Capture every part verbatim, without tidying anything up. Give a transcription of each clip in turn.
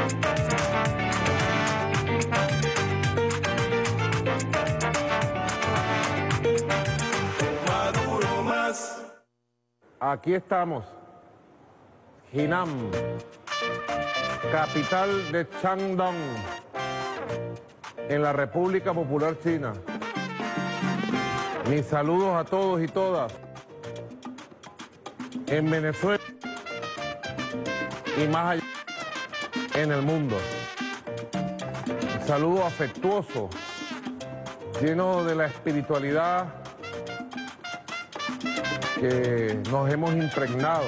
Maduro más. Aquí estamos, Henan, capital de Shandong, en la República Popular China. Mis saludos a todos y todas. En Venezuela y más allá en el mundo. Un saludo afectuoso, lleno de la espiritualidad que nos hemos impregnado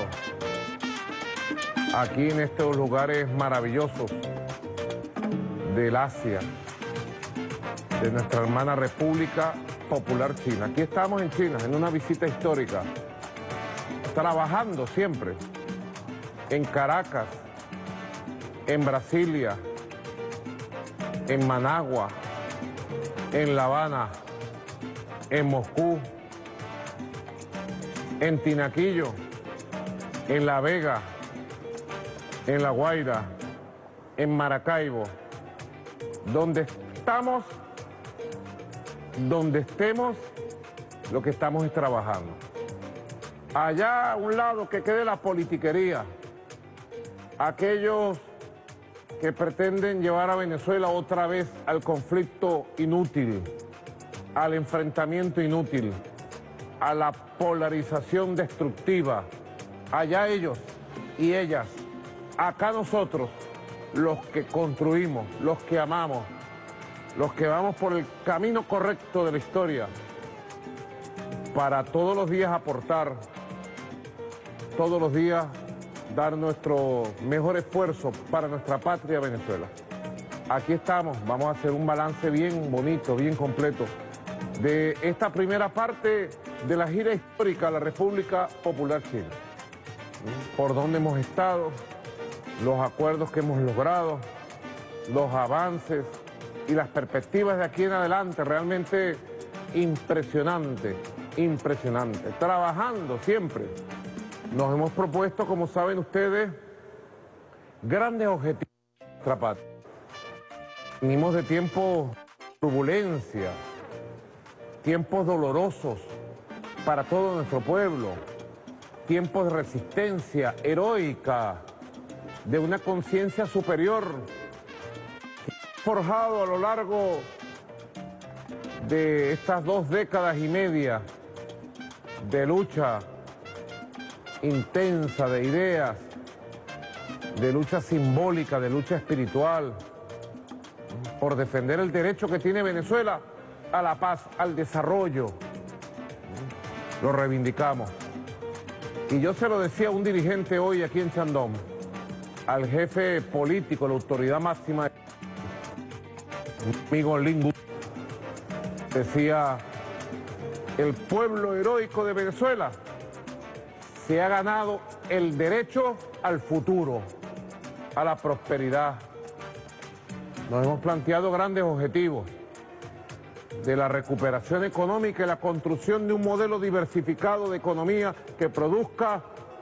aquí en estos lugares maravillosos del Asia, de nuestra hermana República Popular China. Aquí estamos en China, en una visita histórica, trabajando siempre en Caracas, en Brasilia, en Managua, en La Habana, en Moscú, en Tinaquillo, en La Vega, en La Guaira, en Maracaibo, donde estamos, donde estemos, lo que estamos es trabajando. Allá a un lado que quede la politiquería, aquellos que pretenden llevar a Venezuela otra vez al conflicto inútil, al enfrentamiento inútil, a la polarización destructiva. Allá ellos y ellas, acá nosotros, los que construimos, los que amamos, los que vamos por el camino correcto de la historia, para todos los días aportar, todos los días dar nuestro mejor esfuerzo para nuestra patria Venezuela. Aquí estamos, vamos a hacer un balance bien bonito, bien completo de esta primera parte de la gira histórica a la República Popular China. Por dónde hemos estado, los acuerdos que hemos logrado, los avances y las perspectivas de aquí en adelante, realmente impresionante, impresionante. Trabajando siempre. Nos hemos propuesto, como saben ustedes, grandes objetivos de nuestra patria. Venimos de tiempos de turbulencia, tiempos dolorosos para todo nuestro pueblo, tiempos de resistencia heroica, de una conciencia superior, forjado a lo largo de estas dos décadas y media de lucha intensa, de ideas, de lucha simbólica, de lucha espiritual, por defender el derecho que tiene Venezuela a la paz, al desarrollo. Lo reivindicamos. Y yo se lo decía a un dirigente hoy aquí en Shandong, al jefe político, la autoridad máxima, amigo Lingu, decía, el pueblo heroico de Venezuela se ha ganado el derecho al futuro, a la prosperidad. Nos hemos planteado grandes objetivos de la recuperación económica y la construcción de un modelo diversificado de economía que produzca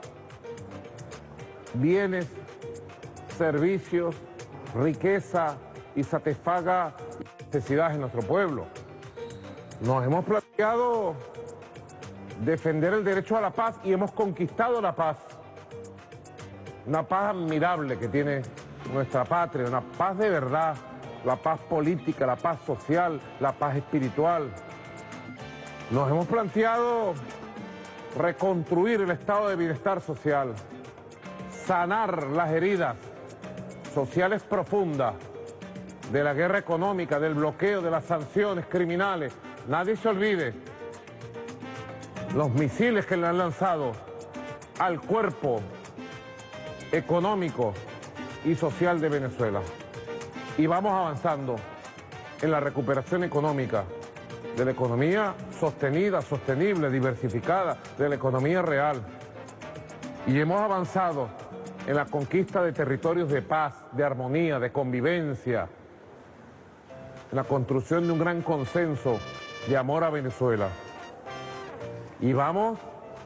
bienes, servicios, riqueza y satisfaga necesidades en nuestro pueblo. Nos hemos planteado defender el derecho a la paz y hemos conquistado la paz. Una paz admirable que tiene nuestra patria, una paz de verdad, la paz política, la paz social, la paz espiritual. Nos hemos planteado reconstruir el estado de bienestar social, sanar las heridas sociales profundas de la guerra económica, del bloqueo, de las sanciones criminales. Nadie se olvide los misiles que le han lanzado al cuerpo económico y social de Venezuela. Y vamos avanzando en la recuperación económica, de la economía sostenida, sostenible, diversificada, de la economía real. Y hemos avanzado en la conquista de territorios de paz, de armonía, de convivencia, en la construcción de un gran consenso de amor a Venezuela. Y vamos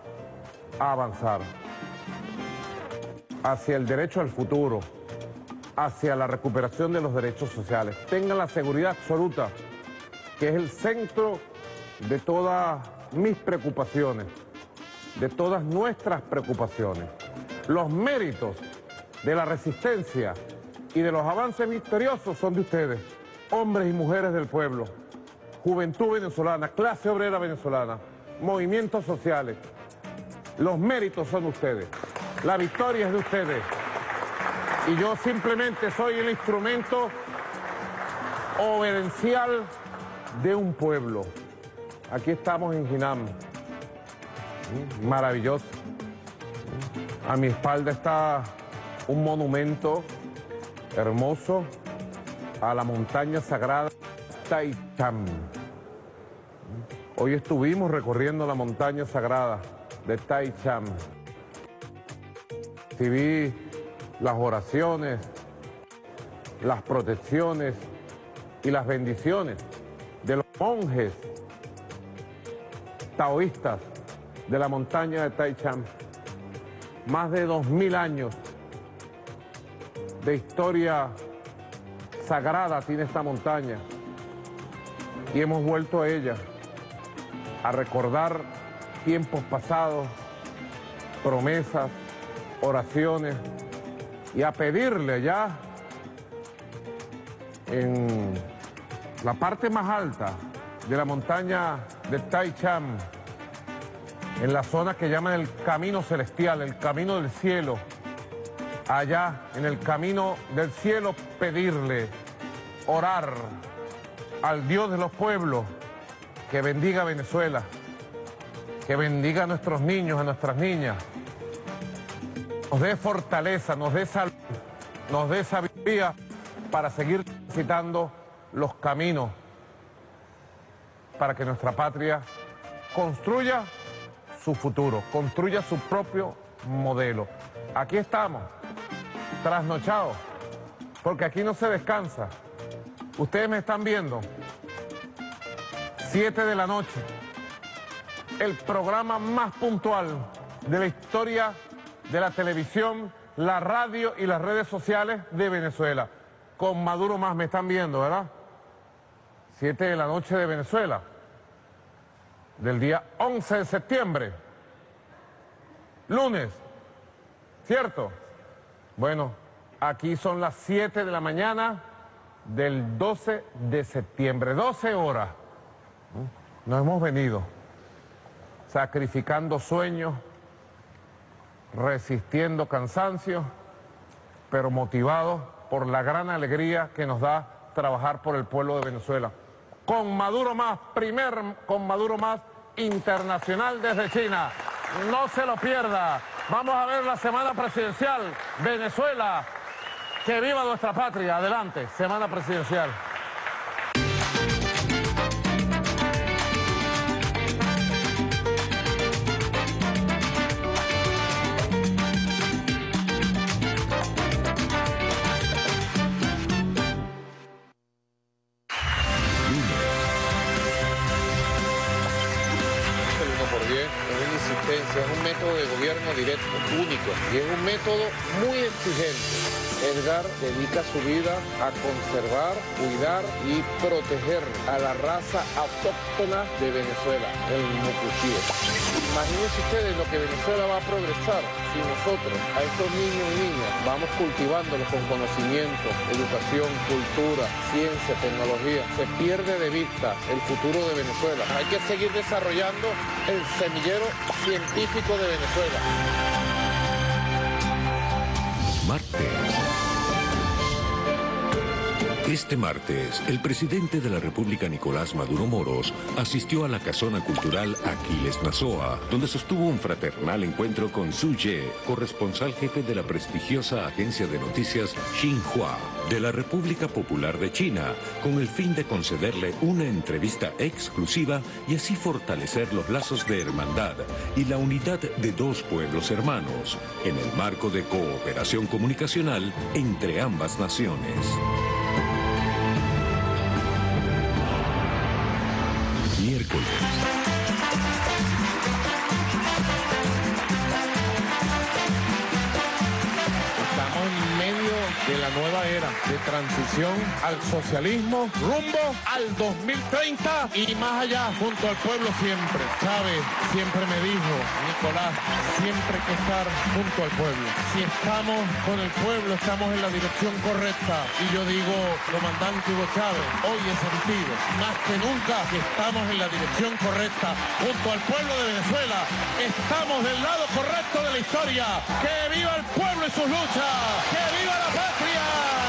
a avanzar hacia el derecho al futuro, hacia la recuperación de los derechos sociales. Tengan la seguridad absoluta que es el centro de todas mis preocupaciones, de todas nuestras preocupaciones. Los méritos de la resistencia y de los avances victoriosos son de ustedes, hombres y mujeres del pueblo, juventud venezolana, clase obrera venezolana, movimientos sociales. Los méritos son de ustedes, la victoria es de ustedes. Y yo simplemente soy el instrumento obediencial de un pueblo. Aquí estamos en Jinam, maravilloso. A mi espalda está un monumento hermoso a la montaña sagrada Taicham. Hoy estuvimos recorriendo la montaña sagrada de Taicham. Y vi las oraciones, las protecciones y las bendiciones de los monjes taoístas de la montaña de Taicham. Más de dos mil años de historia sagrada tiene esta montaña y hemos vuelto a ella a recordar tiempos pasados, promesas, oraciones y a pedirle ya en la parte más alta de la montaña de Taicham, en la zona que llaman el camino celestial, el camino del cielo, allá en el camino del cielo pedirle, orar al Dios de los pueblos que bendiga a Venezuela, que bendiga a nuestros niños, a nuestras niñas, nos dé fortaleza, nos dé salud, nos dé sabiduría para seguir transitando los caminos para que nuestra patria construya su futuro, construya su propio modelo. Aquí estamos, trasnochados, porque aquí no se descansa. Ustedes me están viendo, siete de la noche, el programa más puntual de la historia de la televisión, la radio y las redes sociales de Venezuela. Con Maduro Más me están viendo, ¿verdad? siete de la noche de Venezuela, del día once de septiembre, lunes, ¿cierto? Bueno, aquí son las siete de la mañana del doce de septiembre, doce horas. Nos hemos venido sacrificando sueños, resistiendo cansancio, pero motivados por la gran alegría que nos da trabajar por el pueblo de Venezuela. Con Maduro Más, primer Con Maduro Más internacional desde China. No se lo pierda. Vamos a ver la semana presidencial. Venezuela, que viva nuestra patria. Adelante, semana presidencial. Es un método de gobierno directo, único, y es un método muy exigente. Edgar dedica su vida a conservar, cuidar y proteger a la raza autóctona de Venezuela, el mucuchíes. Imagínense ustedes lo que Venezuela va a progresar si nosotros a estos niños y niñas vamos cultivándolos con conocimiento, educación, cultura, ciencia, tecnología. Se pierde de vista el futuro de Venezuela. Hay que seguir desarrollando el semillero científico de Venezuela. Martes. Este martes, el presidente de la República, Nicolás Maduro Moros, asistió a la casona cultural Aquiles Nazoa, donde sostuvo un fraternal encuentro con Su Ye, corresponsal jefe de la prestigiosa agencia de noticias Xinhua, de la República Popular de China, con el fin de concederle una entrevista exclusiva y así fortalecer los lazos de hermandad y la unidad de dos pueblos hermanos, en el marco de cooperación comunicacional entre ambas naciones. Miércoles. Estamos en medio de la nueva nueva era de transición al socialismo rumbo al dos mil treinta y más allá, junto al pueblo siempre. Chávez siempre me dijo, Nicolás, siempre hay que estar junto al pueblo. Si estamos con el pueblo, estamos en la dirección correcta. Y yo digo, comandante Hugo Chávez, hoy he sentido más que nunca que estamos en la dirección correcta, junto al pueblo de Venezuela. Estamos del lado correcto de la historia. ¡Que viva el pueblo y sus luchas! ¡Que viva la patria!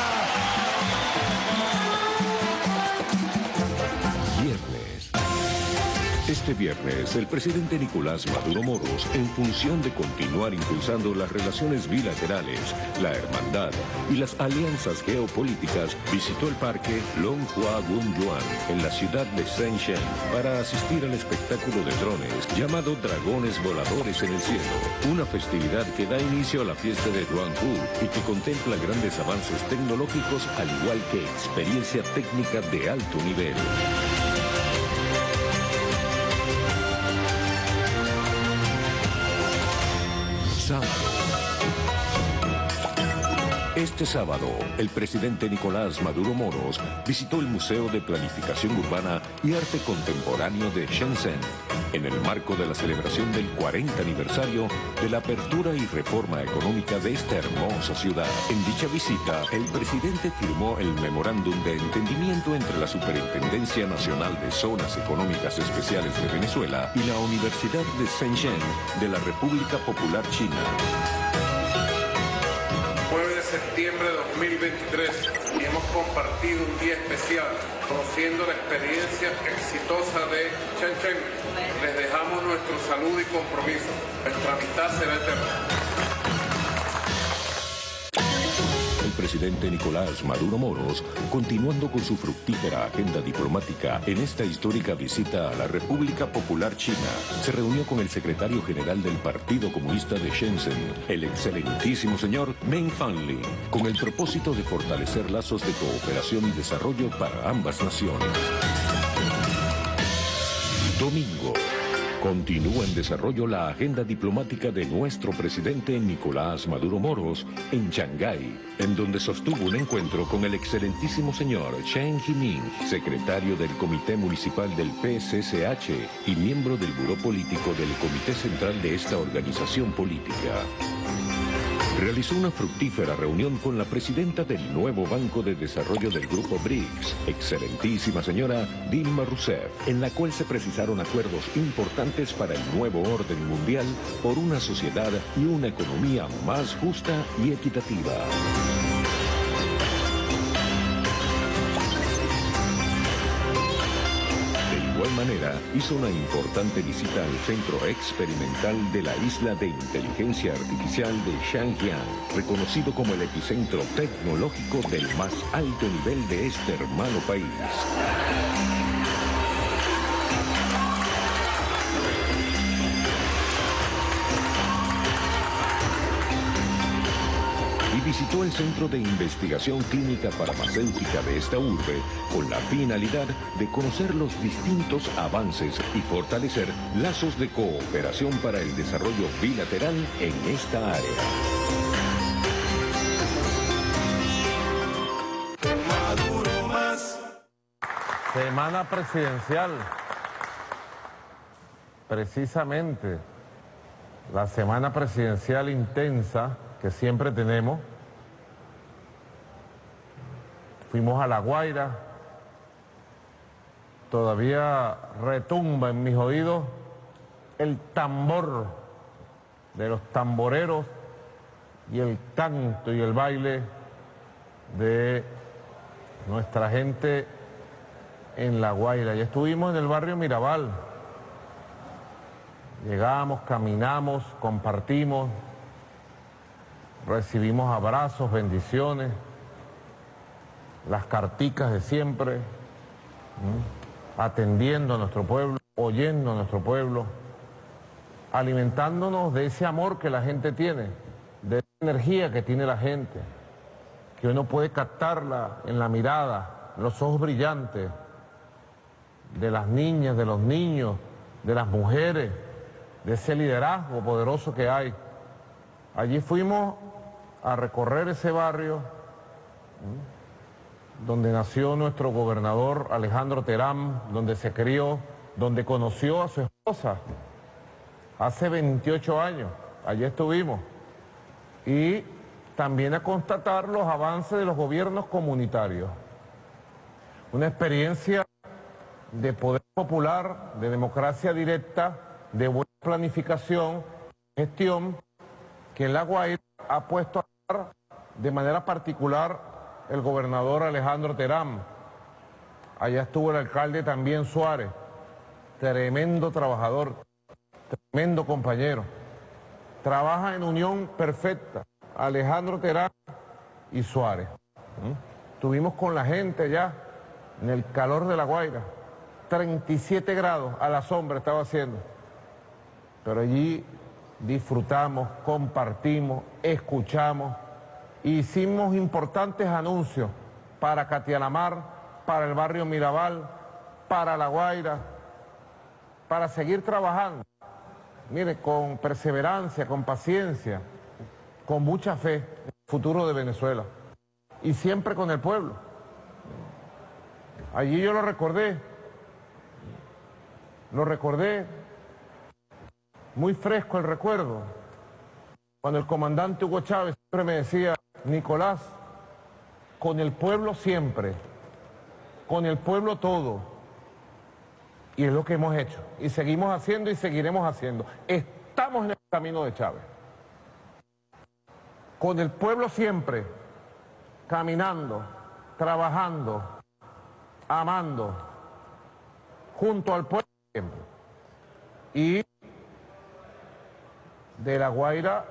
Viernes. Este viernes, el presidente Nicolás Maduro Moros, en función de continuar impulsando las relaciones bilaterales, la hermandad y las alianzas geopolíticas, visitó el parque Long Hua Gun Yuan en la ciudad de Shenzhen para asistir al espectáculo de drones llamado Dragones Voladores en el Cielo, una festividad que da inicio a la fiesta de Duanhu y que contempla grandes avances tecnológicos al igual que experiencia técnica de alto nivel. Sábado. Este sábado, el presidente Nicolás Maduro Moros visitó el Museo de Planificación Urbana y Arte Contemporáneo de Shenzhen, en el marco de la celebración del cuarenta aniversario de la apertura y reforma económica de esta hermosa ciudad. En dicha visita, el presidente firmó el memorándum de entendimiento entre la Superintendencia Nacional de Zonas Económicas Especiales de Venezuela y la Universidad de Shenzhen de la República Popular China. Septiembre de dos mil veintitrés y hemos compartido un día especial conociendo la experiencia exitosa de Shenzhen. Les dejamos nuestro saludo y compromiso. Nuestra amistad será eterna. El presidente Nicolás Maduro Moros, continuando con su fructífera agenda diplomática en esta histórica visita a la República Popular China, se reunió con el secretario general del Partido Comunista de Shenzhen, el excelentísimo señor Meng Fanli, con el propósito de fortalecer lazos de cooperación y desarrollo para ambas naciones. Domingo. Continúa en desarrollo la agenda diplomática de nuestro presidente Nicolás Maduro Moros en Shanghái, en donde sostuvo un encuentro con el excelentísimo señor Chen Jiming, secretario del Comité Municipal del P C C H y miembro del Buró Político del Comité Central de esta organización política. Realizó una fructífera reunión con la presidenta del nuevo Banco de Desarrollo del Grupo B R I C S, excelentísima señora Dilma Rousseff, en la cual se precisaron acuerdos importantes para el nuevo orden mundial por una sociedad y una economía más justa y equitativa. De igual manera, hizo una importante visita al Centro Experimental de la Isla de Inteligencia Artificial de Xiangyang, reconocido como el epicentro tecnológico del más alto nivel de este hermano país. Visitó el Centro de Investigación Clínica Farmacéutica de esta urbe con la finalidad de conocer los distintos avances y fortalecer lazos de cooperación para el desarrollo bilateral en esta área. Maduro más. Semana presidencial. Precisamente la semana presidencial intensa que siempre tenemos. Fuimos a La Guaira, todavía retumba en mis oídos el tambor de los tamboreros y el canto y el baile de nuestra gente en La Guaira. Ya estuvimos en el barrio Mirabal, llegamos, caminamos, compartimos, recibimos abrazos, bendiciones, las carticas de siempre, ¿sí? Atendiendo a nuestro pueblo, oyendo a nuestro pueblo, alimentándonos de ese amor que la gente tiene, de esa energía que tiene la gente, que uno puede captarla en la mirada, los ojos brillantes de las niñas, de los niños, de las mujeres, de ese liderazgo poderoso que hay. Allí fuimos a recorrer ese barrio donde nació nuestro gobernador Alejandro Terán, donde se crió, donde conoció a su esposa hace veintiocho años. Allí estuvimos. Y también a constatar los avances de los gobiernos comunitarios. Una experiencia de poder popular, de democracia directa, de buena planificación, gestión, que en La Guaira ha puesto a hablar de manera particular el gobernador Alejandro Terán. Allá estuvo el alcalde también Suárez, tremendo trabajador, tremendo compañero. Trabaja en unión perfecta, Alejandro Terán y Suárez. ¿Mm? Estuvimos con la gente allá, en el calor de La Guaira, treinta y siete grados a la sombra estaba haciendo. Pero allí disfrutamos, compartimos, escuchamos, hicimos importantes anuncios para Catialamar, para el barrio Mirabal, para La Guaira, para seguir trabajando. Mire, con perseverancia, con paciencia, con mucha fe en el futuro de Venezuela. Y siempre con el pueblo. Allí yo lo recordé, lo recordé, muy fresco el recuerdo, cuando el comandante Hugo Chávez siempre me decía, Nicolás, con el pueblo siempre, con el pueblo todo. Y es lo que hemos hecho, y seguimos haciendo y seguiremos haciendo. Estamos en el camino de Chávez. Con el pueblo siempre, caminando, trabajando, amando, junto al pueblo siempre. Y de La Guaira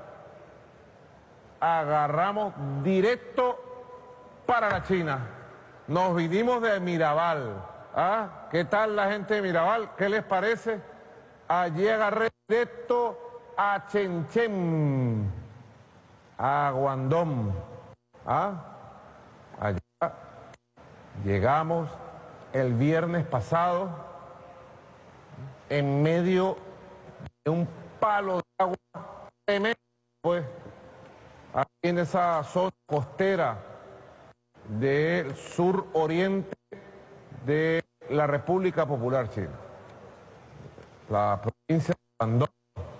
agarramos directo para la China. Nos vinimos de Mirabal. ¿Ah? ¿Qué tal la gente de Mirabal? ¿Qué les parece? Allí agarré directo a Chenchen, a Guandón. ¿Ah? Allá llegamos el viernes pasado en medio de un palo de agua tremendo, pues, aquí en esa zona costera del sur oriente de la República Popular China, la provincia de Guangdong,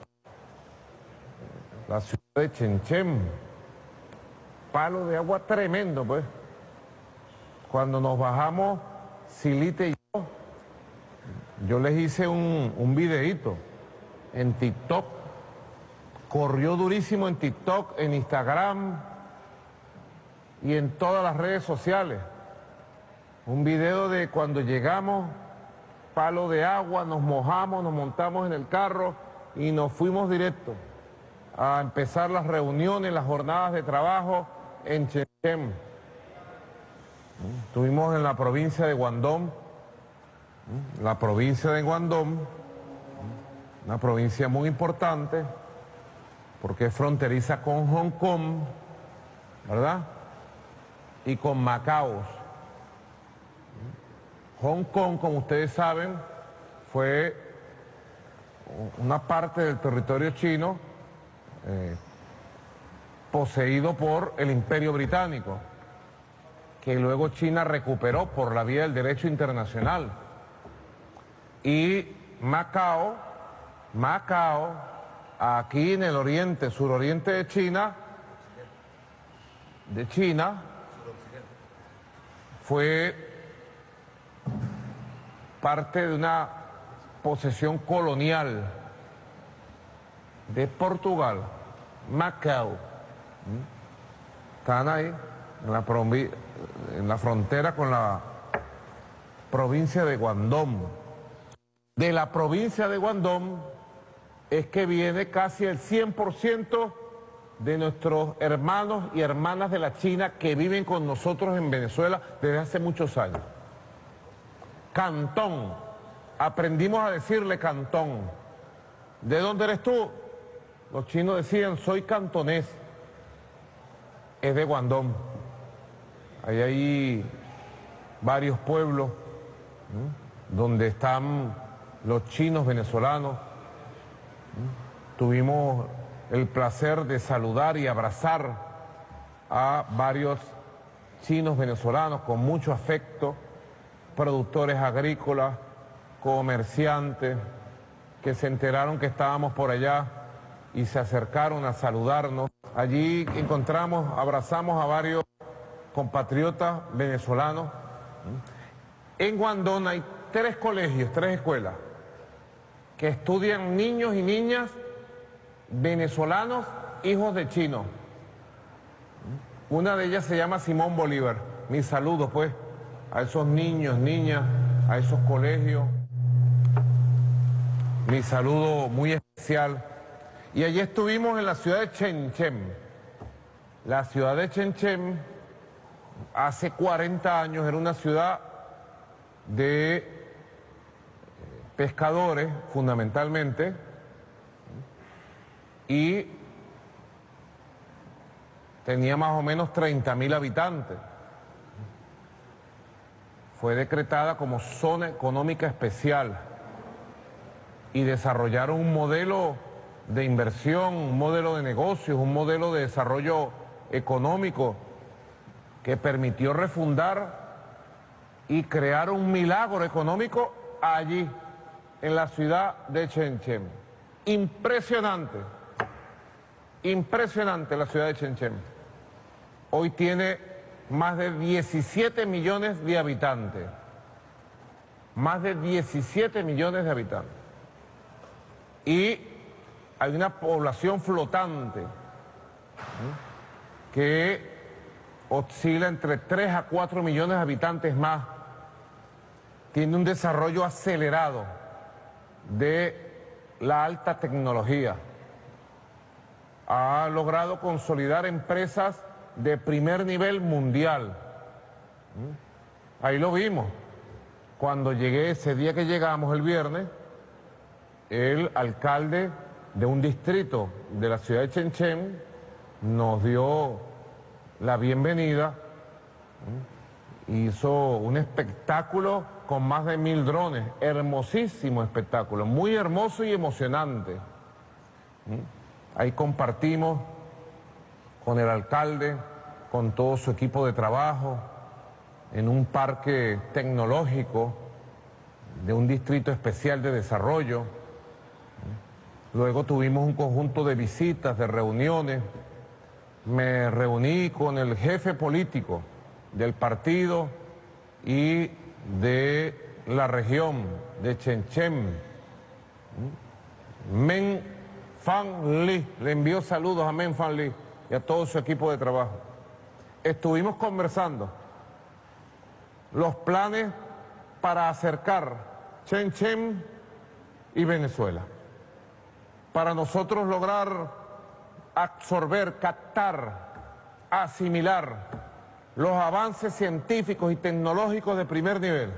la ciudad de Chenchen, palo de agua tremendo, pues. Cuando nos bajamos, Silite y yo, yo les hice un, un videíto en TikTok, corrió durísimo en TikTok, en Instagram y en todas las redes sociales. Un video de cuando llegamos, palo de agua, nos mojamos, nos montamos en el carro y nos fuimos directo a empezar las reuniones, las jornadas de trabajo en Chenchen. Estuvimos en la provincia de Guangdong, la provincia de Guangdong, una provincia muy importante porque es fronteriza con Hong Kong, ¿verdad? Y con Macao. Hong Kong, como ustedes saben, fue una parte del territorio chino eh, poseído por el Imperio Británico, que luego China recuperó por la vía del derecho internacional. Y Macao, Macao, aquí en el oriente, suroriente de China, de China, fue parte de una posesión colonial de Portugal, Macao. Están ahí, en la, en la frontera con la provincia de Guangdong. De la provincia de Guangdong es que viene casi el cien por ciento de nuestros hermanos y hermanas de la China que viven con nosotros en Venezuela desde hace muchos años. Cantón, aprendimos a decirle Cantón. ¿De dónde eres tú? Los chinos decían, soy cantonés. Es de Guangdong. Ahí hay varios pueblos, ¿sí?, donde están los chinos venezolanos. ¿Sí? Tuvimos el placer de saludar y abrazar a varios chinos venezolanos con mucho afecto, productores agrícolas, comerciantes, que se enteraron que estábamos por allá y se acercaron a saludarnos. Allí encontramos, abrazamos a varios compatriotas venezolanos. En Guandón hay tres colegios, tres escuelas, que estudian niños y niñas venezolanos, hijos de chinos. Una de ellas se llama Simón Bolívar. Mis saludos, pues, a esos niños, niñas, a esos colegios. Mi saludo muy especial. Y allí estuvimos en la ciudad de Chenchen. La ciudad de Chenchen, hace cuarenta años, era una ciudad de pescadores, fundamentalmente, y tenía más o menos treinta mil habitantes. Fue decretada como zona económica especial y desarrollaron un modelo de inversión, un modelo de negocios, un modelo de desarrollo económico que permitió refundar y crear un milagro económico allí, en la ciudad de Chenchen. Impresionante, impresionante la ciudad de Chenchen. Hoy tiene más de diecisiete millones de habitantes, más de diecisiete millones de habitantes. Y hay una población flotante, ¿sí?, que oscila entre tres a cuatro millones de habitantes más. Tiene un desarrollo acelerado de la alta tecnología. Ha logrado consolidar empresas de primer nivel mundial. Ahí lo vimos. Cuando llegué, ese día que llegamos el viernes, el alcalde de un distrito de la ciudad de Chenchen nos dio la bienvenida, hizo un espectáculo con más de mil drones, hermosísimo espectáculo, muy hermoso y emocionante. Ahí compartimos con el alcalde, con todo su equipo de trabajo, en un parque tecnológico de un distrito especial de desarrollo. Luego tuvimos un conjunto de visitas, de reuniones. Me reuní con el jefe político del partido y de la región de Chenchen, Men Fan Lee. Le envío saludos a Men Fan Lee y a todo su equipo de trabajo. Estuvimos conversando los planes para acercar Chenchen y Venezuela, para nosotros lograr absorber, captar, asimilar los avances científicos y tecnológicos de primer nivel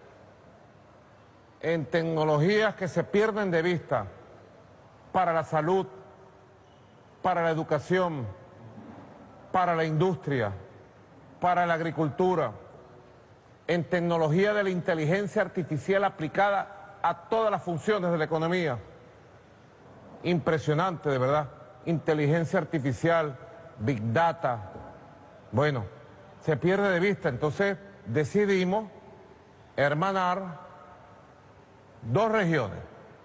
en tecnologías que se pierden de vista para la salud, para la educación, para la industria, para la agricultura, en tecnología de la inteligencia artificial aplicada a todas las funciones de la economía. Impresionante, de verdad. Inteligencia artificial, Big Data. Bueno, se pierde de vista. Entonces decidimos hermanar dos regiones.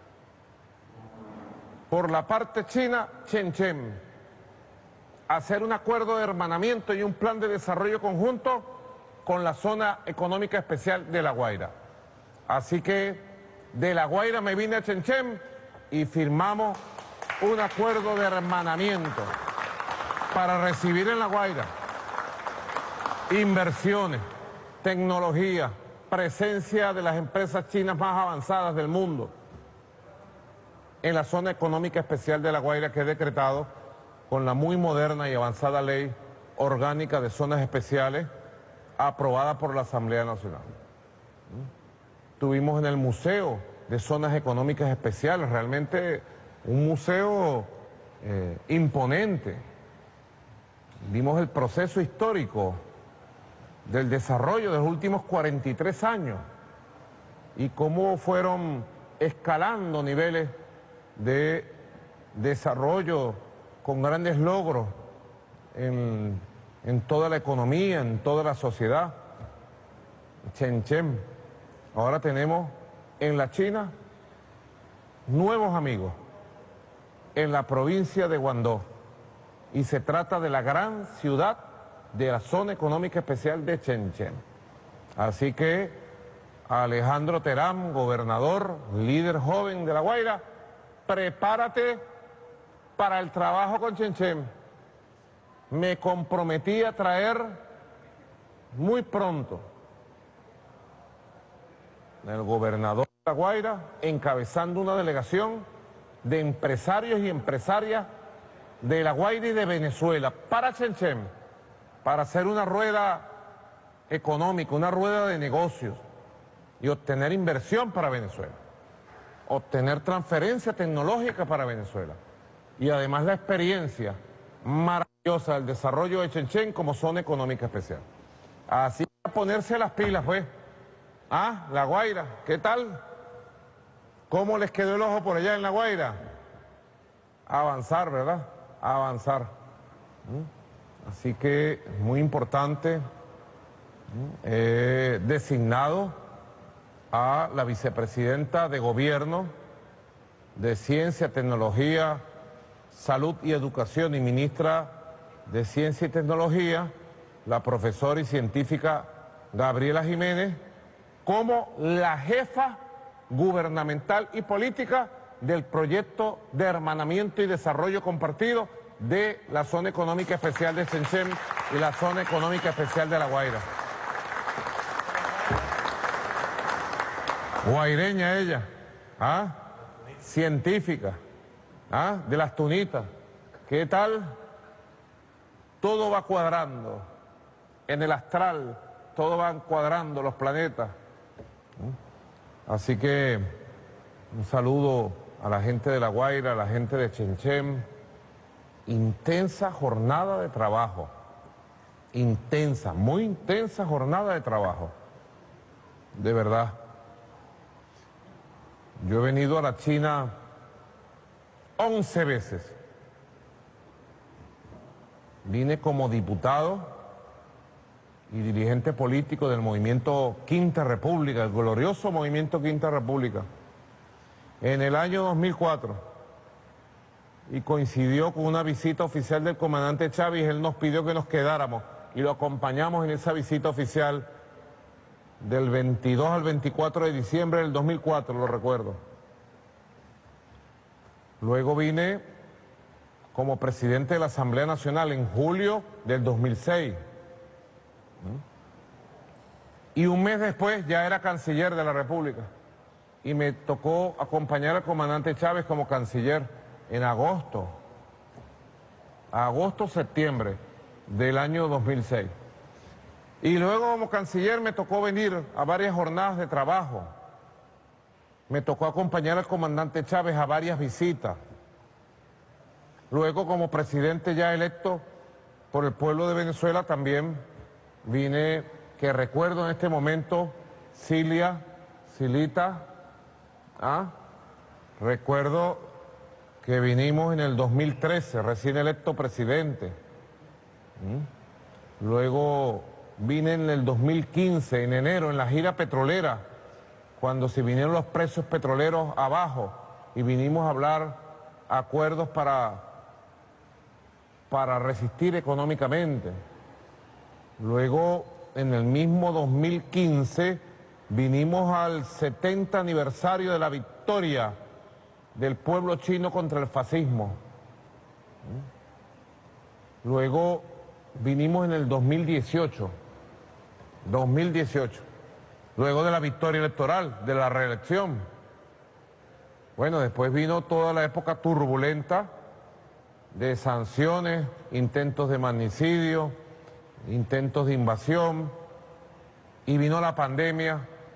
Por la parte china, Chenchen, hacer un acuerdo de hermanamiento y un plan de desarrollo conjunto con la zona económica especial de La Guaira. Así que de La Guaira me vine a Chenchen y firmamos un acuerdo de hermanamiento para recibir en La Guaira inversiones, tecnología, presencia de las empresas chinas más avanzadas del mundo en la zona económica especial de La Guaira, que he decretado con la muy moderna y avanzada ley orgánica de zonas especiales aprobada por la Asamblea Nacional. Estuvimos en el Museo de Zonas Económicas Especiales, realmente un museo eh, imponente. Vimos el proceso histórico del desarrollo de los últimos cuarenta y tres años y cómo fueron escalando niveles de desarrollo con grandes logros en en toda la economía, en toda la sociedad. Chenchen. Ahora tenemos en la China nuevos amigos, en la provincia de Guangdong. Y se trata de la gran ciudad de la zona económica especial de Chenchen. Así que Alejandro Terán, gobernador, líder joven de La Guaira, prepárate para el trabajo con Chenchen. Me comprometí a traer muy pronto el gobernador de La Guaira encabezando una delegación de empresarios y empresarias de La Guaira y de Venezuela para Chenchen, para hacer una rueda económica, una rueda de negocios y obtener inversión para Venezuela, obtener transferencia tecnológica para Venezuela y además la experiencia maravillosa del desarrollo de Chenchen como zona económica especial. Así que a ponerse las pilas, pues. Ah, La Guaira, ¿qué tal? ¿Cómo les quedó el ojo por allá en La Guaira? Avanzar, ¿verdad? Avanzar. Así que es muy importante. He designado a la vicepresidenta de Gobierno de Ciencia, Tecnología, Salud y Educación y ministra de Ciencia y Tecnología, la profesora y científica Gabriela Jiménez, como la jefa gubernamental y política del proyecto de hermanamiento y desarrollo compartido de la zona económica especial de Chenchen y la zona económica especial de La Guaira. Guaireña ella, ¿ah? Científica, ¿ah? De las Tunitas. ¿Qué tal? Todo va cuadrando. En el astral, todo van cuadrando los planetas. Así que un saludo a la gente de La Guaira, a la gente de Chenchen. Intensa jornada de trabajo. Intensa, muy intensa jornada de trabajo. De verdad. Yo he venido a la China once veces. Vine como diputado y dirigente político del movimiento Quinta República, el glorioso movimiento Quinta República, en el año dos mil cuatro. Y coincidió con una visita oficial del comandante Chávez. Él nos pidió que nos quedáramos y lo acompañamos en esa visita oficial del veintidós al veinticuatro de diciembre del dos mil cuatro, lo recuerdo. Luego vine como presidente de la Asamblea Nacional en julio del dos mil seis. Y un mes después ya era canciller de la República. Y me tocó acompañar al comandante Chávez como canciller en agosto. Agosto-septiembre del año dos mil seis. Y luego como canciller me tocó venir a varias jornadas de trabajo. Me tocó acompañar al comandante Chávez a varias visitas. Luego como presidente ya electo por el pueblo de Venezuela también vine, que recuerdo en este momento, Cilia, Cilita, ¿ah? Recuerdo que vinimos en el dos mil trece, recién electo presidente. ¿Mm? Luego vine en el dos mil quince, en enero, en la gira petrolera, cuando se vinieron los precios petroleros abajo y vinimos a hablar acuerdos para, para resistir económicamente. Luego, en el mismo dos mil quince, vinimos al setenta aniversario de la victoria del pueblo chino contra el fascismo. Luego vinimos en el dos mil dieciocho, dos mil dieciocho, luego de la victoria electoral, de la reelección. Bueno, después vino toda la época turbulenta de sanciones, intentos de magnicidio, intentos de invasión, y vino la pandemia,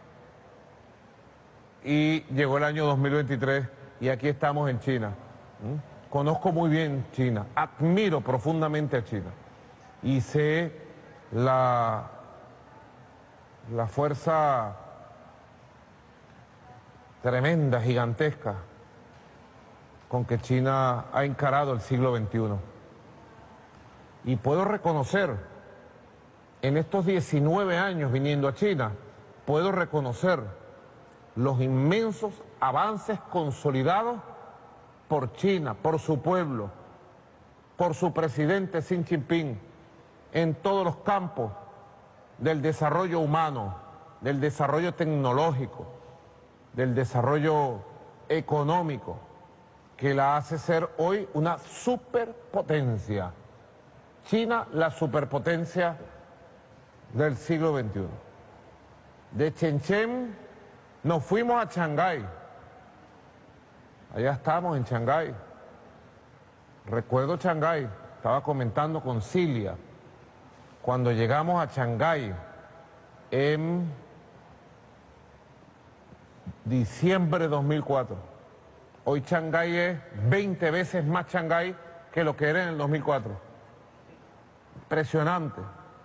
y llegó el año dos mil veintitrés, y aquí estamos en China. ¿Mm? Conozco muy bien China, admiro profundamente a China, y sé la, la fuerza tremenda, gigantesca, con que China ha encarado el siglo veintiuno. Y puedo reconocer en estos diecinueve años viniendo a China, puedo reconocer los inmensos avances consolidados por China, por su pueblo, por su presidente Xi Jinping, en todos los campos del desarrollo humano, del desarrollo tecnológico, del desarrollo económico, que la hace ser hoy una superpotencia. China, la superpotencia del siglo veintiuno. De Shenzhen nos fuimos a Shanghái. Allá estamos en Shanghái. Recuerdo Shanghái, estaba comentando con Cilia, cuando llegamos a Shanghái en diciembre de dos mil cuatro. Hoy Shanghái es veinte veces más Shanghái que lo que era en el dos mil cuatro. Impresionante.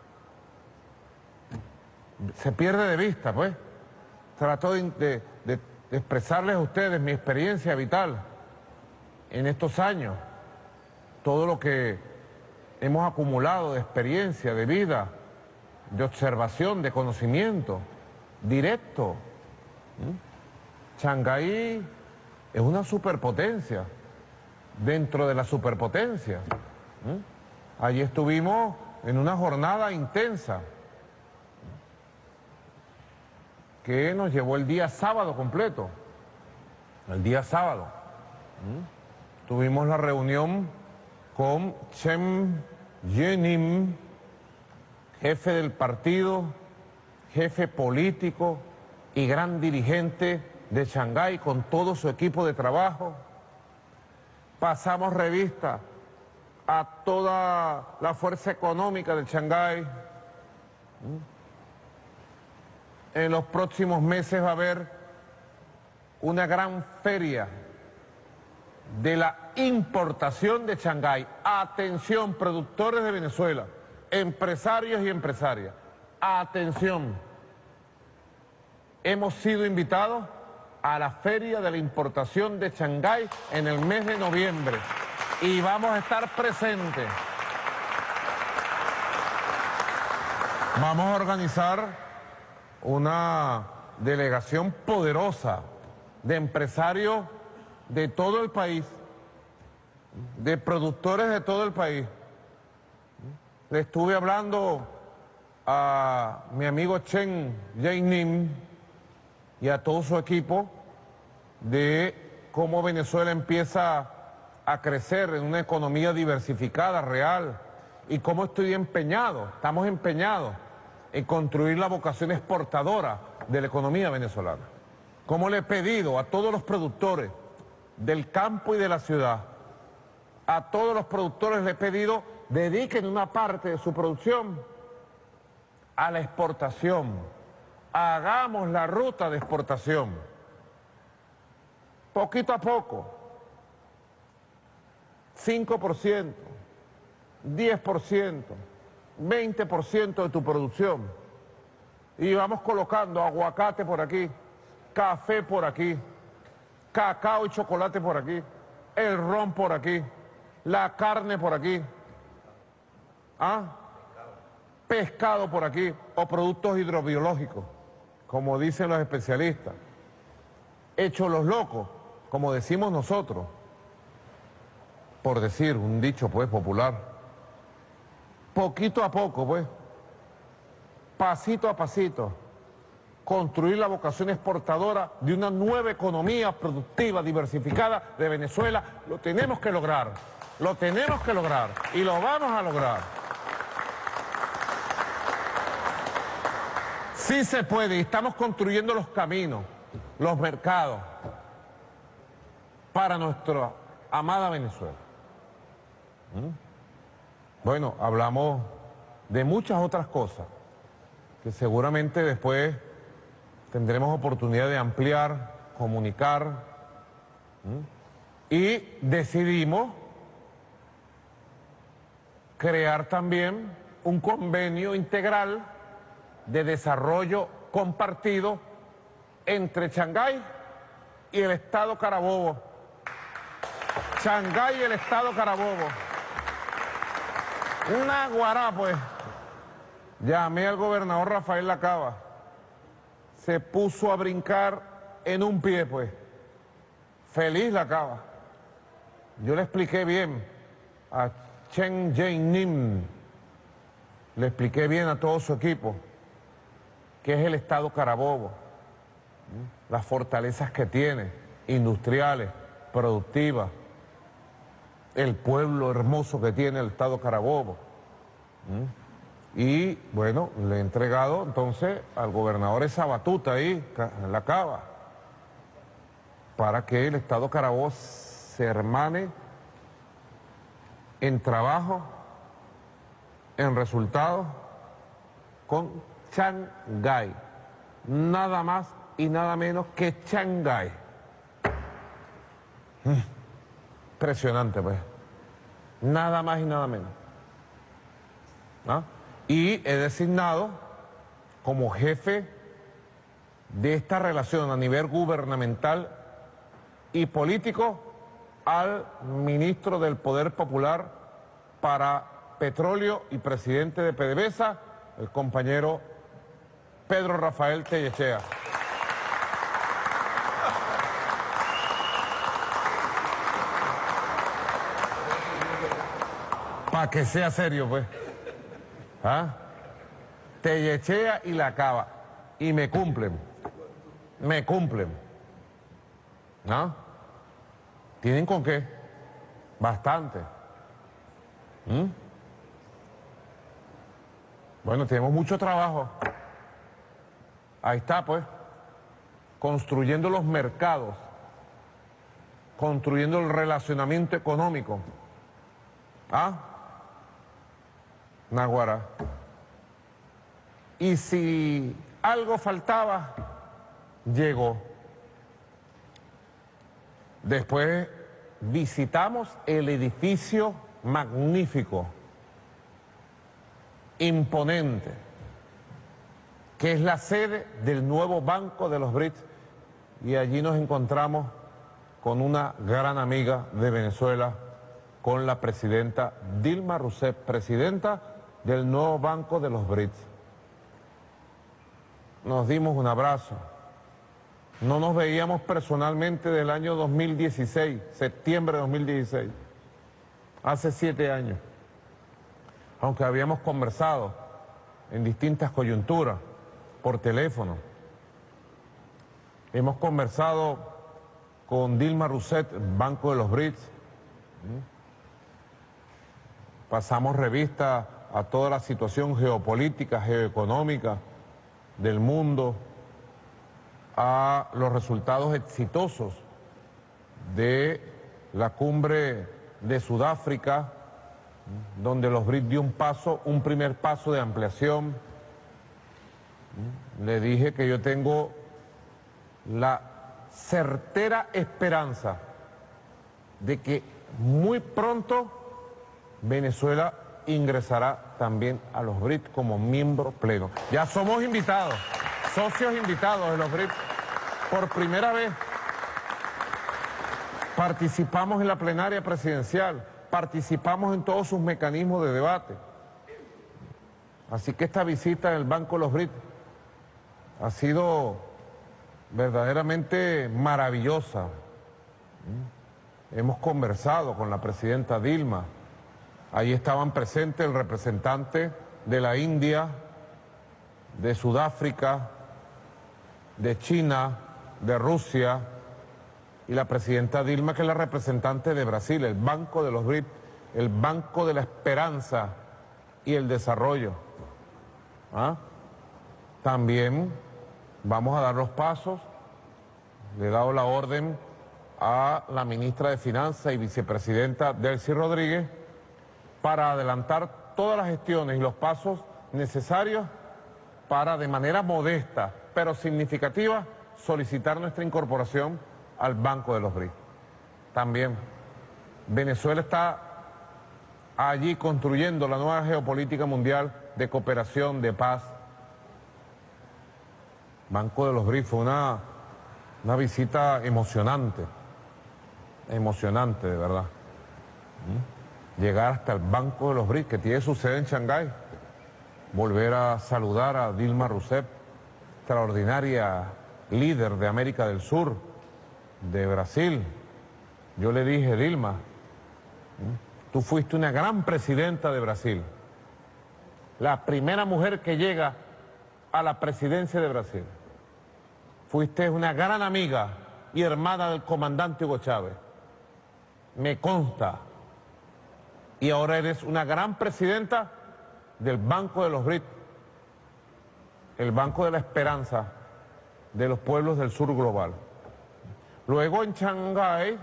Se pierde de vista, pues. Trato de, de, de expresarles a ustedes mi experiencia vital en estos años, todo lo que hemos acumulado de experiencia, de vida, de observación, de conocimiento directo. ¿Mm? Shanghái es una superpotencia dentro de la superpotencia. ¿Mm? Allí estuvimos en una jornada intensa que nos llevó el día sábado completo, el día sábado. ¿Mm? Tuvimos la reunión con Chen Jinim, jefe del partido, jefe político y gran dirigente de Shanghái, con todo su equipo de trabajo. Pasamos revista a toda la fuerza económica de Shanghái. ¿Mm? En los próximos meses va a haber una gran feria de la importación de Shanghái. Atención, productores de Venezuela, empresarios y empresarias. Atención. Hemos sido invitados a la feria de la importación de Shanghái en el mes de noviembre y vamos a estar presentes. Vamos a organizar una delegación poderosa de empresarios de todo el país, de productores de todo el país. Le estuve hablando a mi amigo Chen Jinim y a todo su equipo de cómo Venezuela empieza a crecer en una economía diversificada, real, y cómo estoy empeñado, estamos empeñados en construir la vocación exportadora de la economía venezolana. Como le he pedido a todos los productores del campo y de la ciudad, a todos los productores le he pedido, dediquen una parte de su producción a la exportación. Hagamos la ruta de exportación. Poquito a poco. cinco por ciento, diez por ciento. veinte por ciento de tu producción y vamos colocando aguacate por aquí, café por aquí, cacao y chocolate por aquí, el ron por aquí, la carne por aquí, ¿ah? pescado por aquí o productos hidrobiológicos, como dicen los especialistas, hechos los locos, como decimos nosotros, por decir un dicho pues popular. Poquito a poco, pues, pasito a pasito, construir la vocación exportadora de una nueva economía productiva, diversificada de Venezuela. Lo tenemos que lograr, lo tenemos que lograr y lo vamos a lograr. Sí se puede y estamos construyendo los caminos, los mercados para nuestra amada Venezuela. ¿Mm? Bueno, hablamos de muchas otras cosas que seguramente después tendremos oportunidad de ampliar, comunicar. ¿Mm? Y decidimos crear también un convenio integral de desarrollo compartido entre Shanghái y el Estado Carabobo. Shanghái y el Estado Carabobo. Una guará, pues. Llamé al gobernador Rafael Lacaba. Se puso a brincar en un pie, pues. Feliz Lacaba. Yo le expliqué bien a Chen Jae-nim, le expliqué bien a todo su equipo qué es el Estado Carabobo, las fortalezas que tiene, industriales, productivas, el pueblo hermoso que tiene el Estado Carabobo. Y bueno, le he entregado entonces al gobernador esa batuta ahí, en la cava, para que el Estado Carabobo se hermane en trabajo, en resultados, con Shanghái. Nada más y nada menos que Shanghái. Impresionante, pues. Nada más y nada menos. ¿Ah? Y he designado como jefe de esta relación a nivel gubernamental y político al ministro del Poder Popular para Petróleo y presidente de PDVSA, el compañero Pedro Rafael Tellechea. Para que sea serio, pues. ¿Ah? Tellechea y Lacaba. Y me cumplen. Me cumplen. ¿Ah? ¿Tienen con qué? Bastante. ¿Mm? Bueno, tenemos mucho trabajo. Ahí está, pues. Construyendo los mercados. Construyendo el relacionamiento económico. ¿Ah? Naguará. Y si algo faltaba, llegó. Después visitamos el edificio magnífico, imponente, que es la sede del nuevo Banco de los B R I C S, y allí nos encontramos con una gran amiga de Venezuela, con la presidenta Dilma Rousseff, presidenta del nuevo Banco de los B R I C S. Nos dimos un abrazo. No nos veíamos personalmente del año dos mil dieciséis, septiembre de dos mil dieciséis, hace siete años, aunque habíamos conversado en distintas coyunturas, por teléfono. Hemos conversado con Dilma Rousseff, Banco de los B R I C S. Pasamos revista a toda la situación geopolítica, geoeconómica del mundo, a los resultados exitosos de la cumbre de Sudáfrica, donde los B R I C S dio un paso, un primer paso de ampliación. Le dije que yo tengo la certera esperanza de que muy pronto Venezuela ingresará también a los B R I C S como miembro pleno. Ya somos invitados, socios invitados de los B R I C S. Por primera vez participamos en la plenaria presidencial, participamos en todos sus mecanismos de debate. Así que esta visita del Banco de los B R I C S ha sido verdaderamente maravillosa. Hemos conversado con la presidenta Dilma. Ahí estaban presentes el representante de la India, de Sudáfrica, de China, de Rusia, y la presidenta Dilma, que es la representante de Brasil, el Banco de los B R I C S, el Banco de la Esperanza y el Desarrollo. ¿Ah? También vamos a dar los pasos. Le he dado la orden a la ministra de Finanzas y vicepresidenta Delcy Rodríguez para adelantar todas las gestiones y los pasos necesarios para, de manera modesta pero significativa, solicitar nuestra incorporación al Banco de los B R I C S. También Venezuela está allí construyendo la nueva geopolítica mundial de cooperación, de paz. Banco de los B R I C S fue una, una visita emocionante, emocionante de verdad. ¿Mm? Llegar hasta el Banco de los B R I C S, que tiene su sede en Shanghái. volver a saludar a Dilma Rousseff, extraordinaria líder de América del Sur, de Brasil. Yo le dije, Dilma, tú fuiste una gran presidenta de Brasil, la primera mujer que llega a la presidencia de Brasil. Fuiste una gran amiga y hermana del comandante Hugo Chávez. Me consta. Y ahora eres una gran presidenta del Banco de los B R I C, el Banco de la Esperanza de los pueblos del sur global. Luego en Shanghái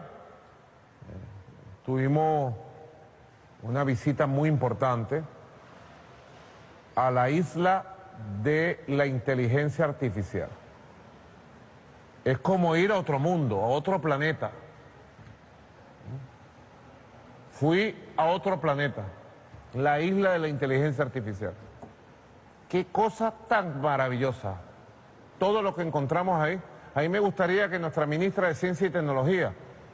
tuvimos una visita muy importante a la isla de la inteligencia artificial. Es como ir a otro mundo, a otro planeta. Fui a otro planeta, la isla de la inteligencia artificial. Qué cosa tan maravillosa. Todo lo que encontramos ahí. Ahí me gustaría que nuestra ministra de Ciencia y Tecnología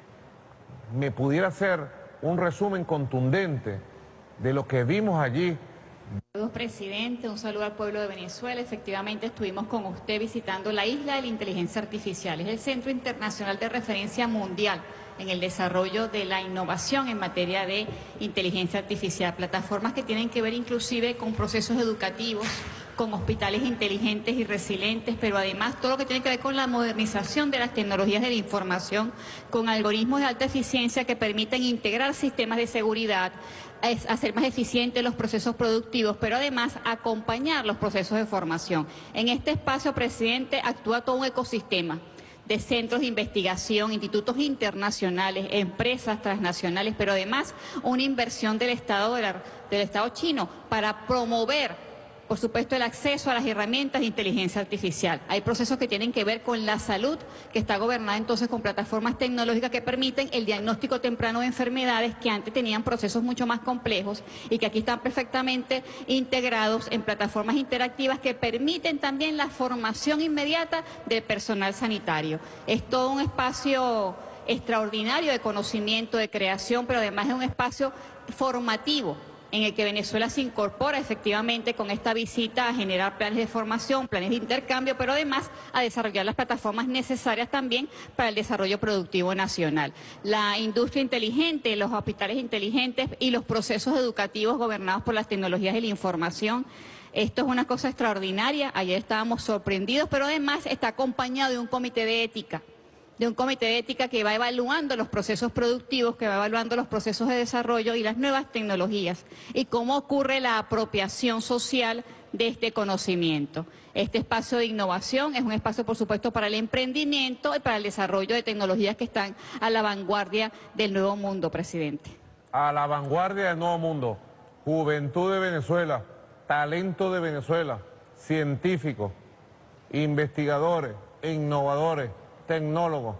me pudiera hacer un resumen contundente de lo que vimos allí. Saludos, presidente. Un saludo al pueblo de Venezuela. Efectivamente, estuvimos con usted visitando la isla de la inteligencia artificial. Es el Centro Internacional de Referencia Mundial en el desarrollo de la innovación en materia de inteligencia artificial. Plataformas que tienen que ver inclusive con procesos educativos, con hospitales inteligentes y resilientes, pero además todo lo que tiene que ver con la modernización de las tecnologías de la información, con algoritmos de alta eficiencia que permiten integrar sistemas de seguridad, hacer más eficientes los procesos productivos, pero además acompañar los procesos de formación. En este espacio, presidente, actúa todo un ecosistema de centros de investigación, institutos internacionales, empresas transnacionales, pero además una inversión del Estado, de la, del Estado chino para promover, por supuesto, el acceso a las herramientas de inteligencia artificial. Hay procesos que tienen que ver con la salud, que está gobernada entonces con plataformas tecnológicas que permiten el diagnóstico temprano de enfermedades que antes tenían procesos mucho más complejos y que aquí están perfectamente integrados en plataformas interactivas que permiten también la formación inmediata del personal sanitario. Es todo un espacio extraordinario de conocimiento, de creación, pero además es un espacio formativo en el que Venezuela se incorpora efectivamente con esta visita a generar planes de formación, planes de intercambio, pero además a desarrollar las plataformas necesarias también para el desarrollo productivo nacional. La industria inteligente, los hospitales inteligentes y los procesos educativos gobernados por las tecnologías de la información. Esto es una cosa extraordinaria. Ayer estábamos sorprendidos, pero además está acompañado de un comité de ética. de un comité de ética que va evaluando los procesos productivos, que va evaluando los procesos de desarrollo y las nuevas tecnologías, y cómo ocurre la apropiación social de este conocimiento. Este espacio de innovación es un espacio, por supuesto, para el emprendimiento y para el desarrollo de tecnologías que están a la vanguardia del nuevo mundo, presidente. A la vanguardia del nuevo mundo. Juventud de Venezuela, talento de Venezuela, científicos, investigadores, innovadores, tecnólogos,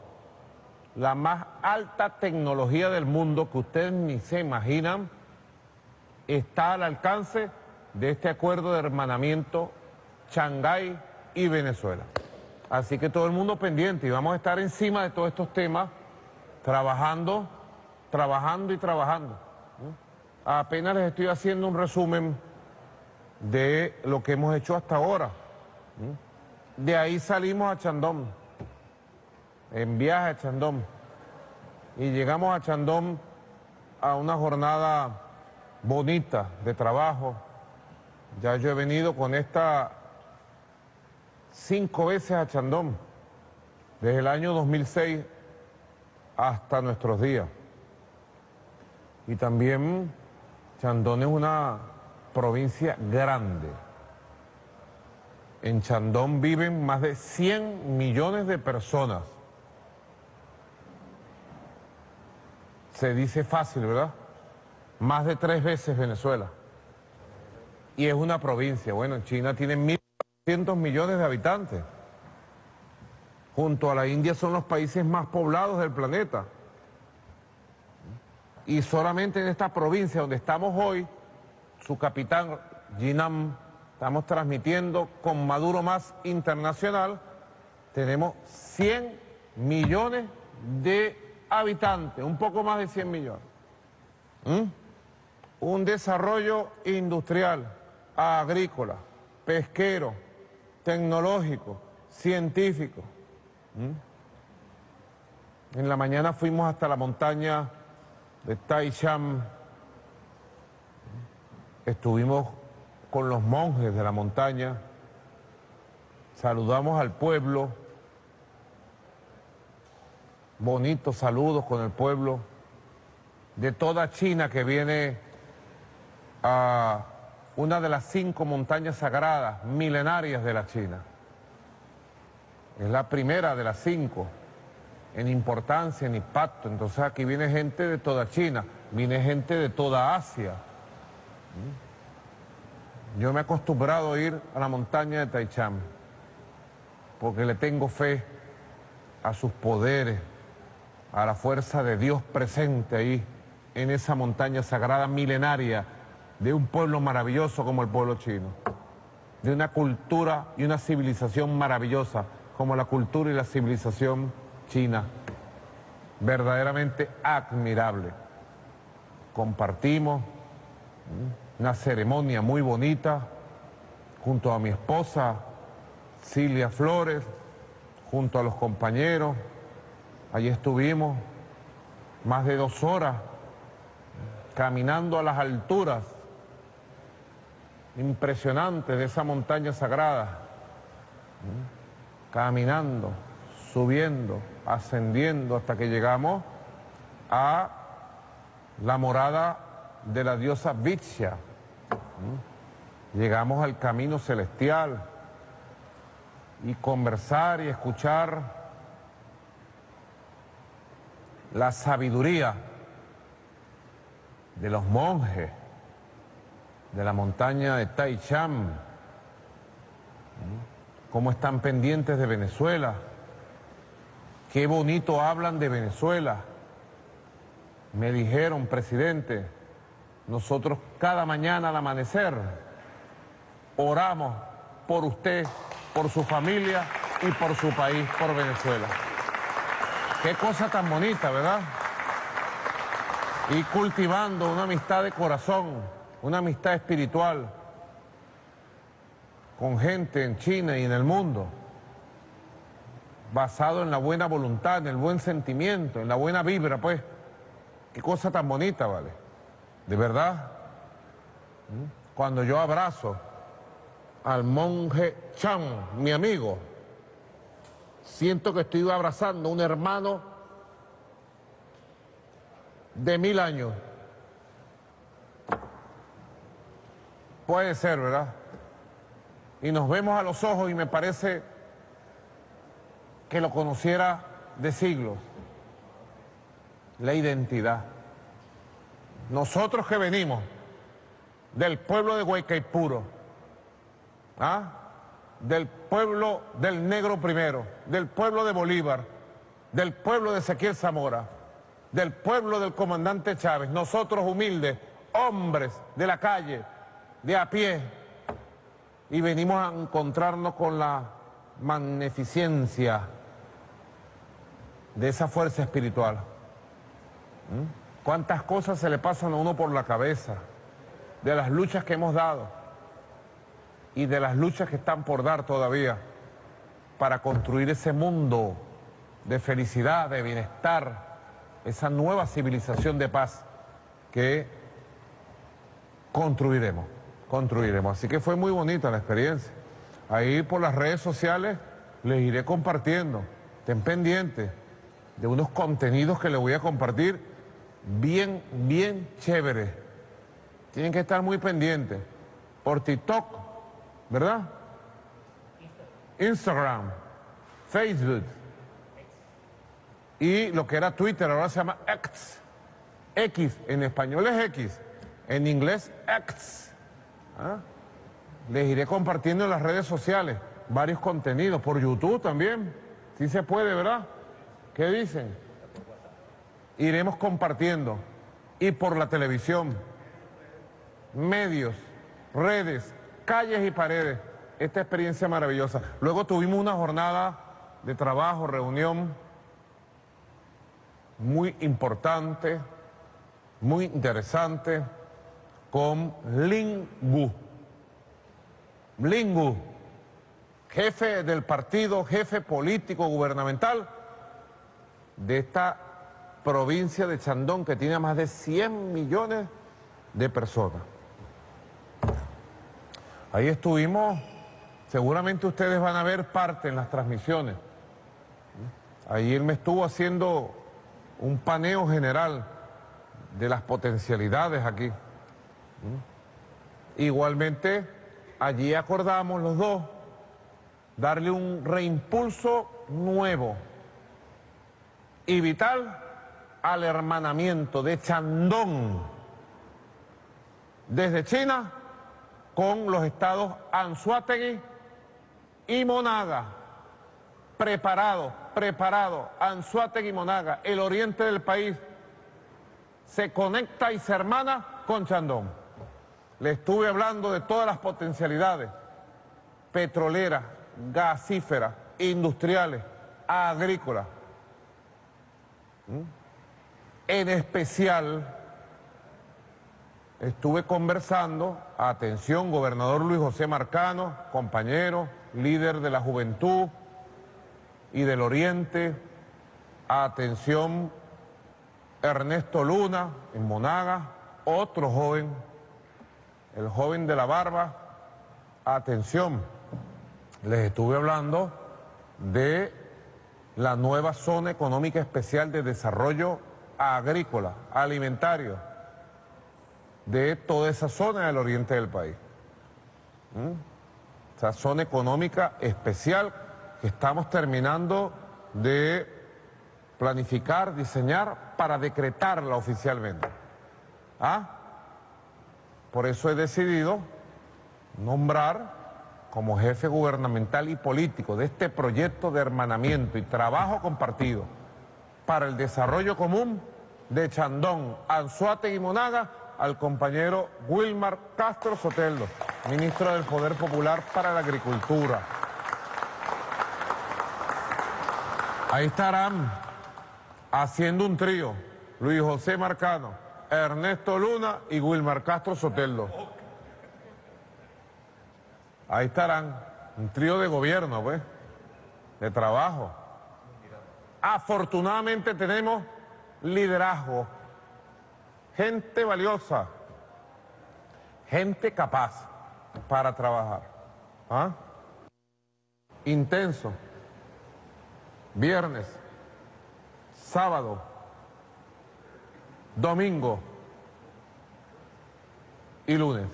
la más alta tecnología del mundo que ustedes ni se imaginan está al alcance de este acuerdo de hermanamiento Shanghái y Venezuela. Así que todo el mundo pendiente y vamos a estar encima de todos estos temas, trabajando, trabajando y trabajando. Apenas les estoy haciendo un resumen de lo que hemos hecho hasta ahora. De ahí salimos a Chandón, en viaje a Chandón, y llegamos a Chandón a una jornada bonita de trabajo. Ya yo he venido con esta cinco veces a Chandón, desde el año dos mil seis hasta nuestros días. Y también Chandón es una provincia grande. En Chandón viven más de cien millones de personas. Se dice fácil, ¿verdad? Más de tres veces Venezuela. Y es una provincia. Bueno, China tiene mil cuatrocientos millones de habitantes. Junto a la India son los países más poblados del planeta. Y solamente en esta provincia donde estamos hoy, su capitán, Jinam, estamos transmitiendo con Maduro Más Internacional, tenemos cien millones de habitantes, un poco más de cien millones. ¿Mm? Un desarrollo industrial, agrícola, pesquero, tecnológico, científico. ¿Mm? En la mañana fuimos hasta la montaña de Taicham. Estuvimos con los monjes de la montaña, saludamos al pueblo, bonitos saludos con el pueblo de toda China que viene a una de las cinco montañas sagradas milenarias de la China. Es la primera de las cinco en importancia, en impacto. Entonces aquí viene gente de toda China, viene gente de toda Asia. Yo me he acostumbrado a ir a la montaña de Taicham porque le tengo fe a sus poderes, a la fuerza de Dios presente ahí en esa montaña sagrada milenaria de un pueblo maravilloso como el pueblo chino, de una cultura y una civilización maravillosa como la cultura y la civilización china, verdaderamente admirable. Compartimos una ceremonia muy bonita junto a mi esposa Cilia Flores, junto a los compañeros. Allí estuvimos más de dos horas caminando a las alturas impresionantes de esa montaña sagrada, caminando, subiendo, ascendiendo hasta que llegamos a la morada de la diosa Vixia. Llegamos al camino celestial y conversar y escuchar la sabiduría de los monjes de la montaña de Taicham, cómo están pendientes de Venezuela, qué bonito hablan de Venezuela. Me dijeron, presidente, nosotros cada mañana al amanecer oramos por usted, por su familia y por su país, por Venezuela. Qué cosa tan bonita, ¿verdad? Y cultivando una amistad de corazón, una amistad espiritual con gente en China y en el mundo, basado en la buena voluntad, en el buen sentimiento, en la buena vibra, pues. Qué cosa tan bonita, ¿vale? De verdad, cuando yo abrazo al monje Chan, mi amigo, siento que estoy abrazando a un hermano de mil años. Puede ser, ¿verdad? Y nos vemos a los ojos y me parece que lo conociera de siglos. La identidad. Nosotros que venimos del pueblo de Guaycaipuro, ¿ah? Del pueblo del Negro Primero, del pueblo de Bolívar, del pueblo de Ezequiel Zamora, del pueblo del comandante Chávez, nosotros humildes, hombres de la calle, de a pie, y venimos a encontrarnos con la magnificencia de esa fuerza espiritual. ¿Mm? Cuántas cosas se le pasan a uno por la cabeza, de las luchas que hemos dado y de las luchas que están por dar todavía para construir ese mundo de felicidad, de bienestar, esa nueva civilización de paz que construiremos, construiremos. Así que fue muy bonita la experiencia. Ahí por las redes sociales les iré compartiendo. Estén pendientes de unos contenidos que les voy a compartir bien, bien chéveres. Tienen que estar muy pendientes. Por TikTok, ¿verdad? Instagram, Facebook. Y lo que era Twitter ahora se llama X. X, en español es X, en inglés X. ¿Ah? Les iré compartiendo en las redes sociales varios contenidos, por YouTube también. Sí se puede, ¿verdad? ¿Qué dicen? Iremos compartiendo. Y por la televisión, medios, redes, calles y paredes, esta experiencia maravillosa. Luego tuvimos una jornada de trabajo, reunión muy importante, muy interesante, con Lin Gu. Lingu, jefe del partido, jefe político gubernamental de esta provincia de Chandón, que tiene más de cien millones de personas. Ahí estuvimos, seguramente ustedes van a ver parte en las transmisiones. Ahí él me estuvo haciendo un paneo general de las potencialidades aquí. Igualmente, allí acordamos los dos darle un reimpulso nuevo y vital al hermanamiento de Chandón desde China con los estados Anzoátegui y Monaga. Preparado, preparado, Anzoátegui y Monaga, el oriente del país se conecta y se hermana con Chandón. Le estuve hablando de todas las potencialidades petroleras, gasíferas, industriales, agrícolas. ¿Mm? En especial, estuve conversando, atención, gobernador Luis José Marcano, compañero, líder de la juventud y del oriente, atención, Ernesto Luna, en Monaga, otro joven, el joven de la barba, atención, les estuve hablando de la nueva zona económica especial de desarrollo agrícola, alimentario, de toda esa zona del oriente del país. ¿Mm? Esa zona económica especial que estamos terminando de planificar, diseñar, para decretarla oficialmente. ¿Ah? Por eso he decidido nombrar como jefe gubernamental y político de este proyecto de hermanamiento y trabajo compartido para el desarrollo común de Chandón, Anzoátegui y Monaga al compañero Wilmar Castro Soteldo, ministro del Poder Popular para la Agricultura. Ahí estarán haciendo un trío Luis José Marcano, Ernesto Luna y Wilmar Castro Soteldo. Ahí estarán, un trío de gobierno, pues, de trabajo. Afortunadamente tenemos liderazgo, gente valiosa, gente capaz para trabajar. ¿Ah? Intenso. Viernes, sábado, domingo y lunes.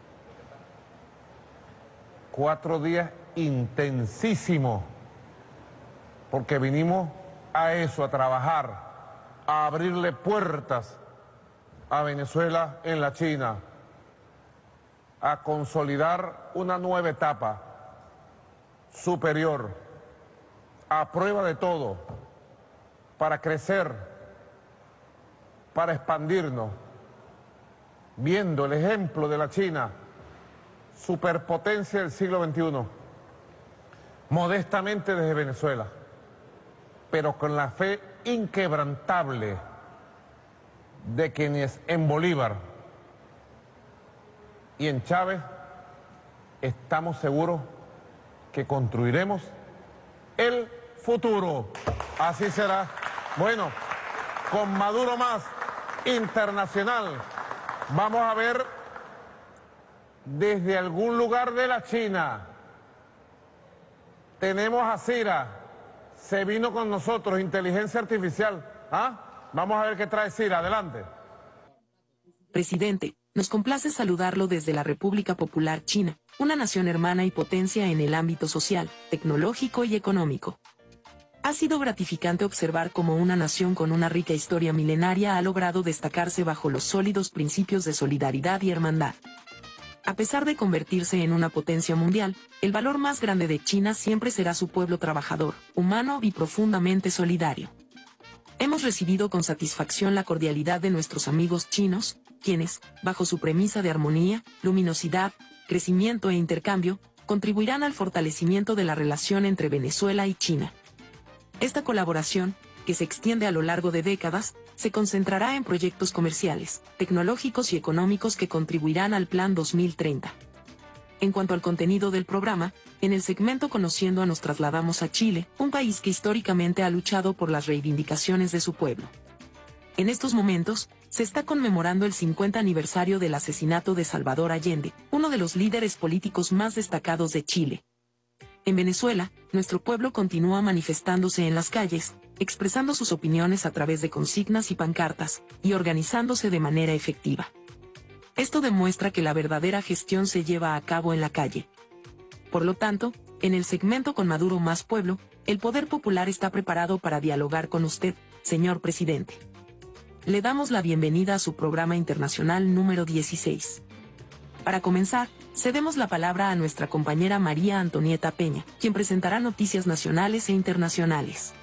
Cuatro días intensísimos, porque vinimos a eso, a trabajar, a abrirle puertas a Venezuela en la China, a consolidar una nueva etapa superior, a prueba de todo, para crecer, para expandirnos, viendo el ejemplo de la China, superpotencia del siglo veintiuno, modestamente desde Venezuela, pero con la fe inquebrantable de quienes en Bolívar y en Chávez estamos seguros que construiremos el futuro. Así será. Bueno, con Maduro más internacional, vamos a ver desde algún lugar de la China. Tenemos a Cira, se vino con nosotros, inteligencia artificial. ¿Ah? Vamos a ver qué trae Cira, adelante. Presidente, nos complace saludarlo desde la República Popular China, una nación hermana y potencia en el ámbito social, tecnológico y económico. Ha sido gratificante observar cómo una nación con una rica historia milenaria ha logrado destacarse bajo los sólidos principios de solidaridad y hermandad. A pesar de convertirse en una potencia mundial, el valor más grande de China siempre será su pueblo trabajador, humano y profundamente solidario. Hemos recibido con satisfacción la cordialidad de nuestros amigos chinos, quienes, bajo su premisa de armonía, luminosidad, crecimiento e intercambio, contribuirán al fortalecimiento de la relación entre Venezuela y China. Esta colaboración, que se extiende a lo largo de décadas, se concentrará en proyectos comerciales, tecnológicos y económicos que contribuirán al Plan dos mil treinta. En cuanto al contenido del programa, en el segmento Conociendo nos trasladamos a Chile, un país que históricamente ha luchado por las reivindicaciones de su pueblo. En estos momentos, se está conmemorando el cincuenta aniversario del asesinato de Salvador Allende, uno de los líderes políticos más destacados de Chile. En Venezuela, nuestro pueblo continúa manifestándose en las calles, expresando sus opiniones a través de consignas y pancartas, y organizándose de manera efectiva. Esto demuestra que la verdadera gestión se lleva a cabo en la calle. Por lo tanto, en el segmento Con Maduro más Pueblo, el Poder Popular está preparado para dialogar con usted, señor presidente. Le damos la bienvenida a su programa internacional número dieciséis. Para comenzar, cedemos la palabra a nuestra compañera María Antonieta Peña, quien presentará noticias nacionales e internacionales.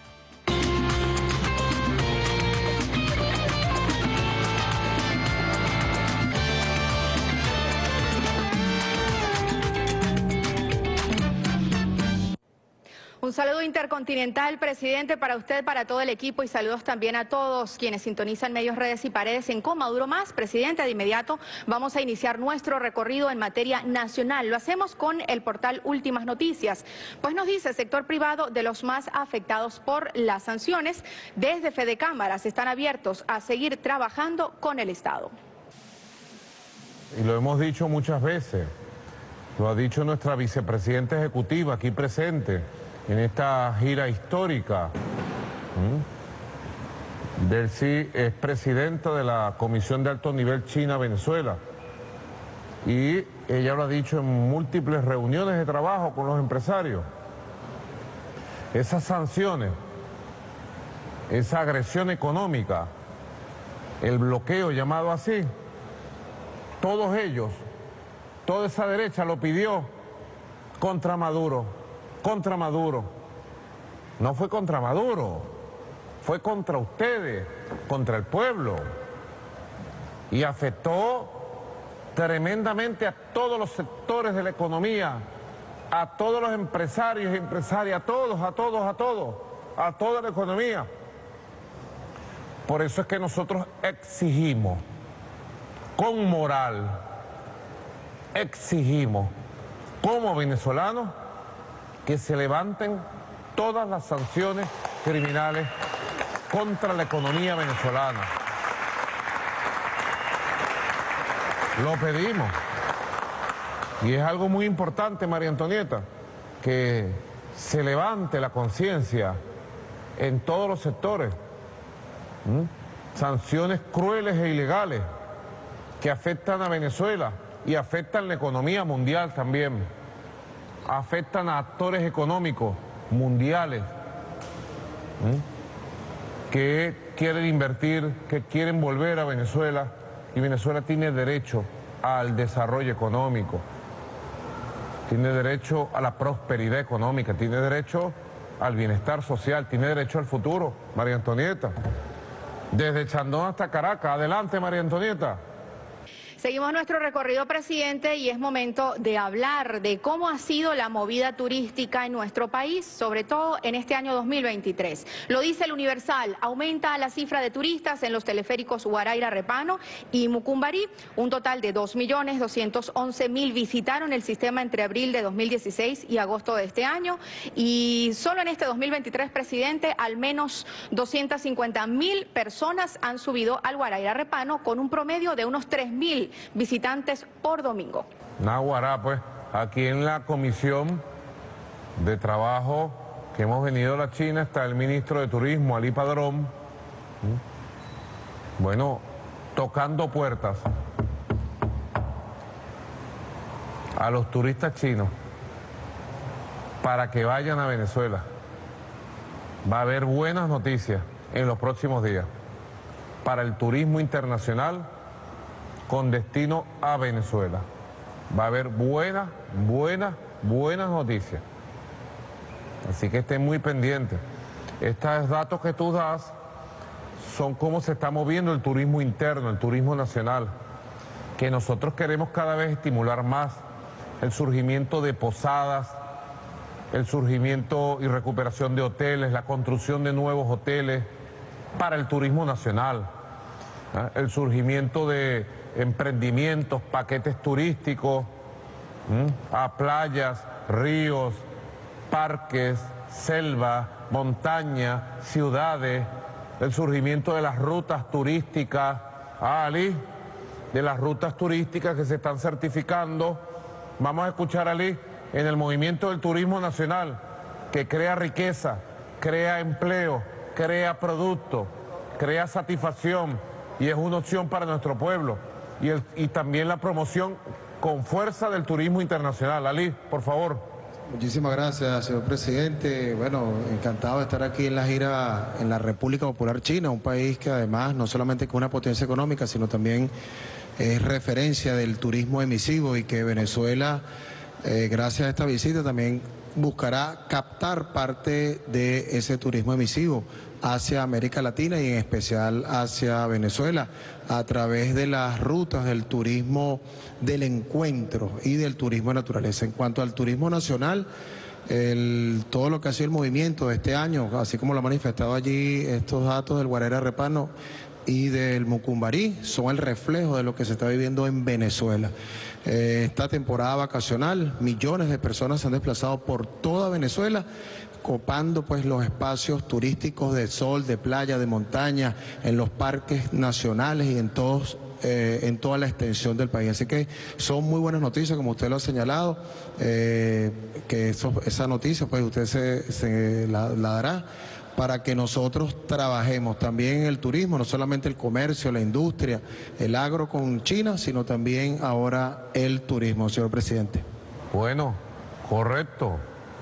Un saludo intercontinental, presidente, para usted, para todo el equipo, y saludos también a todos quienes sintonizan medios, redes y paredes en Con Maduro más. Presidente, de inmediato vamos a iniciar nuestro recorrido en materia nacional. Lo hacemos con el portal Últimas Noticias. Pues nos dice, sector privado de los más afectados por las sanciones, desde Fede Cámaras están abiertos a seguir trabajando con el Estado. Y lo hemos dicho muchas veces, lo ha dicho nuestra vicepresidenta ejecutiva aquí presente, en esta gira histórica. ¿Mm? Delcy es presidenta de la Comisión de Alto Nivel China-Venezuela y ella lo ha dicho en múltiples reuniones de trabajo con los empresarios. Esas sanciones, esa agresión económica, el bloqueo llamado así, todos ellos, toda esa derecha lo pidió contra Maduro. Contra Maduro. No fue contra Maduro, fue contra ustedes, contra el pueblo. Y afectó tremendamente a todos los sectores de la economía, a todos los empresarios y empresarias, a todos, a todos, a todos, a toda la economía. Por eso es que nosotros exigimos, con moral, exigimos, como venezolanos, que se levanten todas las sanciones criminales contra la economía venezolana. Lo pedimos. Y es algo muy importante, María Antonieta, que se levante la conciencia en todos los sectores. ¿Mm? Sanciones crueles e ilegales que afectan a Venezuela y afectan la economía mundial también. Afectan a actores económicos mundiales ¿sí? que quieren invertir, que quieren volver a Venezuela, y Venezuela tiene derecho al desarrollo económico, tiene derecho a la prosperidad económica, tiene derecho al bienestar social, tiene derecho al futuro. María Antonieta, desde Chandón hasta Caracas. Adelante, María Antonieta. Seguimos nuestro recorrido, presidente, y es momento de hablar de cómo ha sido la movida turística en nuestro país, sobre todo en este año dos mil veintitrés. Lo dice el Universal, aumenta la cifra de turistas en los teleféricos Guaraíra Repano y Mucumbarí. Un total de dos millones doscientos once mil visitaron el sistema entre abril de dos mil dieciséis y agosto de este año. Y solo en este dos mil veintitrés, presidente, al menos doscientas cincuenta mil personas han subido al Guaraíra Repano, con un promedio de unos tres mil visitantes por domingo. Naguará, pues, aquí en la comisión de trabajo que hemos venido a la China está el ministro de Turismo, Ali Padrón, bueno, tocando puertas a los turistas chinos para que vayan a Venezuela. Va a haber buenas noticias en los próximos días para el turismo internacional con destino a Venezuela. Va a haber buenas, buenas, buenas noticias. Así que estén muy pendientes. Estos datos que tú das son cómo se está moviendo el turismo interno, el turismo nacional, que nosotros queremos cada vez estimular más. El surgimiento de posadas, el surgimiento y recuperación de hoteles, la construcción de nuevos hoteles para el turismo nacional, ¿eh? El surgimiento de emprendimientos, paquetes turísticos, ¿Mm? a playas, ríos, parques, selva, montaña, ciudades, el surgimiento de las rutas turísticas, ah, Ali, de las rutas turísticas que se están certificando. Vamos a escuchar, Ali, en el movimiento del turismo nacional, que crea riqueza, crea empleo, crea producto, crea satisfacción y es una opción para nuestro pueblo. Y, el, y también la promoción con fuerza del turismo internacional. Ali, por favor. Muchísimas gracias, señor presidente. Bueno, encantado de estar aquí en la gira en la República Popular China, un país que además no solamente es una potencia económica, sino también es referencia del turismo emisivo y que Venezuela, eh, gracias a esta visita, también buscará captar parte de ese turismo emisivo hacia América Latina y en especial hacia Venezuela a través de las rutas del turismo del encuentro y del turismo de naturaleza. En cuanto al turismo nacional, el, todo lo que ha sido el movimiento de este año, así como lo ha manifestado allí estos datos del Guarera Repano y del Mucumbarí, son el reflejo de lo que se está viviendo en Venezuela. Eh, esta temporada vacacional, millones de personas se han desplazado por toda Venezuela, copando pues los espacios turísticos de sol, de playa, de montaña, en los parques nacionales y en todos eh, en toda la extensión del país. Así que son muy buenas noticias, como usted lo ha señalado, eh, que eso, esa noticia pues usted se, se la, la dará para que nosotros trabajemos también en el turismo, no solamente el comercio, la industria, el agro con China, sino también ahora el turismo, señor presidente. Bueno, correcto.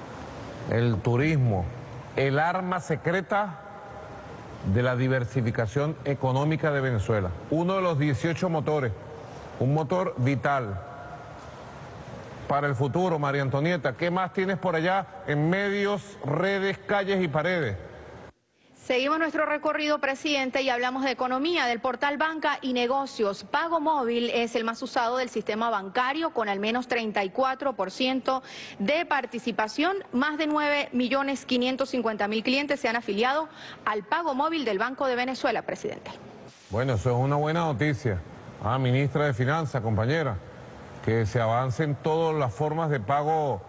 El turismo, el arma secreta de la diversificación económica de Venezuela. Uno de los dieciocho motores, un motor vital para el futuro. María Antonieta, ¿qué más tienes por allá en medios, redes, calles y paredes? Seguimos nuestro recorrido, presidente, y hablamos de economía, del portal Banca y Negocios. Pago Móvil es el más usado del sistema bancario, con al menos treinta y cuatro por ciento de participación. Más de nueve millones quinientos cincuenta mil clientes se han afiliado al Pago Móvil del Banco de Venezuela, presidente. Bueno, eso es una buena noticia. Ah, ministra de Finanzas, compañera, que se avancen todas las formas de pago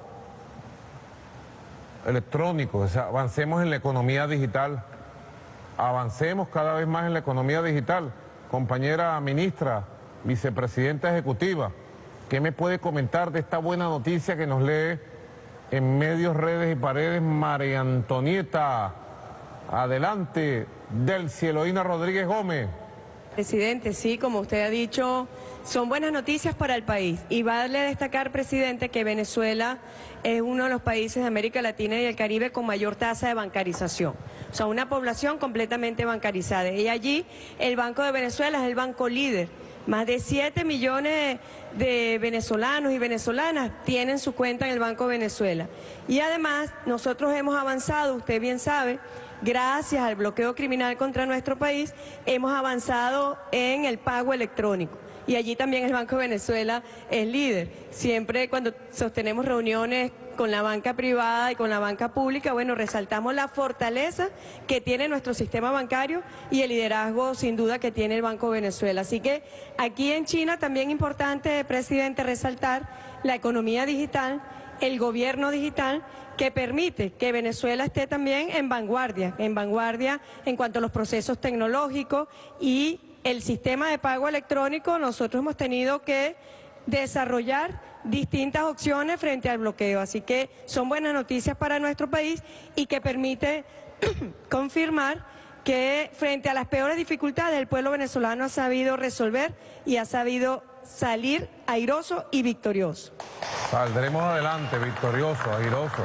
electrónico, o sea, avancemos en la economía digital. Avancemos cada vez más en la economía digital. Compañera ministra, vicepresidenta ejecutiva, ¿qué me puede comentar de esta buena noticia que nos lee en medios, redes y paredes María Antonieta? Adelante, Delcy Eloína Rodríguez Gómez. Presidente, sí, como usted ha dicho, son buenas noticias para el país. Y vale destacar, presidente, que Venezuela es uno de los países de América Latina y el Caribe con mayor tasa de bancarización. O sea, una población completamente bancarizada. Y allí el Banco de Venezuela es el banco líder. Más de siete millones de venezolanos y venezolanas tienen su cuenta en el Banco de Venezuela. Y además, nosotros hemos avanzado, usted bien sabe, gracias al bloqueo criminal contra nuestro país, hemos avanzado en el pago electrónico. Y allí también el Banco de Venezuela es líder. Siempre cuando sostenemos reuniones con la banca privada y con la banca pública, bueno, resaltamos la fortaleza que tiene nuestro sistema bancario y el liderazgo, sin duda, que tiene el Banco de Venezuela. Así que aquí en China también es importante, presidente, resaltar la economía digital, el gobierno digital, que permite que Venezuela esté también en vanguardia, en vanguardia en cuanto a los procesos tecnológicos y el sistema de pago electrónico. Nosotros hemos tenido que desarrollar distintas opciones frente al bloqueo, así que son buenas noticias para nuestro país y que permite confirmar que frente a las peores dificultades el pueblo venezolano ha sabido resolver y ha sabido salir airoso y victorioso. Saldremos adelante, victorioso, airoso.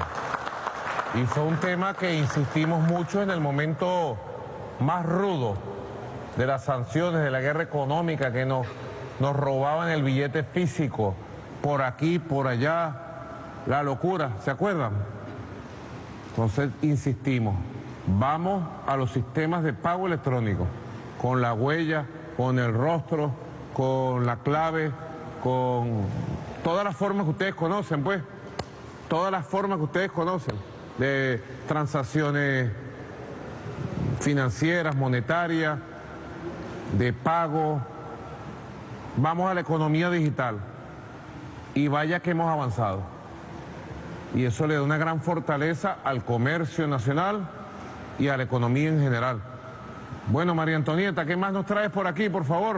Y fue un tema que insistimos mucho en el momento más rudo de las sanciones, de la guerra económica que nos, nos robaban el billete físico, por aquí, por allá, la locura, ¿se acuerdan? Entonces insistimos, vamos a los sistemas de pago electrónico, con la huella, con el rostro, con la clave, con todas las formas que ustedes conocen, pues, todas las formas que ustedes conocen de transacciones financieras, monetarias, de pago. Vamos a la economía digital. Y vaya que hemos avanzado. Y eso le da una gran fortaleza al comercio nacional y a la economía en general. Bueno, María Antonieta, ¿qué más nos traes por aquí, por favor?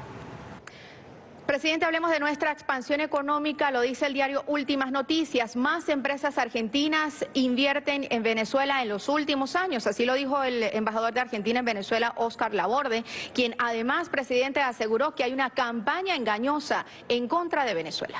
Presidente, hablemos de nuestra expansión económica, lo dice el diario Últimas Noticias. Más empresas argentinas invierten en Venezuela en los últimos años. Así lo dijo el embajador de Argentina en Venezuela, Óscar Laborde, quien además, presidente, aseguró que hay una campaña engañosa en contra de Venezuela.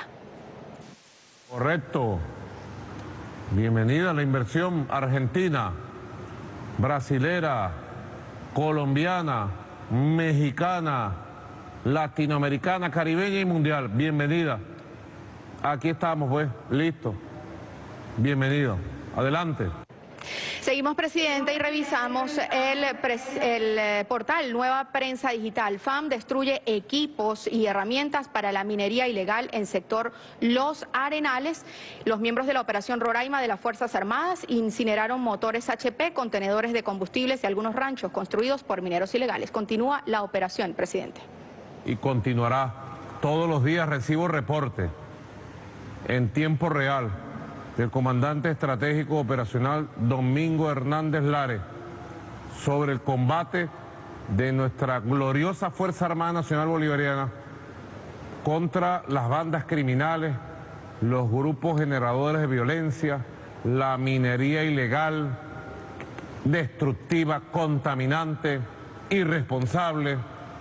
Correcto. Bienvenida a la inversión argentina, brasilera, colombiana, mexicana, latinoamericana, caribeña y mundial. Bienvenida. Aquí estamos, pues, listo. Bienvenido. Adelante. Seguimos, presidente, y revisamos el, el portal Nueva Prensa Digital. F A M destruye equipos y herramientas para la minería ilegal en sector Los Arenales. Los miembros de la Operación Roraima de las Fuerzas Armadas incineraron motores H P, contenedores de combustibles y algunos ranchos construidos por mineros ilegales. Continúa la operación, presidente. Y continuará. Todos los días recibo reporte en tiempo real del comandante estratégico operacional Domingo Hernández Lares sobre el combate de nuestra gloriosa Fuerza Armada Nacional Bolivariana contra las bandas criminales, los grupos generadores de violencia, la minería ilegal, destructiva, contaminante, irresponsable.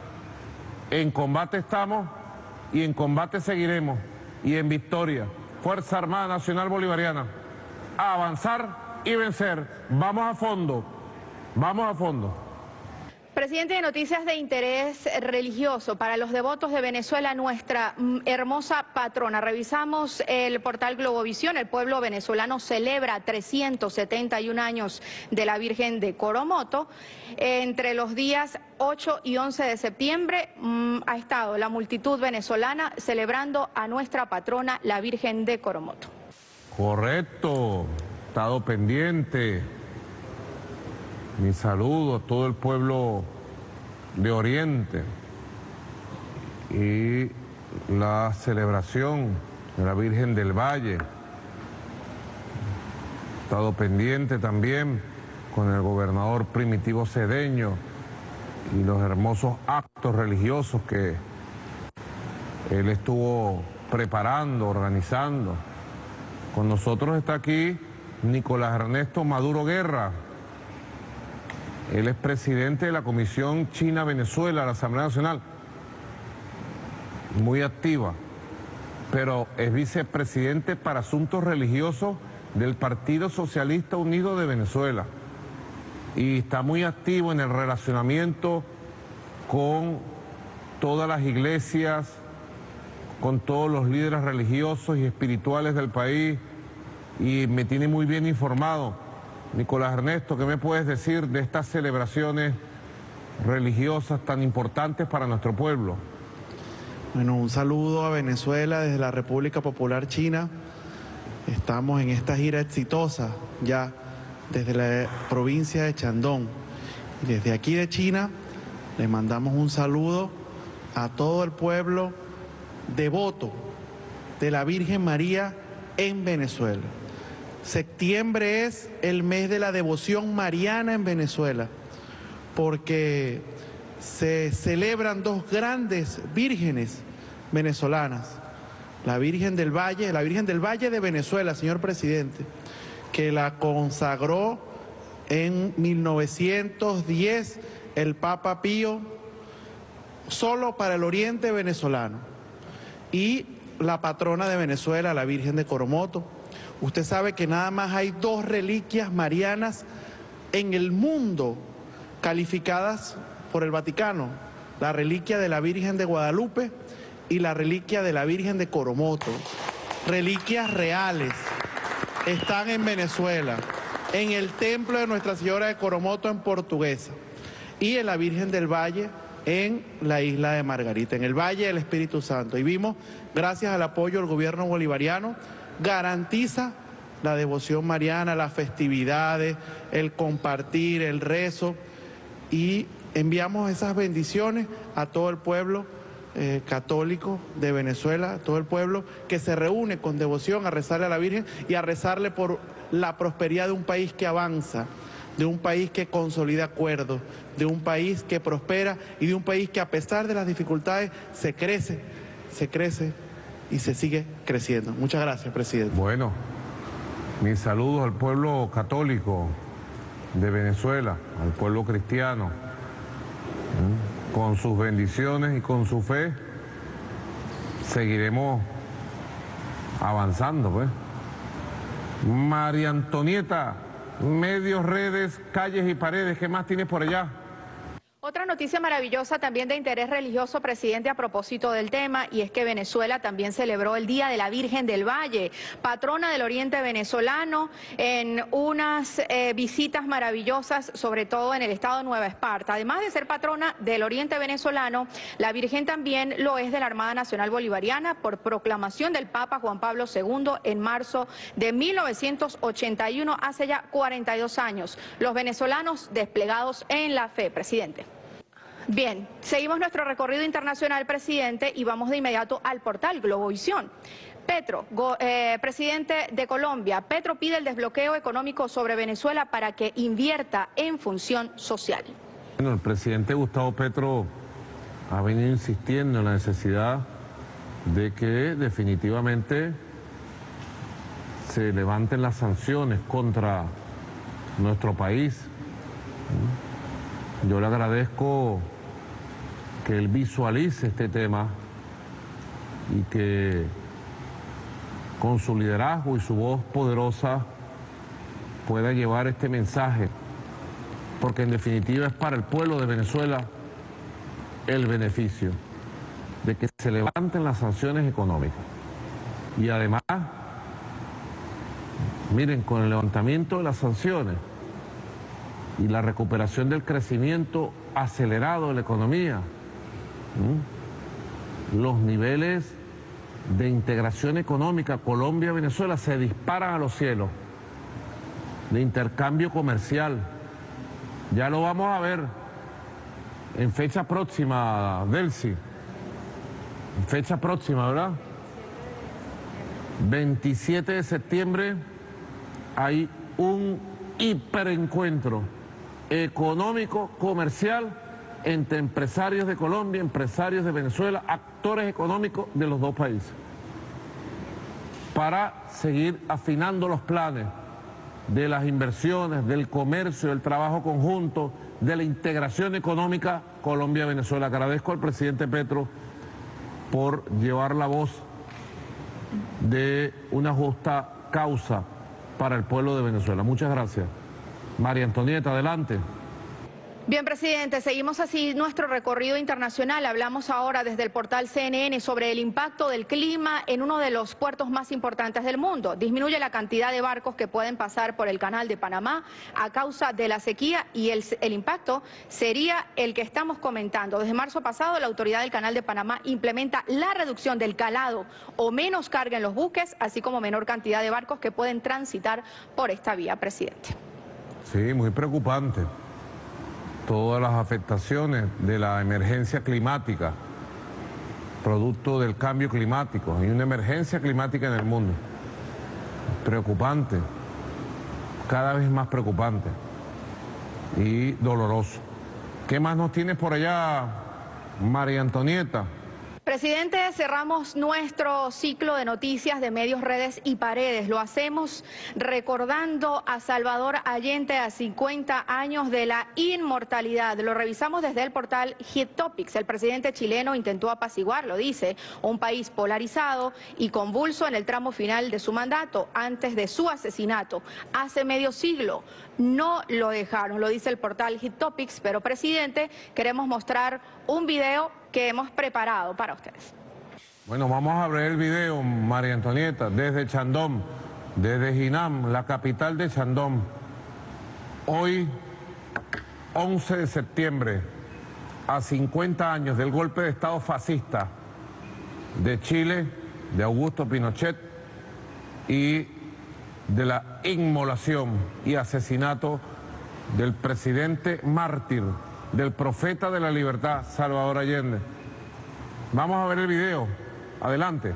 En combate estamos y en combate seguiremos y en victoria. Fuerza Armada Nacional Bolivariana, a avanzar y vencer. Vamos a fondo, vamos a fondo. Presidente, de noticias de interés religioso para los devotos de Venezuela, nuestra hermosa patrona. Revisamos el portal Globovisión. El pueblo venezolano celebra trescientos setenta y un años de la Virgen de Coromoto. Entre los días ocho y once de septiembre mmm, ha estado la multitud venezolana celebrando a nuestra patrona, la Virgen de Coromoto. Correcto, estado pendiente. Mi saludo a todo el pueblo de Oriente y la celebración de la Virgen del Valle. He estado pendiente también con el gobernador Primitivo Cedeño y los hermosos actos religiosos que él estuvo preparando, organizando. Con nosotros está aquí Nicolás Ernesto Maduro Guerra. Él es presidente de la Comisión China-Venezuela de la Asamblea Nacional, muy activa, pero es vicepresidente para asuntos religiosos del Partido Socialista Unido de Venezuela y está muy activo en el relacionamiento con todas las iglesias, con todos los líderes religiosos y espirituales del país y me tiene muy bien informado. Nicolás Ernesto, ¿qué me puedes decir de estas celebraciones religiosas tan importantes para nuestro pueblo? Bueno, un saludo a Venezuela desde la República Popular China. Estamos en esta gira exitosa ya desde la provincia de Shandong. Y desde aquí de China le mandamos un saludo a todo el pueblo devoto de la Virgen María en Venezuela. Septiembre es el mes de la devoción mariana en Venezuela, porque se celebran dos grandes vírgenes venezolanas. La Virgen del Valle, la Virgen del Valle de Venezuela, señor presidente, que la consagró en mil novecientos diez el Papa Pío, solo para el oriente venezolano. Y la patrona de Venezuela, la Virgen de Coromoto. Usted sabe que nada más hay dos reliquias marianas en el mundo calificadas por el Vaticano. La reliquia de la Virgen de Guadalupe y la reliquia de la Virgen de Coromoto. Reliquias reales están en Venezuela, en el templo de Nuestra Señora de Coromoto en Portuguesa y en la Virgen del Valle en la isla de Margarita, en el Valle del Espíritu Santo. Y vimos, gracias al apoyo del gobierno bolivariano, garantiza la devoción mariana, las festividades, el compartir, el rezo, y enviamos esas bendiciones a todo el pueblo eh, católico de Venezuela, todo el pueblo que se reúne con devoción a rezarle a la Virgen y a rezarle por la prosperidad de un país que avanza, de un país que consolida acuerdos, de un país que prospera y de un país que a pesar de las dificultades se crece, se crece y se sigue creciendo. Muchas gracias, presidente. Bueno, mis saludos al pueblo católico de Venezuela, al pueblo cristiano, ¿sí? Con sus bendiciones y con su fe seguiremos avanzando, pues. María Antonieta, medios, redes, calles y paredes, ¿qué más tienes por allá? Otra noticia maravillosa también de interés religioso, presidente, a propósito del tema, y es que Venezuela también celebró el Día de la Virgen del Valle, patrona del oriente venezolano, en unas eh, visitas maravillosas, sobre todo en el estado de Nueva Esparta. Además de ser patrona del oriente venezolano, la Virgen también lo es de la Armada Nacional Bolivariana por proclamación del Papa Juan Pablo segundo en marzo de mil novecientos ochenta y uno, hace ya cuarenta y dos años. Los venezolanos desplegados en la fe, presidente. Bien, seguimos nuestro recorrido internacional, presidente, y vamos de inmediato al portal Globovisión. Petro, go, eh, presidente de Colombia, Petro pide el desbloqueo económico sobre Venezuela para que invierta en función social. Bueno, el presidente Gustavo Petro ha venido insistiendo en la necesidad de que definitivamente se levanten las sanciones contra nuestro país. Yo le agradezco que él visualice este tema y que con su liderazgo y su voz poderosa pueda llevar este mensaje, porque en definitiva es para el pueblo de Venezuela el beneficio de que se levanten las sanciones económicas. Y además, miren, con el levantamiento de las sanciones y la recuperación del crecimiento acelerado de la economía, ¿sí? Los niveles de integración económica Colombia-Venezuela se disparan a los cielos, de intercambio comercial. Ya lo vamos a ver en fecha próxima, Delcy, en fecha próxima, ¿verdad? veintisiete de septiembre hay un hiperencuentro económico, comercial, entre empresarios de Colombia, empresarios de Venezuela, actores económicos de los dos países, para seguir afinando los planes de las inversiones, del comercio, del trabajo conjunto, de la integración económica Colombia-Venezuela. Agradezco al presidente Petro por llevar la voz de una justa causa para el pueblo de Venezuela. Muchas gracias. María Antonieta, adelante. Bien, presidente, seguimos así nuestro recorrido internacional. Hablamos ahora desde el portal C N N sobre el impacto del clima en uno de los puertos más importantes del mundo. Disminuye la cantidad de barcos que pueden pasar por el canal de Panamá a causa de la sequía y el, el impacto sería el que estamos comentando. Desde marzo pasado, la autoridad del canal de Panamá implementa la reducción del calado o menos carga en los buques, así como menor cantidad de barcos que pueden transitar por esta vía, presidente. Sí, muy preocupante. Todas las afectaciones de la emergencia climática, producto del cambio climático. Hay una emergencia climática en el mundo. Preocupante, cada vez más preocupante y doloroso. ¿Qué más nos tienes por allá, María Antonieta? Presidente, cerramos nuestro ciclo de noticias de medios, redes y paredes. Lo hacemos recordando a Salvador Allende a cincuenta años de la inmortalidad. Lo revisamos desde el portal Hit Topics. El presidente chileno intentó apaciguarlo, dice, un país polarizado y convulso en el tramo final de su mandato, antes de su asesinato, hace medio siglo. No lo dejaron, lo dice el portal Hit Topics, pero presidente, queremos mostrar un video que hemos preparado para ustedes. Bueno, vamos a ver el video, María Antonieta, desde Chandón, desde Jinam, la capital de Chandón. Hoy, once de septiembre, a cincuenta años del golpe de Estado fascista de Chile, de Augusto Pinochet, y de la inmolación y asesinato del presidente mártir, del profeta de la libertad, Salvador Allende. Vamos a ver el video. Adelante.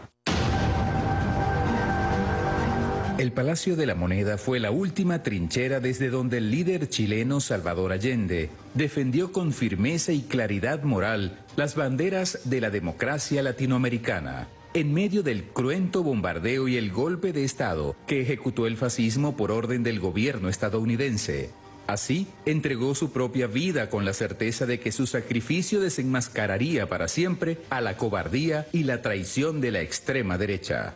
El Palacio de la Moneda fue la última trinchera desde donde el líder chileno Salvador Allende defendió con firmeza y claridad moral las banderas de la democracia latinoamericana, en medio del cruento bombardeo y el golpe de Estado que ejecutó el fascismo por orden del gobierno estadounidense. Así, entregó su propia vida con la certeza de que su sacrificio desenmascararía para siempre a la cobardía y la traición de la extrema derecha.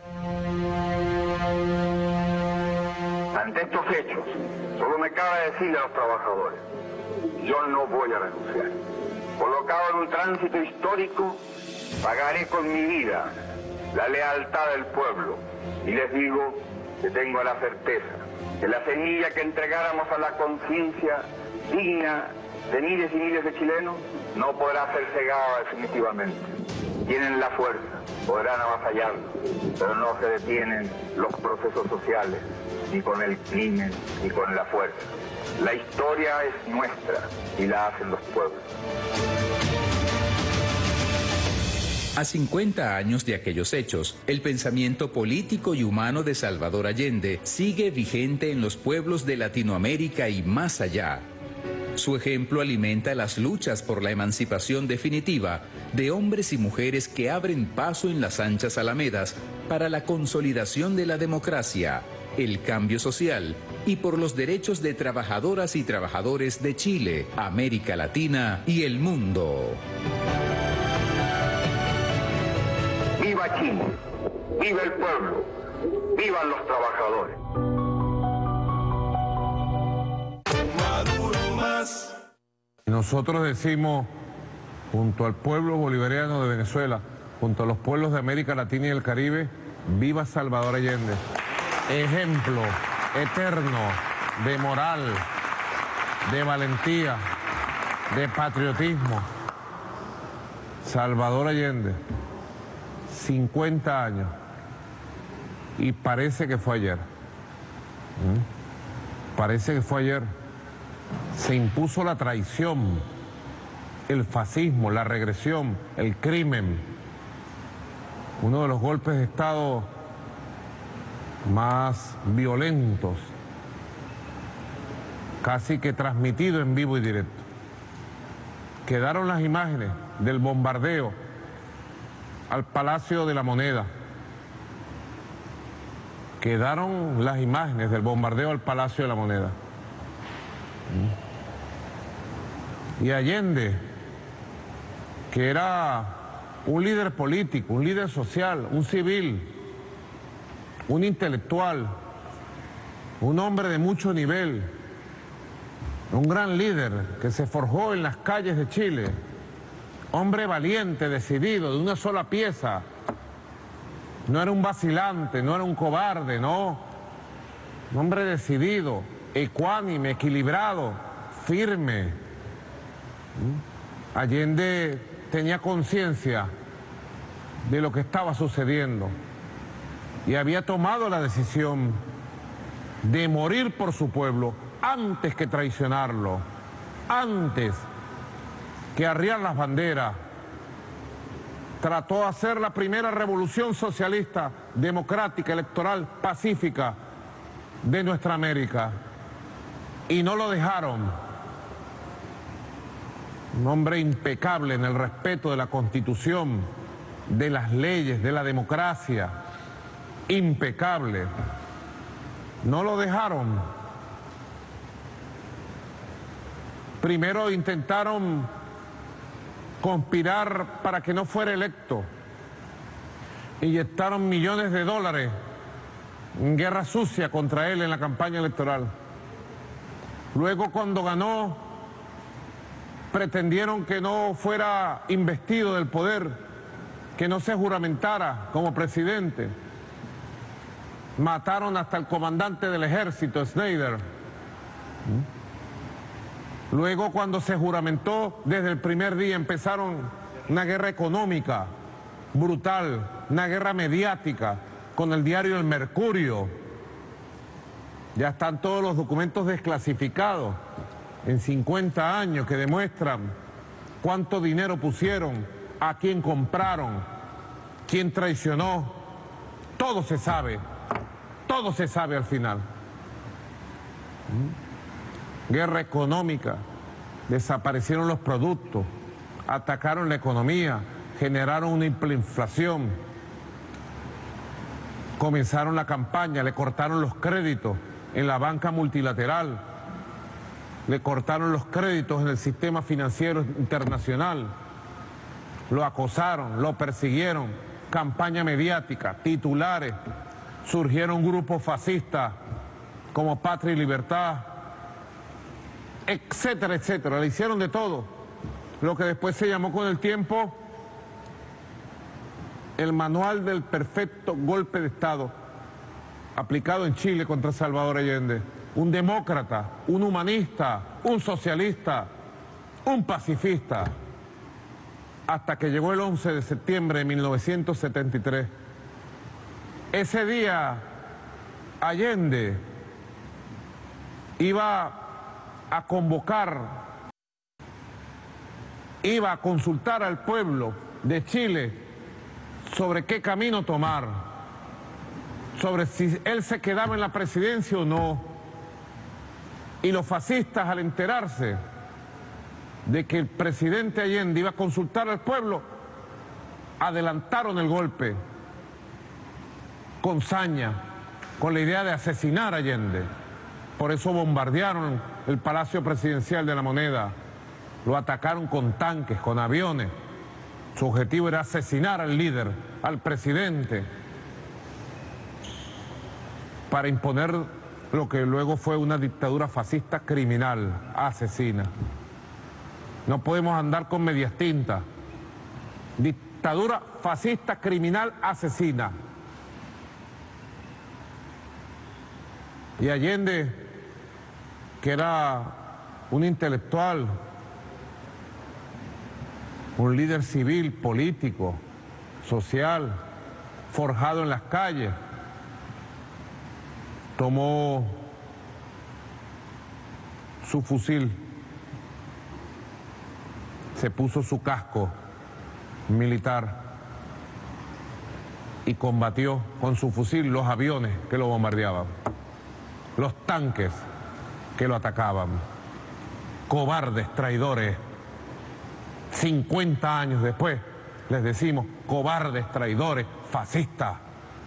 Ante estos hechos, solo me cabe decirle a los trabajadores, yo no voy a renunciar. Colocado en un tránsito histórico, pagaré con mi vida la lealtad del pueblo. Y les digo que tengo la certeza que la semilla que entregáramos a la conciencia digna de miles y miles de chilenos no podrá ser cegada definitivamente. Tienen la fuerza, podrán avasallarlo, pero no se detienen los procesos sociales, ni con el crimen, ni con la fuerza. La historia es nuestra y la hacen los pueblos. A cincuenta años de aquellos hechos, el pensamiento político y humano de Salvador Allende sigue vigente en los pueblos de Latinoamérica y más allá. Su ejemplo alimenta las luchas por la emancipación definitiva de hombres y mujeres que abren paso en las anchas alamedas para la consolidación de la democracia, el cambio social y por los derechos de trabajadoras y trabajadores de Chile, América Latina y el mundo. ¡Viva Chile! ¡Viva el pueblo! ¡Vivan los trabajadores! Maduro más. Nosotros decimos, junto al pueblo bolivariano de Venezuela, junto a los pueblos de América Latina y el Caribe, viva Salvador Allende. Ejemplo eterno de moral, de valentía, de patriotismo. Salvador Allende, cincuenta años, y parece que fue ayer. ¿Mm? Parece que fue ayer. Se impuso la traición, el fascismo, la regresión, el crimen. Uno de los golpes de Estado más violentos, casi que transmitido en vivo y directo. Quedaron las imágenes del bombardeo al Palacio de la Moneda. Quedaron las imágenes del bombardeo al Palacio de la Moneda. Y Allende, que era un líder político, un líder social, un civil, un intelectual, un hombre de mucho nivel, un gran líder que se forjó en las calles de Chile, hombre valiente, decidido, de una sola pieza. No era un vacilante, no era un cobarde, no. Un hombre decidido, ecuánime, equilibrado, firme. Allende tenía conciencia de lo que estaba sucediendo y había tomado la decisión de morir por su pueblo antes que traicionarlo, antes que arriar las banderas. Trató de hacer la primera revolución socialista, democrática, electoral, pacífica de nuestra América. Y no lo dejaron. Un hombre impecable en el respeto de la Constitución, de las leyes, de la democracia. Impecable. No lo dejaron. Primero intentaron conspirar para que no fuera electo. Inyectaron millones de dólares en guerra sucia contra él en la campaña electoral. Luego, cuando ganó, pretendieron que no fuera investido del poder, que no se juramentara como presidente. Mataron hasta el comandante del ejército, Snyder. Luego, cuando se juramentó, desde el primer día empezaron una guerra económica brutal, una guerra mediática con el diario El Mercurio. Ya están todos los documentos desclasificados en cincuenta años que demuestran cuánto dinero pusieron a quién compraron, quién traicionó, todo se sabe, todo se sabe al final. Guerra económica, desaparecieron los productos, atacaron la economía, generaron una hiperinflación, comenzaron la campaña, le cortaron los créditos en la banca multilateral, le cortaron los créditos en el sistema financiero internacional, lo acosaron, lo persiguieron, campaña mediática, titulares, surgieron grupos fascistas como Patria y Libertad, etcétera, etcétera, le hicieron de todo, lo que después se llamó con el tiempo el manual del perfecto golpe de Estado, aplicado en Chile contra Salvador Allende. Un demócrata, un humanista, un socialista, un pacifista, hasta que llegó el once de septiembre de mil novecientos setenta y tres. Ese día, Allende iba a convocar, iba a consultar al pueblo de Chile sobre qué camino tomar, sobre si él se quedaba en la presidencia o no. Y los fascistas, al enterarse de que el presidente Allende iba a consultar al pueblo, adelantaron el golpe con saña, con la idea de asesinar a Allende. Por eso bombardearon el Palacio Presidencial de la Moneda, lo atacaron con tanques, con aviones. Su objetivo era asesinar al líder, al presidente, para imponer lo que luego fue una dictadura fascista criminal, asesina. No podemos andar con medias tintas. Dictadura fascista criminal asesina. Y Allende, que era un intelectual, un líder civil, político, social, forjado en las calles, tomó su fusil, se puso su casco militar y combatió con su fusil los aviones que lo bombardeaban, los tanques que lo atacaban. Cobardes, traidores. cincuenta años después les decimos cobardes, traidores, fascistas.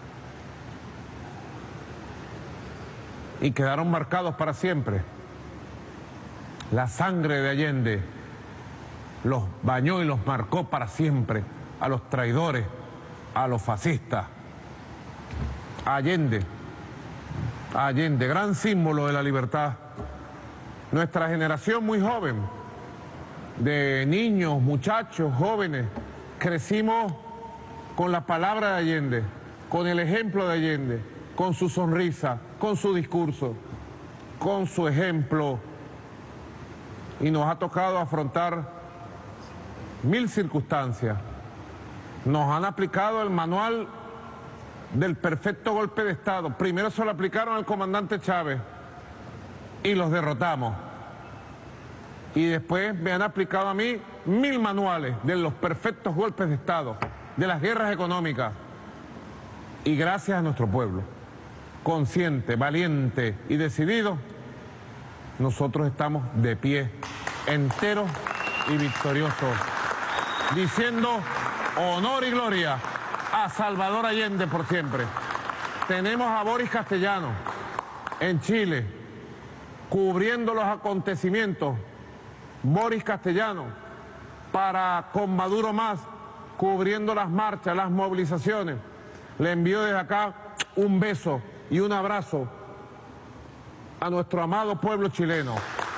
Y quedaron marcados para siempre. La sangre de Allende los bañó y los marcó para siempre a los traidores, a los fascistas. Allende, Allende, gran símbolo de la libertad. Nuestra generación muy joven, de niños, muchachos, jóvenes, crecimos con la palabra de Allende, con el ejemplo de Allende, con su sonrisa, con su discurso, con su ejemplo. Y nos ha tocado afrontar mil circunstancias. Nos han aplicado el manual del perfecto golpe de Estado. Primero se lo aplicaron al comandante Chávez y los derrotamos. Y después me han aplicado a mí mil manuales de los perfectos golpes de Estado, de las guerras económicas. Y gracias a nuestro pueblo, consciente, valiente y decidido, nosotros estamos de pie, enteros y victoriosos, diciendo honor y gloria a Salvador Allende por siempre. Tenemos a Boris Castellanos en Chile, cubriendo los acontecimientos. Boris Castellanos, para Con Maduro Más, cubriendo las marchas, las movilizaciones. Le envío desde acá un beso y un abrazo a nuestro amado pueblo chileno.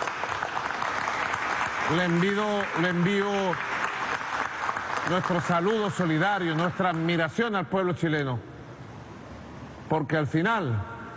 Le envío, le envío nuestro saludo solidario, nuestra admiración al pueblo chileno, porque al final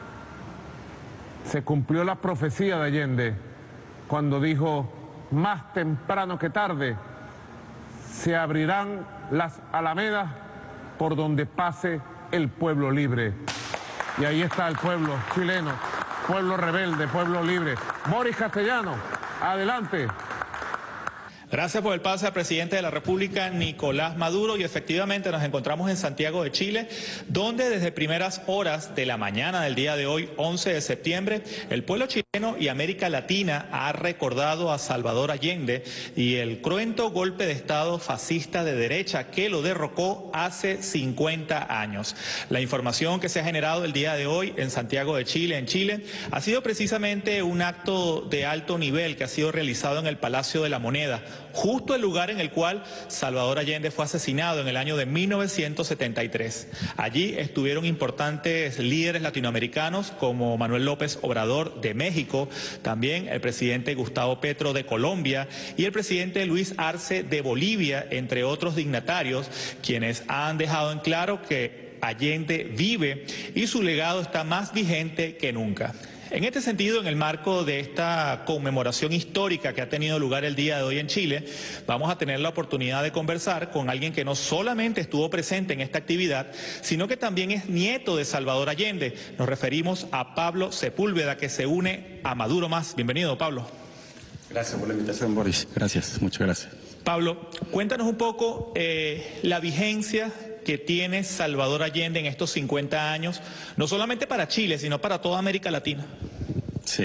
se cumplió la profecía de Allende cuando dijo: más temprano que tarde se abrirán las alamedas por donde pase el pueblo libre. Y ahí está el pueblo chileno, pueblo rebelde, pueblo libre. Boris Castellanos, adelante. Gracias por el pase al presidente de la República, Nicolás Maduro, y efectivamente nos encontramos en Santiago de Chile, donde desde primeras horas de la mañana del día de hoy, once de septiembre, el pueblo chileno y América Latina ha recordado a Salvador Allende y el cruento golpe de Estado fascista de derecha que lo derrocó hace cincuenta años. La información que se ha generado el día de hoy en Santiago de Chile, en Chile, ha sido precisamente un acto de alto nivel que ha sido realizado en el Palacio de la Moneda, justo el lugar en el cual Salvador Allende fue asesinado en el año de mil novecientos setenta y tres. Allí estuvieron importantes líderes latinoamericanos como Manuel López Obrador de México, también el presidente Gustavo Petro de Colombia y el presidente Luis Arce de Bolivia, entre otros dignatarios, quienes han dejado en claro que Allende vive y su legado está más vigente que nunca. En este sentido, en el marco de esta conmemoración histórica que ha tenido lugar el día de hoy en Chile, vamos a tener la oportunidad de conversar con alguien que no solamente estuvo presente en esta actividad, sino que también es nieto de Salvador Allende. Nos referimos a Pablo Sepúlveda, que se une a Maduro Más. Bienvenido, Pablo. Gracias por la invitación, Boris. Gracias, muchas gracias. Pablo, cuéntanos un poco eh, la vigencia que tiene Salvador Allende en estos cincuenta años, no solamente para Chile, sino para toda América Latina. Sí.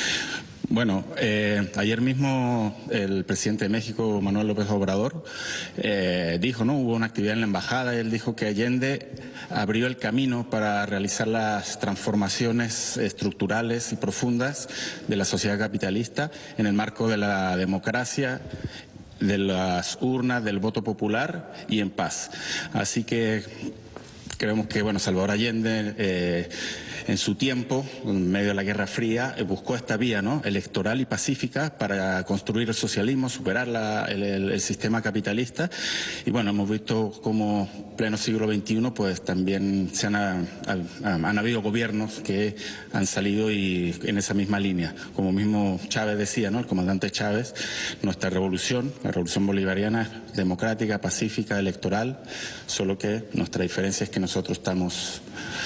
Bueno, eh, ayer mismo el presidente de México, Manuel López Obrador, eh, dijo, ¿no? Hubo una actividad en la embajada, él dijo que Allende abrió el camino para realizar las transformaciones estructurales y profundas de la sociedad capitalista en el marco de la democracia, de las urnas, del voto popular y en paz. Así que creemos que, bueno, Salvador Allende eh, en su tiempo, en medio de la Guerra Fría, eh, buscó esta vía, ¿no?, electoral y pacífica para construir el socialismo, superar la, el, el, el sistema capitalista. Y bueno, hemos visto cómo pleno siglo veintiuno, pues también se han, han, han habido gobiernos que han salido y en esa misma línea. Como mismo Chávez decía, ¿no?, el comandante Chávez, nuestra revolución, la revolución bolivariana, es democrática, pacífica, electoral, solo que nuestra diferencia es que nosotros estamos...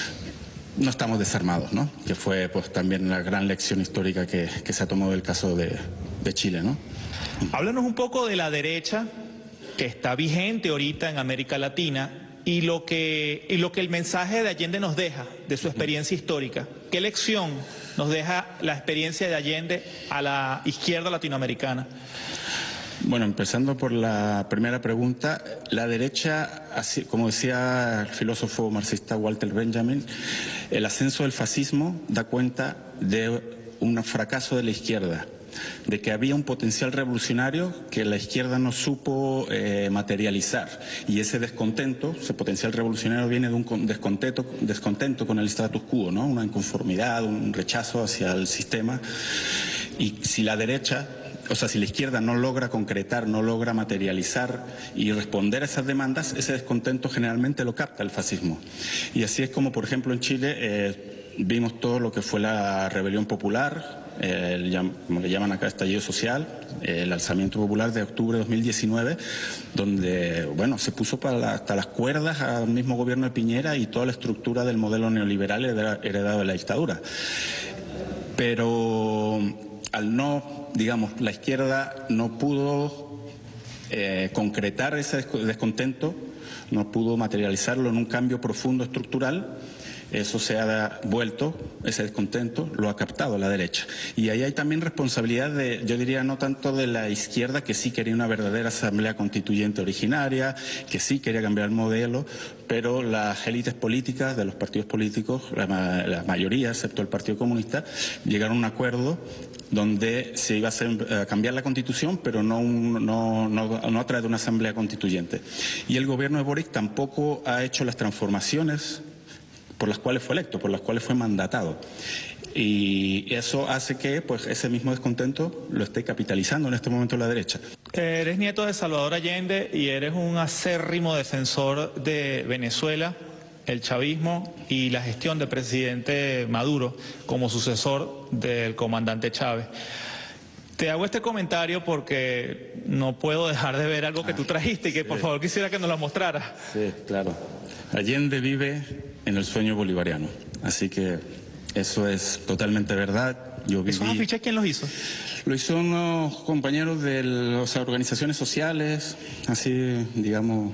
no estamos desarmados, ¿no? Que fue pues también la gran lección histórica que, que se ha tomado del caso de, de Chile, ¿no? Háblanos un poco de la derecha que está vigente ahorita en América Latina y lo que, y lo que el mensaje de Allende nos deja de su experiencia histórica. ¿Qué lección nos deja la experiencia de Allende a la izquierda latinoamericana? Bueno, empezando por la primera pregunta, la derecha, así, como decía el filósofo marxista Walter Benjamin, el ascenso del fascismo da cuenta de un fracaso de la izquierda, de que había un potencial revolucionario que la izquierda no supo eh, materializar, y ese descontento, ese potencial revolucionario viene de un descontento, descontento con el status quo, ¿no?, una inconformidad, un rechazo hacia el sistema, y si la derecha... O sea, si la izquierda no logra concretar, no logra materializar y responder a esas demandas, ese descontento generalmente lo capta el fascismo. Y así es como, por ejemplo, en Chile eh, vimos todo lo que fue la rebelión popular, eh, el, como le llaman acá, estallido social, eh, el alzamiento popular de octubre de dos mil diecinueve, donde, bueno, se puso para la, hasta las cuerdas al mismo gobierno de Piñera y toda la estructura del modelo neoliberal heredado de la dictadura. Pero al no, digamos, la izquierda no pudo eh, concretar ese descontento, no pudo materializarlo en un cambio profundo estructural, eso se ha vuelto, ese descontento lo ha captado la derecha. Y ahí hay también responsabilidad de, yo diría, no tanto de la izquierda, que sí quería una verdadera asamblea constituyente originaria, que sí quería cambiar el modelo, pero las élites políticas de los partidos políticos, la, la mayoría, excepto el Partido Comunista, llegaron a un acuerdo donde se iba a, hacer, a cambiar la Constitución, pero no, un, no, no, no a través de una asamblea constituyente. Y el gobierno de Boric tampoco ha hecho las transformaciones por las cuales fue electo, por las cuales fue mandatado. Y eso hace que pues ese mismo descontento lo esté capitalizando en este momento la derecha. Eres nieto de Salvador Allende y eres un acérrimo defensor de Venezuela, el chavismo y la gestión del presidente Maduro como sucesor del comandante Chávez. Te hago este comentario porque no puedo dejar de ver algo que tú trajiste y que por favor quisiera que nos lo mostraras. Sí, claro. Allende vive en el sueño bolivariano, así que eso es totalmente verdad. Yo viví... ¿Esos afiches quién los hizo? Lo hizo unos compañeros de las organizaciones sociales, así, digamos,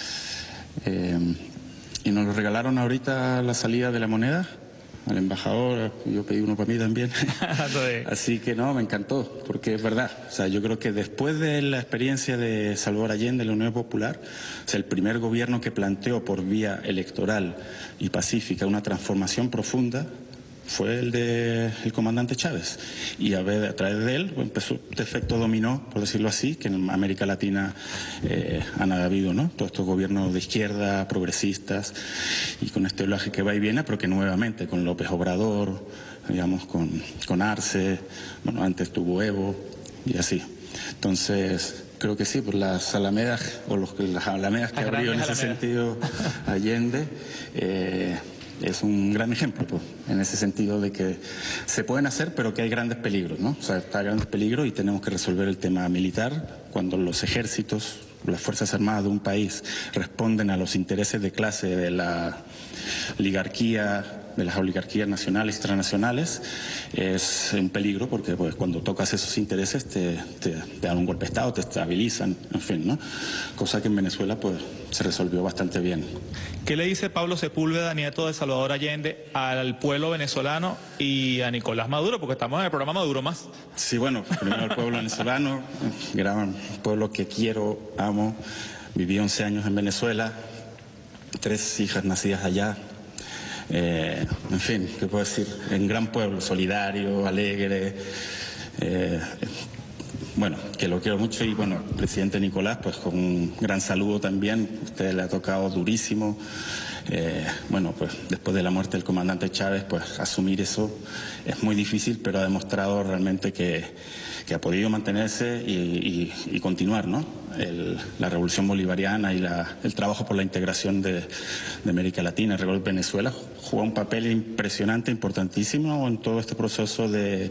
eh, y nos lo regalaron ahorita a la salida de la moneda, al embajador, yo pedí uno para mí también. Así que no, me encantó, porque es verdad. O sea, yo creo que después de la experiencia de Salvador Allende, la Unión Popular, o sea, el primer gobierno que planteó por vía electoral y pacífica una transformación profunda fue el de el comandante Chávez. Y a, ver, a través de él pues, empezó este efecto dominó, por decirlo así, que en América Latina eh, han habido, ¿no? Todos estos gobiernos de izquierda, progresistas, y con este oleaje que va y viene, pero que nuevamente con López Obrador, digamos, con, con Arce, bueno, antes tuvo Evo, y así. Entonces, creo que sí, por las alamedas, o los, las alamedas que abrió en ese sentido Allende, eh, es un gran ejemplo, pues, en ese sentido de que se pueden hacer, pero que hay grandes peligros, ¿no? O sea, está grandes peligros y tenemos que resolver el tema militar cuando los ejércitos, las Fuerzas Armadas de un país responden a los intereses de clase de la oligarquía, de las oligarquías nacionales y transnacionales, es un peligro porque pues, cuando tocas esos intereses te, te, te dan un golpe de Estado, te estabilizan, en fin, ¿no? Cosa que en Venezuela pues se resolvió bastante bien. ¿Qué le dice Pablo Sepúlveda, nieto de Salvador Allende, al pueblo venezolano y a Nicolás Maduro? Porque estamos en el programa Maduro Más. Sí, bueno, primero al pueblo venezolano, gran pueblo que quiero, amo. Viví once años en Venezuela, tres hijas nacidas allá. Eh, en fin, ¿qué puedo decir? En gran pueblo, solidario, alegre. Eh, bueno, que lo quiero mucho y bueno, presidente Nicolás, pues con un gran saludo también. Usted le ha tocado durísimo. Eh, bueno, pues después de la muerte del comandante Chávez, pues asumir eso es muy difícil, pero ha demostrado realmente que, que ha podido mantenerse y, y, y continuar, ¿no? El, la revolución bolivariana y la, el trabajo por la integración de, de América Latina. Recuerdo que Venezuela jugó un papel impresionante, importantísimo en todo este proceso de,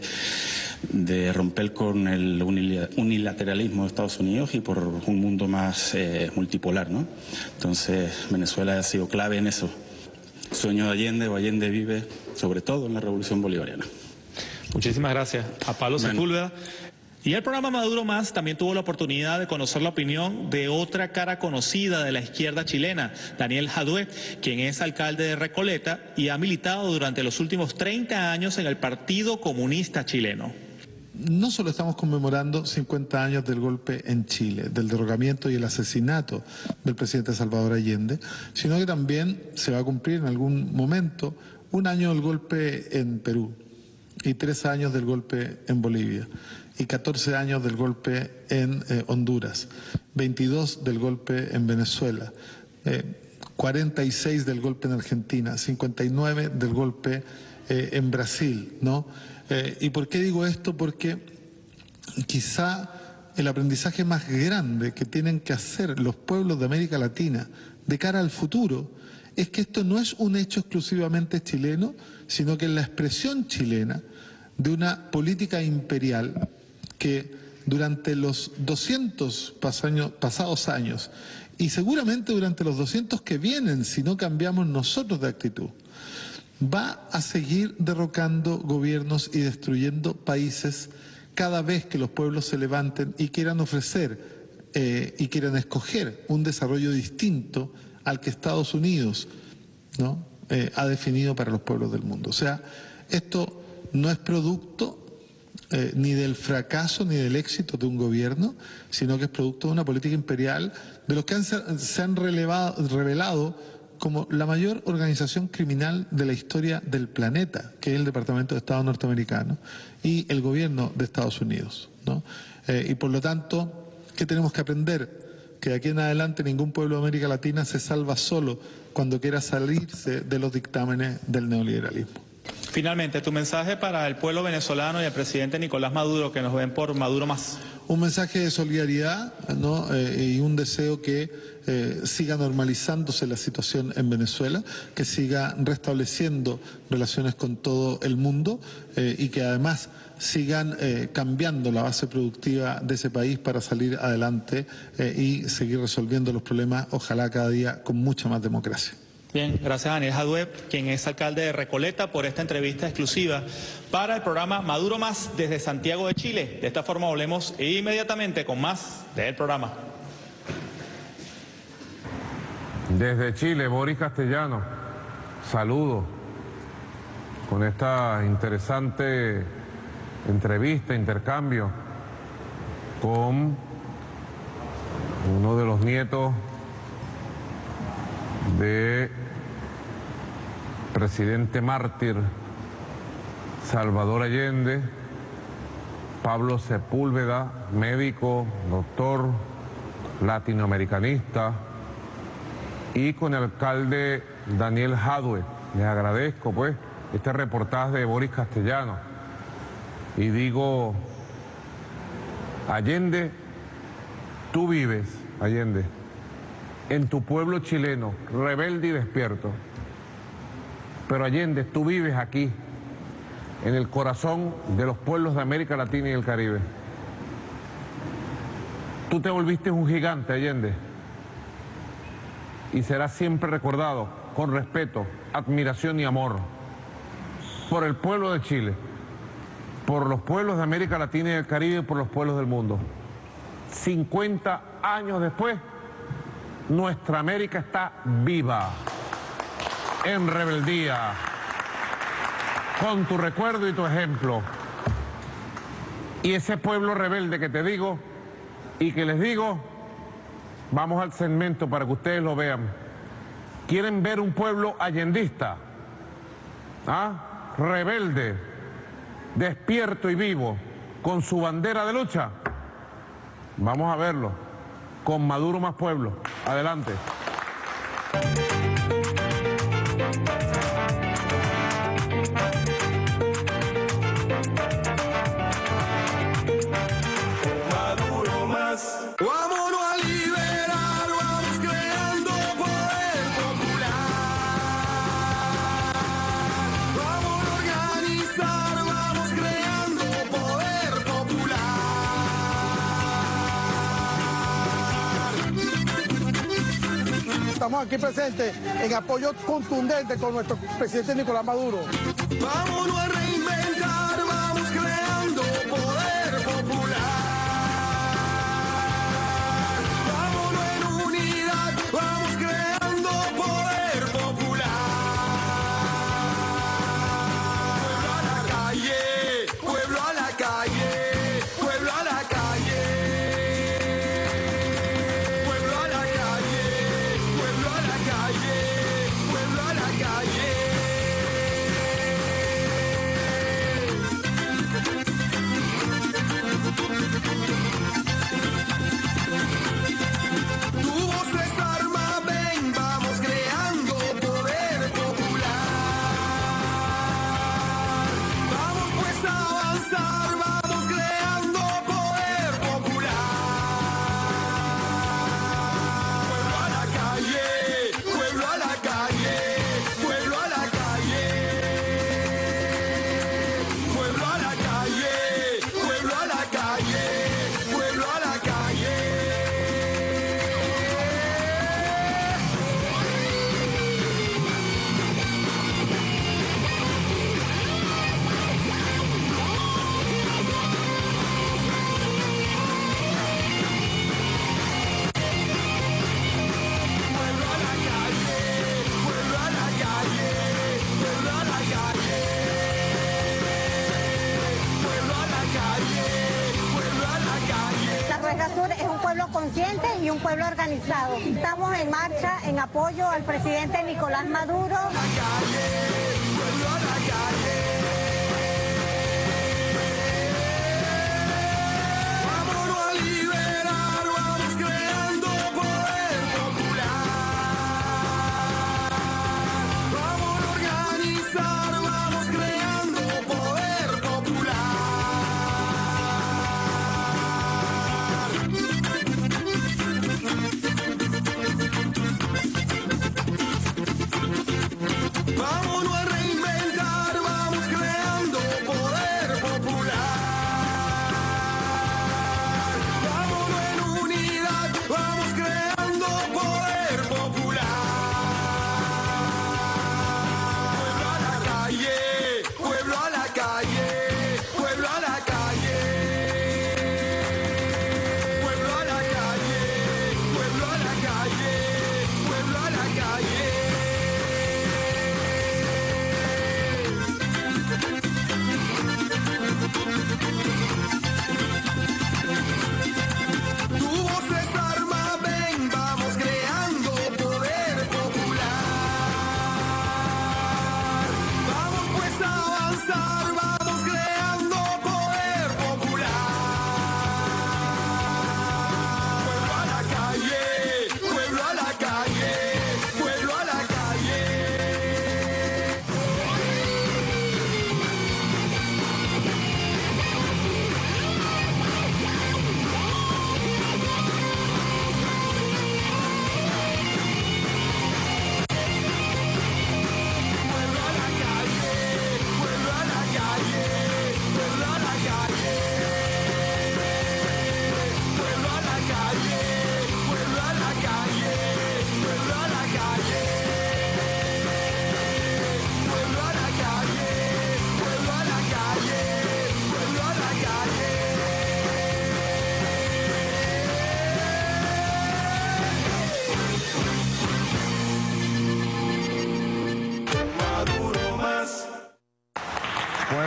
de romper con el unilateralismo de Estados Unidos y por un mundo más eh, multipolar, ¿no? Entonces Venezuela ha sido clave en eso. Sueño de Allende o Allende vive sobre todo en la revolución bolivariana. Muchísimas gracias a Pablo Sepúlveda. Y el programa Maduro Más también tuvo la oportunidad de conocer la opinión de otra cara conocida de la izquierda chilena, Daniel Jadue, quien es alcalde de Recoleta y ha militado durante los últimos treinta años en el Partido Comunista Chileno. No solo estamos conmemorando cincuenta años del golpe en Chile, del derrocamiento y el asesinato del presidente Salvador Allende, sino que también se va a cumplir en algún momento un año del golpe en Perú y tres años del golpe en Bolivia y catorce años del golpe en eh, Honduras, veintidós del golpe en Venezuela, eh, cuarenta y seis del golpe en Argentina, cincuenta y nueve del golpe eh, en Brasil, ¿no? Eh, ¿Y por qué digo esto? Porque quizá el aprendizaje más grande que tienen que hacer los pueblos de América Latina de cara al futuro es que esto no es un hecho exclusivamente chileno, sino que es la expresión chilena de una política imperial que durante los doscientos pasados años y seguramente durante los doscientos que vienen, si no cambiamos nosotros de actitud, va a seguir derrocando gobiernos y destruyendo países cada vez que los pueblos se levanten y quieran ofrecer eh, y quieran escoger un desarrollo distinto al que Estados Unidos, ¿no? eh, ha definido para los pueblos del mundo. O sea, esto no es producto eh, ni del fracaso ni del éxito de un gobierno, sino que es producto de una política imperial de los que han, se han relevado, revelado como la mayor organización criminal de la historia del planeta, que es el Departamento de Estado norteamericano y el gobierno de Estados Unidos, ¿no? Eh, y por lo tanto, ¿qué tenemos que aprender? Que de aquí en adelante ningún pueblo de América Latina se salva solo cuando quiera salirse de los dictámenes del neoliberalismo. Finalmente, tu mensaje para el pueblo venezolano y al presidente Nicolás Maduro, que nos ven por Maduro Más. Un mensaje de solidaridad, ¿no? eh, y un deseo que eh, siga normalizándose la situación en Venezuela, que siga restableciendo relaciones con todo el mundo eh, y que además sigan eh, cambiando la base productiva de ese país para salir adelante eh, y seguir resolviendo los problemas, ojalá cada día con mucha más democracia. Bien. Bien, gracias a Daniel Jadue, quien es alcalde de Recoleta, por esta entrevista exclusiva para el programa Maduro Más desde Santiago de Chile. De esta forma volvemos inmediatamente con más del programa. Desde Chile, Boris Castellano, saludo con esta interesante entrevista, intercambio con uno de los nietos de presidente mártir Salvador Allende, Pablo Sepúlveda, médico, doctor, latinoamericanista, y con el alcalde Daniel Jadue. Les agradezco pues este reportaje de Boris Castellano. Y digo, Allende, tú vives, Allende, en tu pueblo chileno, rebelde y despierto. Pero Allende, tú vives aquí, en el corazón de los pueblos de América Latina y el Caribe. Tú te volviste un gigante, Allende, y serás siempre recordado con respeto, admiración y amor por el pueblo de Chile, por los pueblos de América Latina y el Caribe y por los pueblos del mundo. cincuenta años después, nuestra América está viva, en rebeldía, con tu recuerdo y tu ejemplo. Y ese pueblo rebelde que te digo y que les digo, vamos al segmento para que ustedes lo vean. ¿Quieren ver un pueblo allendista? ¿Ah? Rebelde, despierto y vivo, con su bandera de lucha. Vamos a verlo, con Maduro Más Pueblo. Adelante. Maduro Más. Vámonos a liberar, vamos creando poder popular. Vamos a organizar, vamos creando poder popular. Estamos aquí presentes en apoyo contundente con nuestro presidente Nicolás Maduro. Vámonos a reinventar, vamos creando poder popular. Vámonos en unidad, vamos creando poder popular. Pueblo a la calle, pueblo a la calle, pueblo a la calle. Pueblo a la calle, pueblo a la calle, pueblo a la calle. Tu voz desarma, ven, vamos creando poder popular. Vamos pues a avanzar, vamos creando poder popular. Pueblo a la calle, pueblo a la calle, pueblo a la calle. Pueblo a la calle, pueblo a la calle, pueblo a la calle. Pueblo a la calle, pueblo a la calle, pueblo a la calle. Pueblo a la calle, pueblo a la calle. La Rueca Sur es un pueblo consciente y un pueblo organizado. Estamos en marcha en apoyo al presidente Nicolás Maduro. Pueblo a la calle. Vámonos a liberar, vamos creando poder popular. Vamos a organizar, vamos creando poder popular. Vámonos a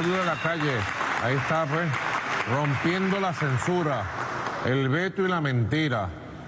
pueblo de la calle, ahí está pues, rompiendo la censura, el veto y la mentira.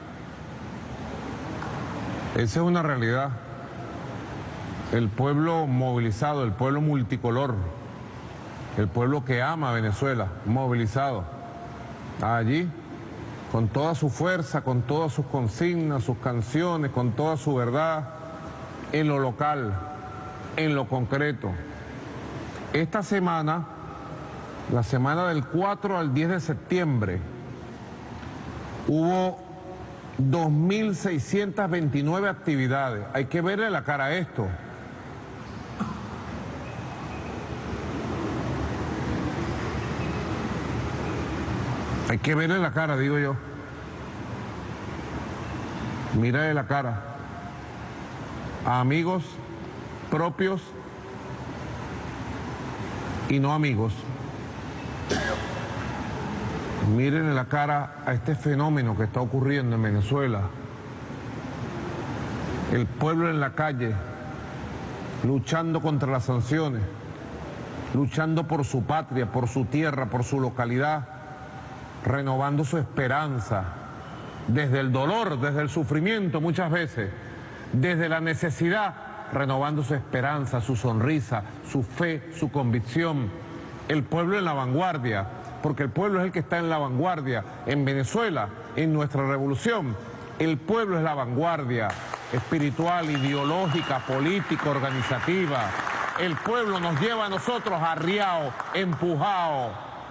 Esa es una realidad. El pueblo movilizado, el pueblo multicolor, el pueblo que ama a Venezuela, movilizado. Allí, con toda su fuerza, con todas sus consignas, sus canciones, con toda su verdad, en lo local, en lo concreto. Esta semana, la semana del cuatro al diez de septiembre, hubo dos mil seiscientas veintinueve actividades. Hay que verle la cara a esto. Hay que verle la cara, digo yo. Mírale la cara a amigos propios y no amigos. Miren la cara a este fenómeno que está ocurriendo en Venezuela. El pueblo en la calle, luchando contra las sanciones, luchando por su patria, por su tierra, por su localidad, renovando su esperanza, desde el dolor, desde el sufrimiento muchas veces, desde la necesidad, renovando su esperanza, su sonrisa, su fe, su convicción. El pueblo en la vanguardia, porque el pueblo es el que está en la vanguardia. En Venezuela, en nuestra revolución, el pueblo es la vanguardia espiritual, ideológica, política, organizativa. El pueblo nos lleva a nosotros arriados, empujados,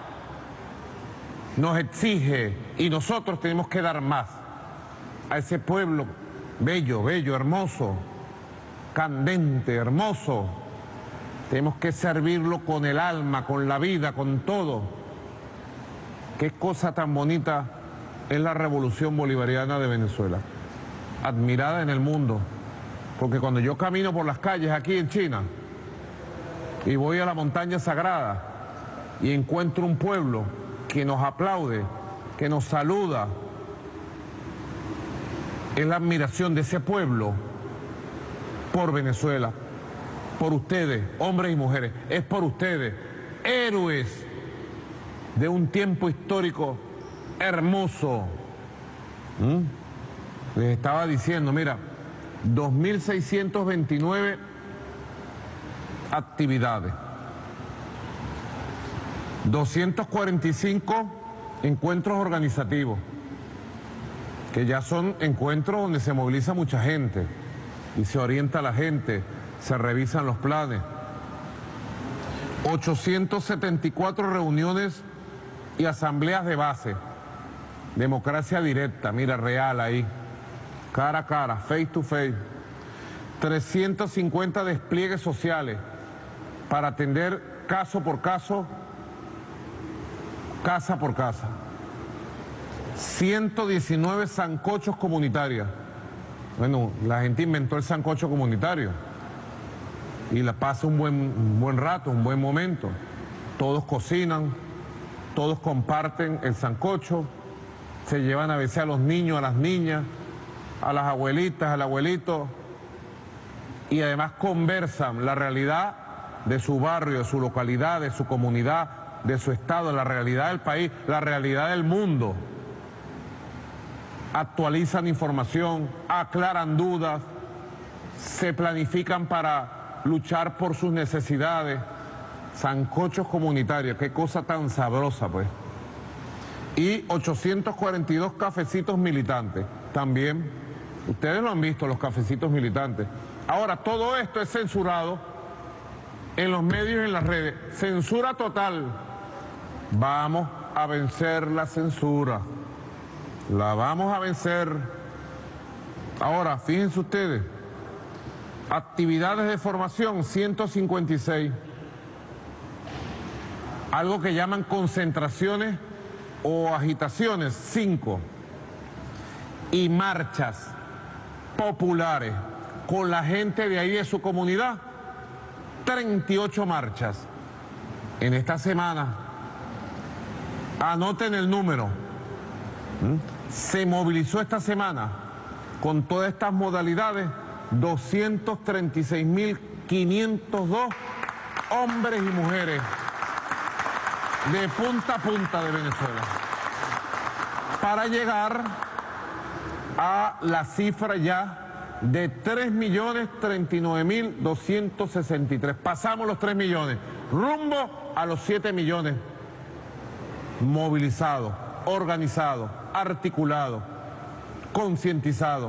nos exige y nosotros tenemos que dar más a ese pueblo bello, bello, hermoso, candente, hermoso. Tenemos que servirlo con el alma, con la vida, con todo. Qué cosa tan bonita es la revolución bolivariana de Venezuela, admirada en el mundo, porque cuando yo camino por las calles aquí en China y voy a la montaña sagrada y encuentro un pueblo que nos aplaude, que nos saluda, es la admiración de ese pueblo por Venezuela, por ustedes, hombres y mujeres, es por ustedes, héroes de un tiempo histórico hermoso. ¿Mm? Les estaba diciendo, mira, dos mil seiscientas veintinueve actividades, doscientos cuarenta y cinco encuentros organizativos, que ya son encuentros donde se moviliza mucha gente y se orienta a la gente, se revisan los planes. ochocientas setenta y cuatro reuniones y asambleas de base, democracia directa, mira, real ahí, cara a cara, face to face. trescientos cincuenta despliegues sociales para atender caso por caso, casa por casa. ciento diecinueve sancochos comunitarios. Bueno, la gente inventó el sancocho comunitario y la pasa un buen, un buen rato, un buen momento. Todos cocinan, todos comparten el sancocho, se llevan a veces a los niños, a las niñas, a las abuelitas, al abuelito, y además conversan la realidad de su barrio, de su localidad, de su comunidad, de su estado, la realidad del país, la realidad del mundo. Actualizan información, aclaran dudas, se planifican para luchar por sus necesidades. Sancochos comunitarios, qué cosa tan sabrosa, pues. Y ochocientos cuarenta y dos cafecitos militantes, también. Ustedes lo han visto, los cafecitos militantes. Ahora, todo esto es censurado en los medios y en las redes. Censura total. Vamos a vencer la censura. La vamos a vencer. Ahora, fíjense ustedes, actividades de formación, ciento cincuenta y seis. Algo que llaman concentraciones o agitaciones, cinco. Y marchas populares con la gente de ahí de su comunidad, treinta y ocho marchas. En esta semana, anoten el número, se movilizó esta semana con todas estas modalidades doscientos treinta y seis mil quinientos dos hombres y mujeres de punta a punta de Venezuela, para llegar a la cifra ya de tres millones treinta y nueve mil doscientos sesenta y tres. Pasamos los tres millones, rumbo a los siete millones movilizados, organizados, articulados, concientizados.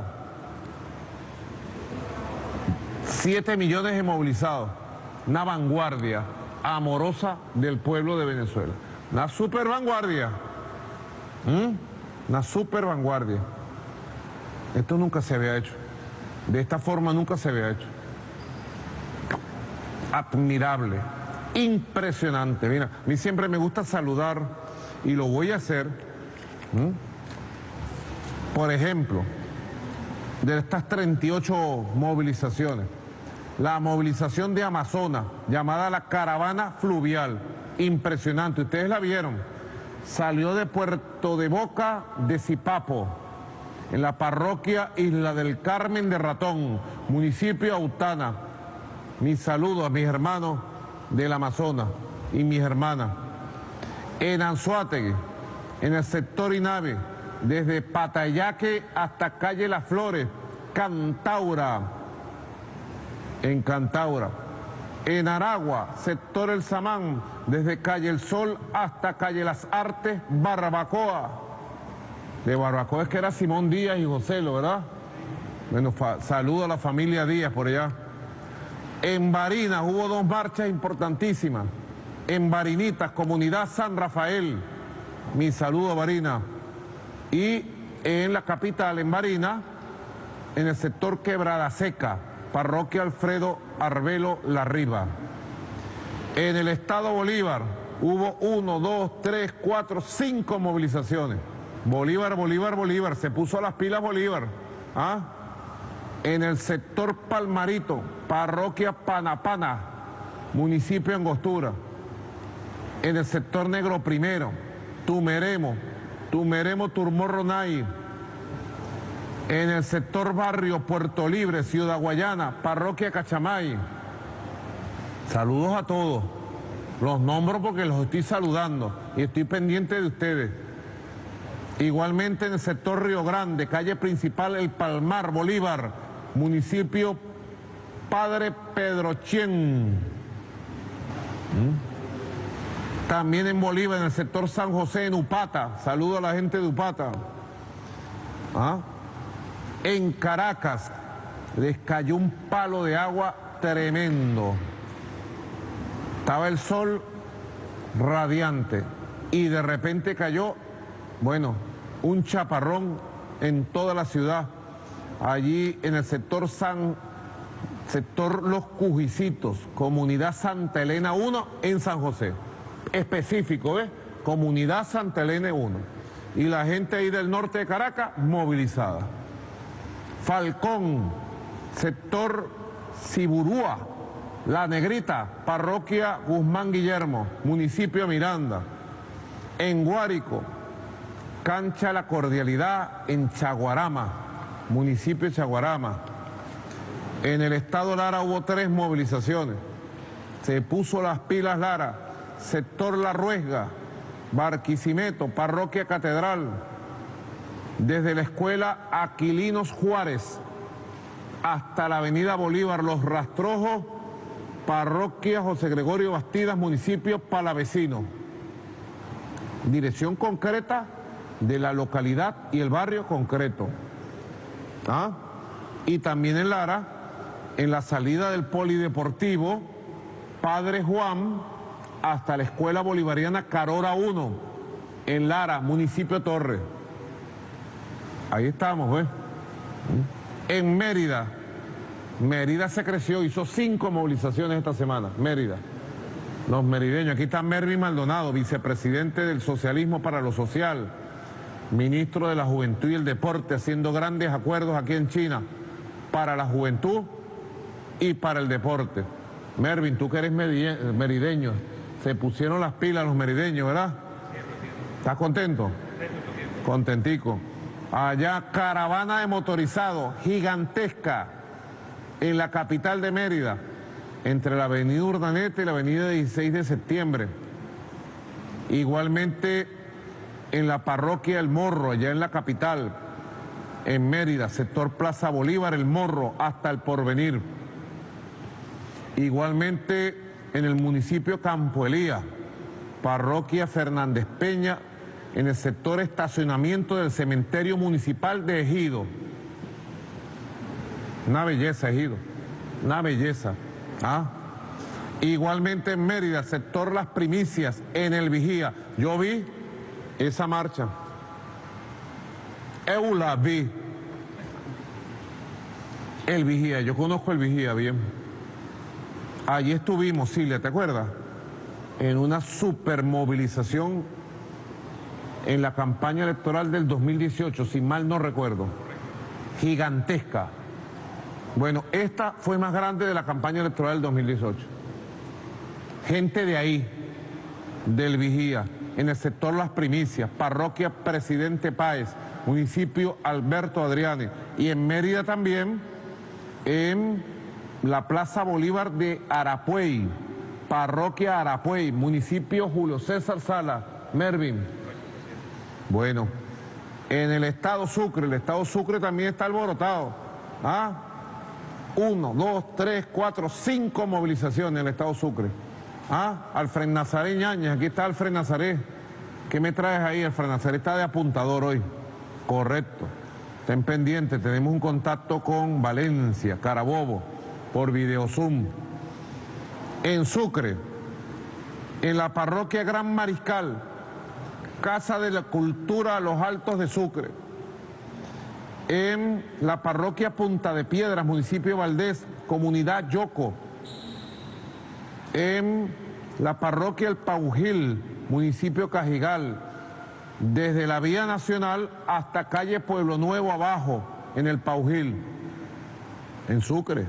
siete millones de movilizados, una vanguardia amorosa del pueblo de Venezuela. Una super vanguardia. ¿Mm? Una super vanguardia. Esto nunca se había hecho. De esta forma nunca se había hecho. Admirable. Impresionante. Mira, a mí siempre me gusta saludar y lo voy a hacer. ¿Mm? Por ejemplo, de estas treinta y ocho movilizaciones, la movilización de Amazonas, llamada la Caravana Fluvial, impresionante, ustedes la vieron, salió de Puerto de Boca de Zipapo, en la parroquia Isla del Carmen de Ratón, municipio de Autana. Mis saludos a mis hermanos del Amazonas y mis hermanas. En Anzoátegui, en el sector Inave, desde Patayaque hasta calle Las Flores, Cantaura, en Cantaura. En Aragua, sector El Samán, desde calle El Sol hasta calle Las Artes, Barbacoa. De Barbacoa es que era Simón Díaz y Joselo, ¿verdad? Bueno, saludo a la familia Díaz por allá. En Barinas hubo dos marchas importantísimas. En Barinitas, comunidad San Rafael, mi saludo a Barinas. Y en la capital, en Barinas, en el sector Quebrada Seca, parroquia Alfredo Arbelo La Riva. En el estado Bolívar hubo uno, dos, tres, cuatro, cinco movilizaciones. Bolívar, Bolívar, Bolívar, se puso a las pilas Bolívar. ¿Ah? En el sector Palmarito, parroquia Panapana, municipio Angostura. En el sector Negro Primero, Tumeremo, Tumeremo Turmorronay. En el sector Barrio Puerto Libre, Ciudad Guayana, parroquia Cachamay. Saludos a todos. Los nombro porque los estoy saludando y estoy pendiente de ustedes. Igualmente en el sector Río Grande, calle principal El Palmar, Bolívar, municipio Padre Pedrochén. ¿Mm? También en Bolívar, en el sector San José, en Upata. Saludo a la gente de Upata. ¿Ah? En Caracas les cayó un palo de agua tremendo. Estaba el sol radiante y de repente cayó, bueno, un chaparrón en toda la ciudad. Allí en el sector San, sector Los Cujicitos, comunidad Santa Elena uno en San José. Específico, ¿ves? Comunidad Santa Elena uno. Y la gente ahí del norte de Caracas movilizada. Falcón, sector Ciburúa, La Negrita, parroquia Guzmán Guillermo, municipio Miranda. En Guárico, cancha La Cordialidad en Chaguarama, municipio de Chaguarama. En el estado Lara hubo tres movilizaciones. Se puso las pilas Lara, sector La Ruesga, Barquisimeto, parroquia Catedral. Desde la escuela Aquilinos Juárez hasta la avenida Bolívar, Los Rastrojos, parroquia José Gregorio Bastidas, municipio Palavecino. Dirección concreta de la localidad y el barrio concreto. ¿Ah? Y también en Lara, en la salida del polideportivo Padre Juan hasta la escuela bolivariana Carora uno, en Lara, municipio Torre. Ahí estamos, ¿ves? En Mérida, Mérida se creció, hizo cinco movilizaciones esta semana, Mérida. Los merideños, aquí está Mervin Maldonado, vicepresidente del Socialismo para lo Social, ministro de la Juventud y el Deporte, haciendo grandes acuerdos aquí en China para la juventud y para el deporte. Mervin, tú que eres merideño, se pusieron las pilas los merideños, ¿verdad? ¿Estás contento? Contentico. Allá, caravana de motorizados gigantesca en la capital de Mérida, entre la avenida Urdaneta y la avenida dieciséis de septiembre. Igualmente en la parroquia El Morro, allá en la capital, en Mérida, sector Plaza Bolívar, El Morro, hasta El Porvenir. Igualmente en el municipio Campo Elías, parroquia Fernández Peña, en el sector estacionamiento del cementerio municipal de Ejido. Una belleza, Ejido, una belleza. ¿Ah? Igualmente en Mérida, sector Las Primicias, en el Vigía. Yo vi esa marcha. Eu la vi. El Vigía, yo conozco el Vigía bien. Allí estuvimos, Silvia, ¿te acuerdas? En una supermovilización en la campaña electoral del dos mil dieciocho, si mal no recuerdo. Gigantesca. Bueno, esta fue más grande de la campaña electoral del dos mil dieciocho. Gente de ahí, del Vigía, en el sector Las Primicias, parroquia Presidente Páez, municipio Alberto Adriani, y en Mérida también, en la Plaza Bolívar de Arapuey, parroquia Arapuey, municipio Julio César Sala, Mervin. Bueno, en el estado Sucre, el estado Sucre también está alborotado. ¿Ah? Uno, dos, tres, cuatro, cinco movilizaciones en el estado Sucre. Ah, Alfred Nazaré Ñañez, aquí está Alfred Nazaré. ¿Qué me traes ahí? Alfred Nazaré está de apuntador hoy. Correcto. Estén pendientes, tenemos un contacto con Valencia, Carabobo, por video Zoom. En Sucre, en la parroquia Gran Mariscal, Casa de la Cultura Los Altos de Sucre. En la parroquia Punta de Piedras, municipio Valdés, comunidad Yoco. En la parroquia El Paujil, municipio Cajigal, desde la vía nacional hasta calle Pueblo Nuevo abajo, en El Paujil, en Sucre.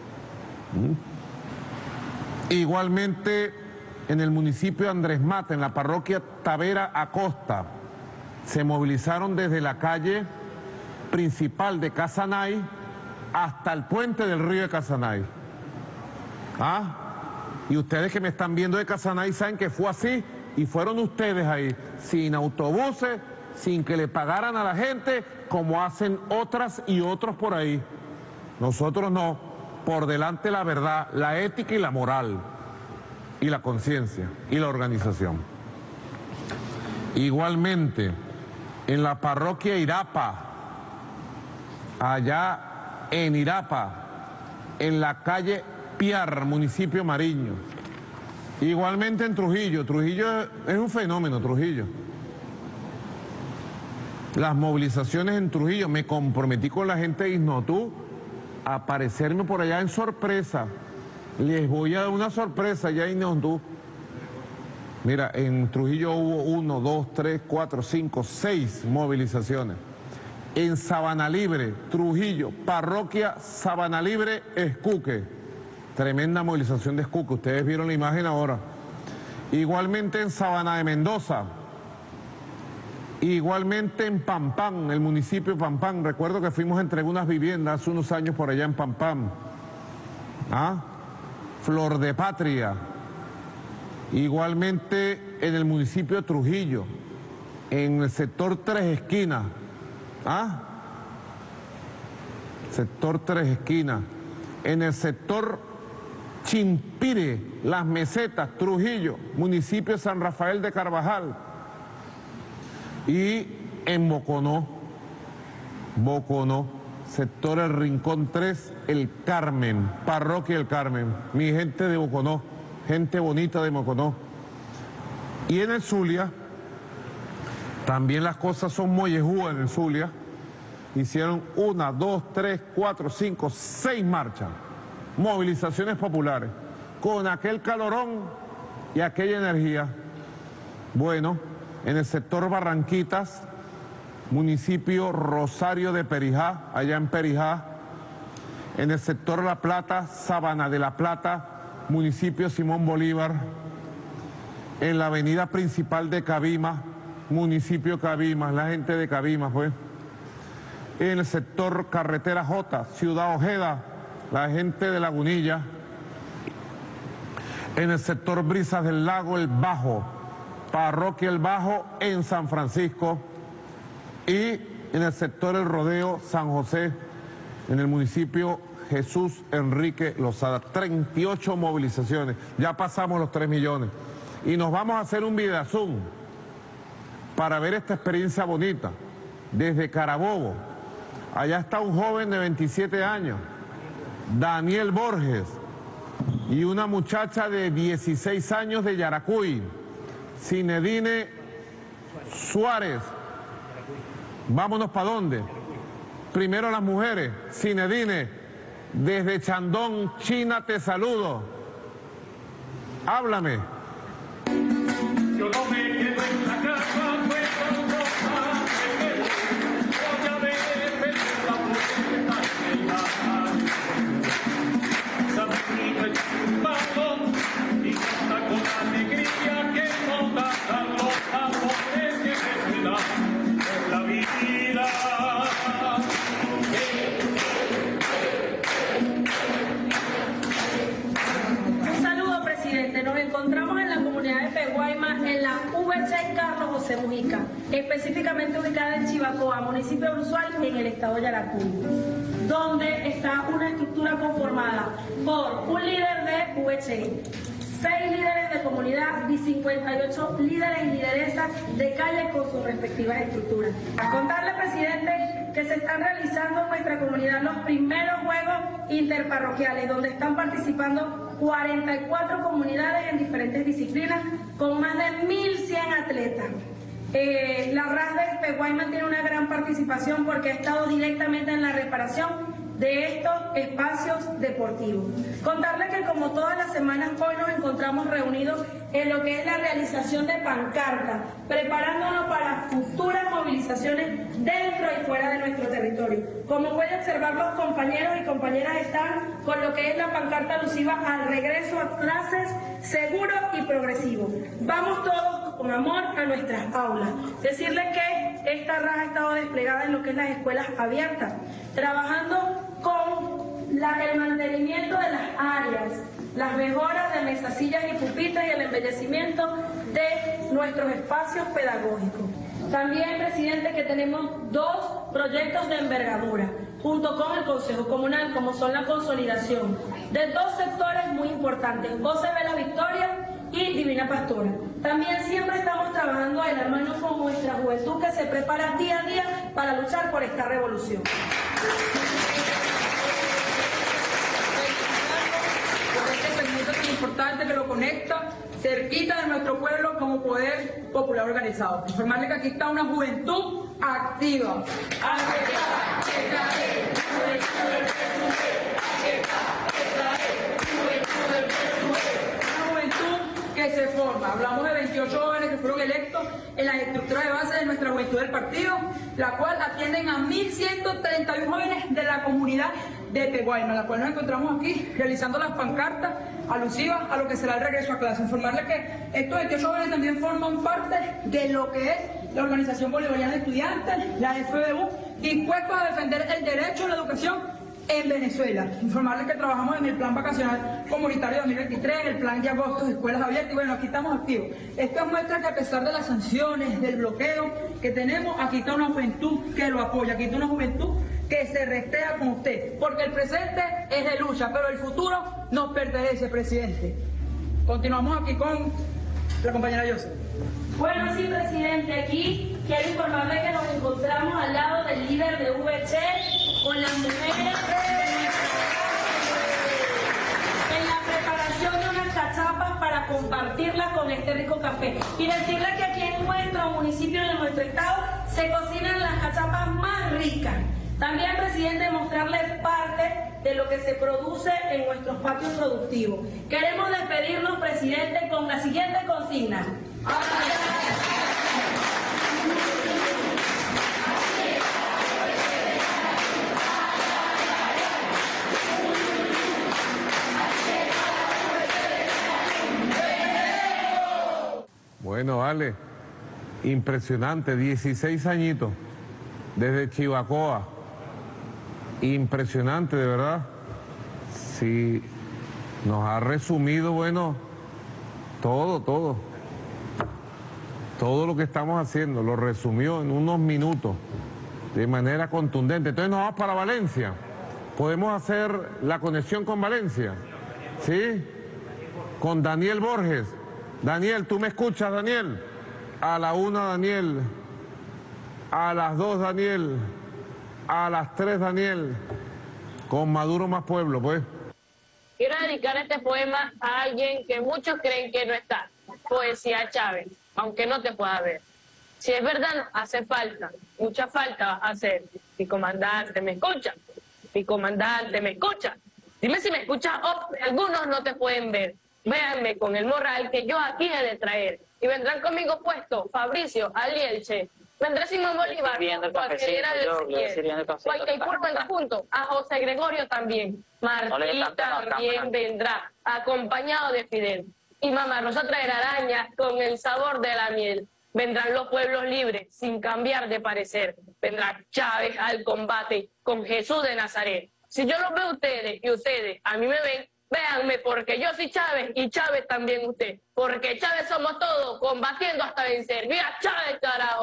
¿Mm? Igualmente en el municipio Andrés Mata, en la parroquia Tavera Acosta, se movilizaron desde la calle principal de Casanay hasta el puente del río de Casanay. ¿Ah? Y ustedes que me están viendo de Casanay saben que fue así y fueron ustedes ahí, sin autobuses, sin que le pagaran a la gente, como hacen otras y otros por ahí. Nosotros no, por delante la verdad, la ética y la moral, y la conciencia, y la organización. Igualmente, en la parroquia Irapa, allá en Irapa, en la calle Piar, municipio Mariño. Igualmente en Trujillo, Trujillo es un fenómeno, Trujillo. Las movilizaciones en Trujillo, me comprometí con la gente de Isnotú a aparecerme por allá en sorpresa. Les voy a dar una sorpresa allá en Isnotú. Mira, en Trujillo hubo uno, dos, tres, cuatro, cinco, seis movilizaciones. En Sabana Libre, Trujillo, parroquia Sabana Libre, Escuque. Tremenda movilización de Escuque, ustedes vieron la imagen ahora. Igualmente en Sabana de Mendoza. Igualmente en Pampán, el municipio de Pampán. Recuerdo que fuimos a entregar unas viviendas hace unos años por allá en Pampán. ¿Ah? Flor de Patria. Igualmente en el municipio de Trujillo, en el sector Tres Esquinas. ¿Ah? Sector Tres Esquinas. En el sector Chimpire, Las Mesetas, Trujillo, municipio de San Rafael de Carvajal. Y en Boconó, Boconó, sector El Rincón tres, El Carmen, parroquia El Carmen, mi gente de Boconó, gente bonita de Boconó. Y en el Zulia, también las cosas son mollejúas en el Zulia, hicieron una, dos, tres, cuatro, cinco, seis marchas, movilizaciones populares, con aquel calorón y aquella energía. Bueno, en el sector Barranquitas, municipio Rosario de Perijá, allá en Perijá. En el sector La Plata, Sabana de la Plata, municipio Simón Bolívar. En la avenida principal de Cabimas, municipio Cabimas, la gente de Cabimas, pues. En el sector Carretera J, Ciudad Ojeda, la gente de Lagunilla. En el sector Brisas del Lago, El Bajo, Parroquia El Bajo en San Francisco y en el sector El Rodeo San José, en el municipio Jesús Enrique Lozada. treinta y ocho movilizaciones, ya pasamos los tres millones. Y nos vamos a hacer un videozoom para ver esta experiencia bonita. Desde Carabobo, allá está un joven de veintisiete años, Daniel Borges, y una muchacha de dieciséis años de Yaracuy, Zinedine Suárez. Vámonos para dónde. Primero las mujeres. Zinedine, desde Chandón, China, te saludo. Háblame. Yo no me quedo en la casa, pues con ropa de pelo. Voy a ver la boleta de la Sabrina y un palo, y canta con alegría que no dan los amores que se dan por la vida. Un saludo, presidente. Nos encontramos en la comunidad de Peguayma, en la V C Carlos José Mujica, específicamente ubicada en Chivacoa, municipio de Usual, en el estado de Yaracuy, donde está una estructura conformada por un líder de V C, seis líderes de comunidad y cincuenta y ocho líderes y lideresas de calle con sus respectivas estructuras. A contarle, presidente, que se están realizando en nuestra comunidad los primeros juegos interparroquiales, donde están participando cuarenta y cuatro comunidades en diferentes disciplinas, con más de mil cien atletas. Eh, la R A S de Peguayma tiene una gran participación porque ha estado directamente en la reparación de estos espacios deportivos. Contarles que como todas las semanas hoy nos encontramos reunidos en lo que es la realización de pancartas, preparándonos para futuras movilizaciones dentro y fuera de nuestro territorio. Como pueden observar, los compañeros y compañeras están con lo que es la pancarta alusiva al regreso a clases seguro y progresivo. Vamos todos con amor a nuestras aulas. Decirles que esta R A S ha estado desplegada en lo que es las escuelas abiertas, trabajando con la, el mantenimiento de las áreas, las mejoras de mesas, sillas y pupitres y el embellecimiento de nuestros espacios pedagógicos. También, presidente, que tenemos dos proyectos de envergadura, junto con el Consejo Comunal, como son la consolidación de dos sectores muy importantes, O C B La Victoria y Divina Pastora. También siempre estamos trabajando de la mano con nuestra juventud que se prepara día a día para luchar por esta revolución. Por este segmento tan importante que lo conecta cerquita de nuestro pueblo como Poder Popular Organizado. Informarle que aquí está una juventud activa. Una juventud que se forma. Hablamos de veintiocho jóvenes que fueron electos en la estructura de base de nuestra juventud del partido, la cual atienden a mil ciento treinta y uno jóvenes de la comunidad de Peguayma, la cual nos encontramos aquí realizando las pancartas alusivas a lo que será el regreso a clase. Informarles que estos veintiocho jóvenes también forman parte de lo que es la Organización Bolivariana de Estudiantes, la F B U, dispuestos a defender el derecho a la educación en Venezuela. Informarles que trabajamos en el Plan Vacacional Comunitario dos mil veintitrés, en el Plan de Agosto de Escuelas Abiertas, y bueno, aquí estamos activos. Esto muestra que a pesar de las sanciones, del bloqueo que tenemos, aquí está una juventud que lo apoya, aquí está una juventud que se restea con usted, porque el presente es de lucha, pero el futuro nos pertenece, presidente. Continuamos aquí con la compañera Yosef. Bueno, sí, presidente, aquí quiero informarle que nos encontramos al lado del líder de V C, con las mujeres en la preparación de unas cachapas para compartirlas con este rico café. Y decirle que aquí en nuestro municipio, en nuestro estado, se cocinan las cachapas más ricas. También, presidente, mostrarles parte de lo que se produce en nuestros patios productivos. Queremos despedirnos, presidente, con la siguiente consigna. Bueno, vale, impresionante, dieciséis añitos, desde Chivacoa, impresionante, de verdad. Sí, nos ha resumido, bueno, todo, todo. todo lo que estamos haciendo, lo resumió en unos minutos de manera contundente. Entonces nos vamos para Valencia. Podemos hacer la conexión con Valencia, ¿sí? Con Daniel Borges. Daniel, ¿tú me escuchas, Daniel? A la una, Daniel. A las dos, Daniel. A las tres, Daniel. Con Maduro más pueblo, pues. Quiero dedicar este poema a alguien que muchos creen que no está. Poesía Chávez, aunque no te pueda ver. Si es verdad, hace falta, mucha falta va a hacer. Mi comandante, ¿me escucha? Mi comandante, ¿me escucha? Dime si me escuchas, oh, algunos no te pueden ver. Véanme con el morral que yo aquí he de traer. Y vendrán conmigo puesto Fabricio, Alielche. Vendré Simón Bolívar, cualquiera del Guaycaipuro vendrá junto, a José Gregorio también. Martí también vendrá, acompañado de Fidel. Y Mamá Rosa traerá araña con el sabor de la miel. Vendrán los pueblos libres, sin cambiar de parecer. Vendrá Chávez al combate con Jesús de Nazaret. Si yo los veo a ustedes y ustedes a mí me ven, véanme porque yo soy Chávez y Chávez también usted. Porque Chávez somos todos, combatiendo hasta vencer. ¡Viva Chávez, carajo!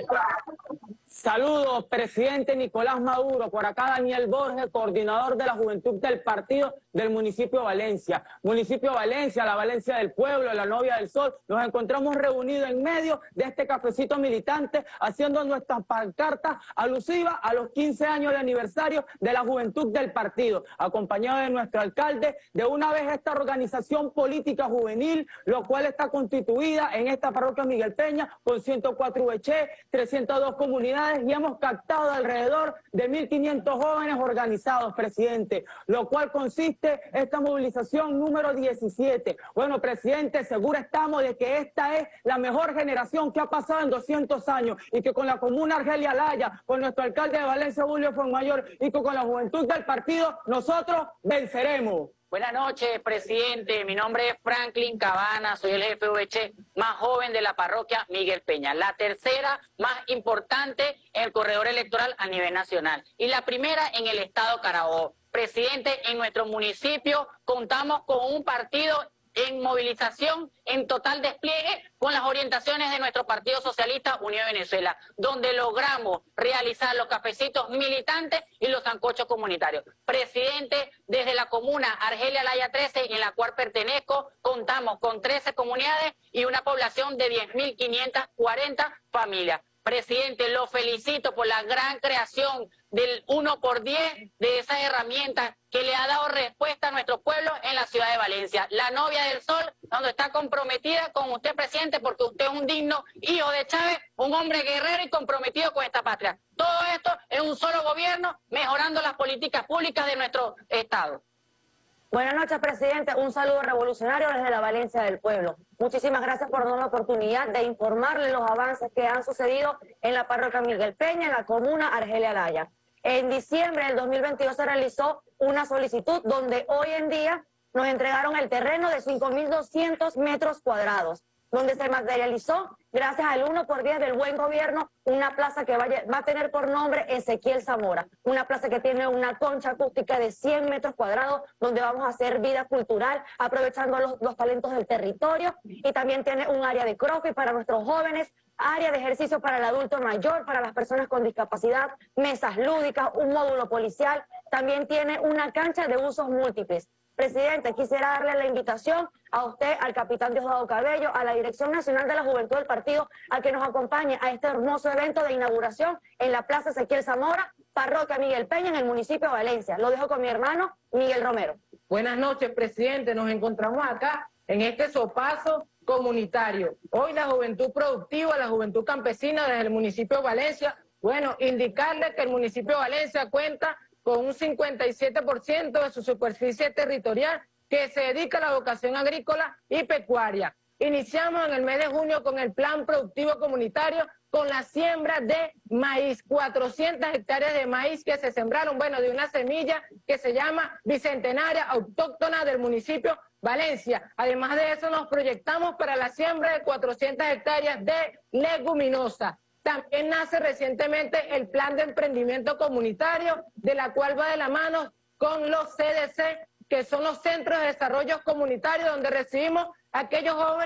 Saludos, presidente Nicolás Maduro. Por acá Daniel Borges, coordinador de la Juventud del Partido del municipio Valencia. Municipio Valencia, la Valencia del pueblo, la novia del sol. Nos encontramos reunidos en medio de este cafecito militante, haciendo nuestras pancartas alusivas a los quince años de aniversario de la Juventud del Partido, acompañado de nuestro alcalde, de una vez esta organización política juvenil, lo cual está constituida en esta parroquia Miguel Peña, con ciento cuatro V H, trescientas dos comunidades, y hemos captado alrededor de mil quinientos jóvenes organizados, presidente, lo cual consiste esta movilización número diecisiete. Bueno, presidente, seguro estamos de que esta es la mejor generación que ha pasado en doscientos años y que con la comuna Argelia Laya, con nuestro alcalde de Valencia, Julio Fuenmayor, y que con la juventud del partido, nosotros venceremos. Buenas noches, presidente. Mi nombre es Franklin Cabana, soy el jefe V H más joven de la parroquia Miguel Peña, la tercera más importante en el corredor electoral a nivel nacional y la primera en el estado Carabobo. Presidente, en nuestro municipio contamos con un partido en movilización, en total despliegue, con las orientaciones de nuestro Partido Socialista Unión de Venezuela, donde logramos realizar los cafecitos militantes y los sancochos comunitarios. Presidente, desde la comuna Argelia Laya trece, en la cual pertenezco, contamos con trece comunidades y una población de diez mil quinientas cuarenta familias. Presidente, lo felicito por la gran creación del uno por diez, de esas herramientas que le ha dado respuesta a nuestro pueblo en la ciudad de Valencia. La novia del sol, donde está comprometida con usted, presidente, porque usted es un digno hijo de Chávez, un hombre guerrero y comprometido con esta patria. Todo esto es un solo gobierno, mejorando las políticas públicas de nuestro estado. Buenas noches, presidente. Un saludo revolucionario desde la Valencia del pueblo. Muchísimas gracias por darnos la oportunidad de informarle los avances que han sucedido en la parroquia Miguel Peña, en la comuna Argelia Laya. En diciembre del dos mil veintidós se realizó una solicitud donde hoy en día nos entregaron el terreno de cinco mil doscientos metros cuadrados, donde se materializó, gracias al uno por diez del buen gobierno, una plaza que vaya, va a tener por nombre Ezequiel Zamora, una plaza que tiene una concha acústica de cien metros cuadrados, donde vamos a hacer vida cultural, aprovechando los, los talentos del territorio, y también tiene un área de crossfit para nuestros jóvenes, área de ejercicio para el adulto mayor, para las personas con discapacidad, mesas lúdicas, un módulo policial, también tiene una cancha de usos múltiples. Presidente, quisiera darle la invitación a usted, al capitán Diosdado Cabello, a la Dirección Nacional de la Juventud del Partido, a que nos acompañe a este hermoso evento de inauguración en la Plaza Ezequiel Zamora, parroquia Miguel Peña, en el municipio de Valencia. Lo dejo con mi hermano Miguel Romero. Buenas noches, presidente. Nos encontramos acá en este sopazo comunitario. Hoy la juventud productiva, la juventud campesina desde el municipio de Valencia, bueno, indicarle que el municipio de Valencia cuenta con un cincuenta y siete por ciento de su superficie territorial que se dedica a la vocación agrícola y pecuaria. Iniciamos en el mes de junio con el plan productivo comunitario con la siembra de maíz, cuatrocientas hectáreas de maíz que se sembraron, bueno, de una semilla que se llama bicentenaria autóctona del municipio Valencia. Además de eso nos proyectamos para la siembra de cuatrocientas hectáreas de leguminosa. También nace recientemente el plan de emprendimiento comunitario, de la cual va de la mano con los C D C, que son los Centros de Desarrollo Comunitario, donde recibimos a aquellos jóvenes que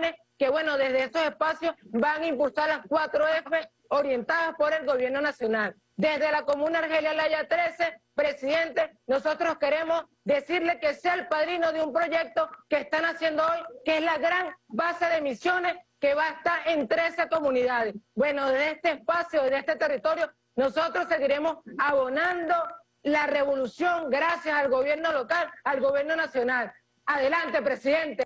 que bueno, desde estos espacios van a impulsar las cuatro F orientadas por el gobierno nacional. Desde la comuna Argelia Laya trece, presidente, nosotros queremos decirle que sea el padrino de un proyecto que están haciendo hoy, que es la gran base de misiones que va a estar en trece comunidades. Bueno, desde este espacio, desde este territorio, nosotros seguiremos abonando la revolución gracias al gobierno local, al gobierno nacional. Adelante, presidente.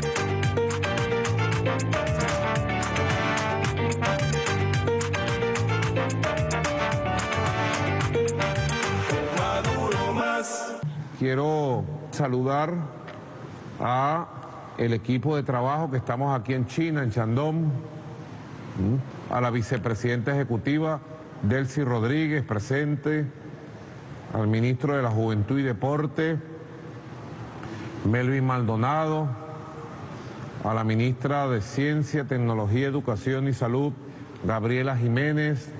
Quiero saludar a el equipo de trabajo que estamos aquí en China, en Shandong, a la vicepresidenta ejecutiva Delcy Rodríguez, presente, al ministro de la Juventud y Deporte, Melvin Maldonado, a la ministra de Ciencia, Tecnología, Educación y Salud, Gabriela Jiménez,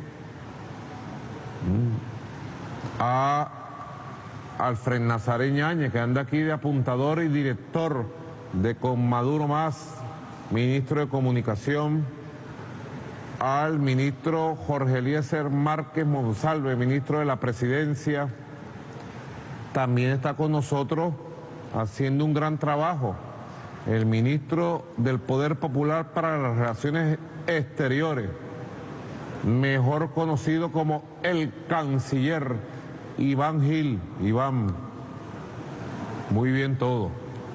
a Alfred Nazaret Ñañez, que anda aquí de apuntador y director de Con Maduro Más, ministro de Comunicación, al ministro Jorge Eliezer Márquez Monsalve, ministro de la Presidencia. También está con nosotros haciendo un gran trabajo el ministro del Poder Popular para las Relaciones Exteriores, mejor conocido como el canciller Iván Gil. Iván, muy bien todo.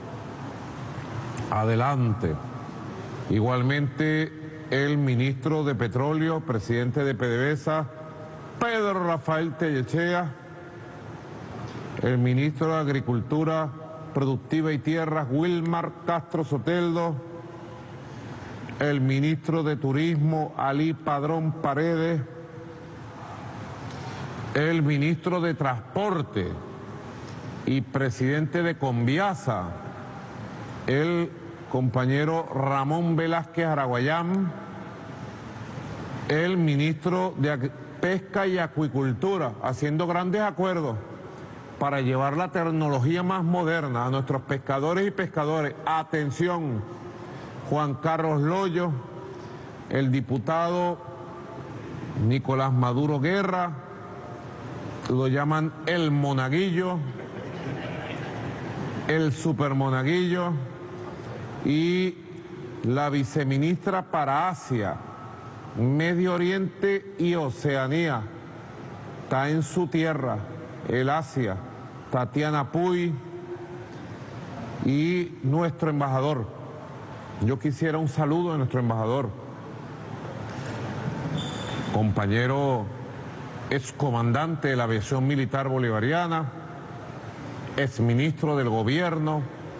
Adelante. Igualmente el ministro de Petróleo, presidente de PDVSA, Pedro Rafael Tellechea, el ministro de Agricultura Productiva y Tierras, Wilmar Castro Soteldo, el ministro de Turismo, Alí Padrón Paredes, el ministro de Transporte y presidente de Conviasa, el compañero Ramón Velázquez Araguayán, el ministro de Pesca y Acuicultura, haciendo grandes acuerdos para llevar la tecnología más moderna a nuestros pescadores y pescadores. Atención, Juan Carlos Loyo, el diputado Nicolás Maduro Guerra, lo llaman el monaguillo, el supermonaguillo, y la viceministra para Asia, Medio Oriente y Oceanía, está en su tierra, el Asia, Tatiana Puy, y nuestro embajador. Yo quisiera un saludo de nuestro embajador, compañero excomandante de la aviación militar bolivariana, exministro del gobierno,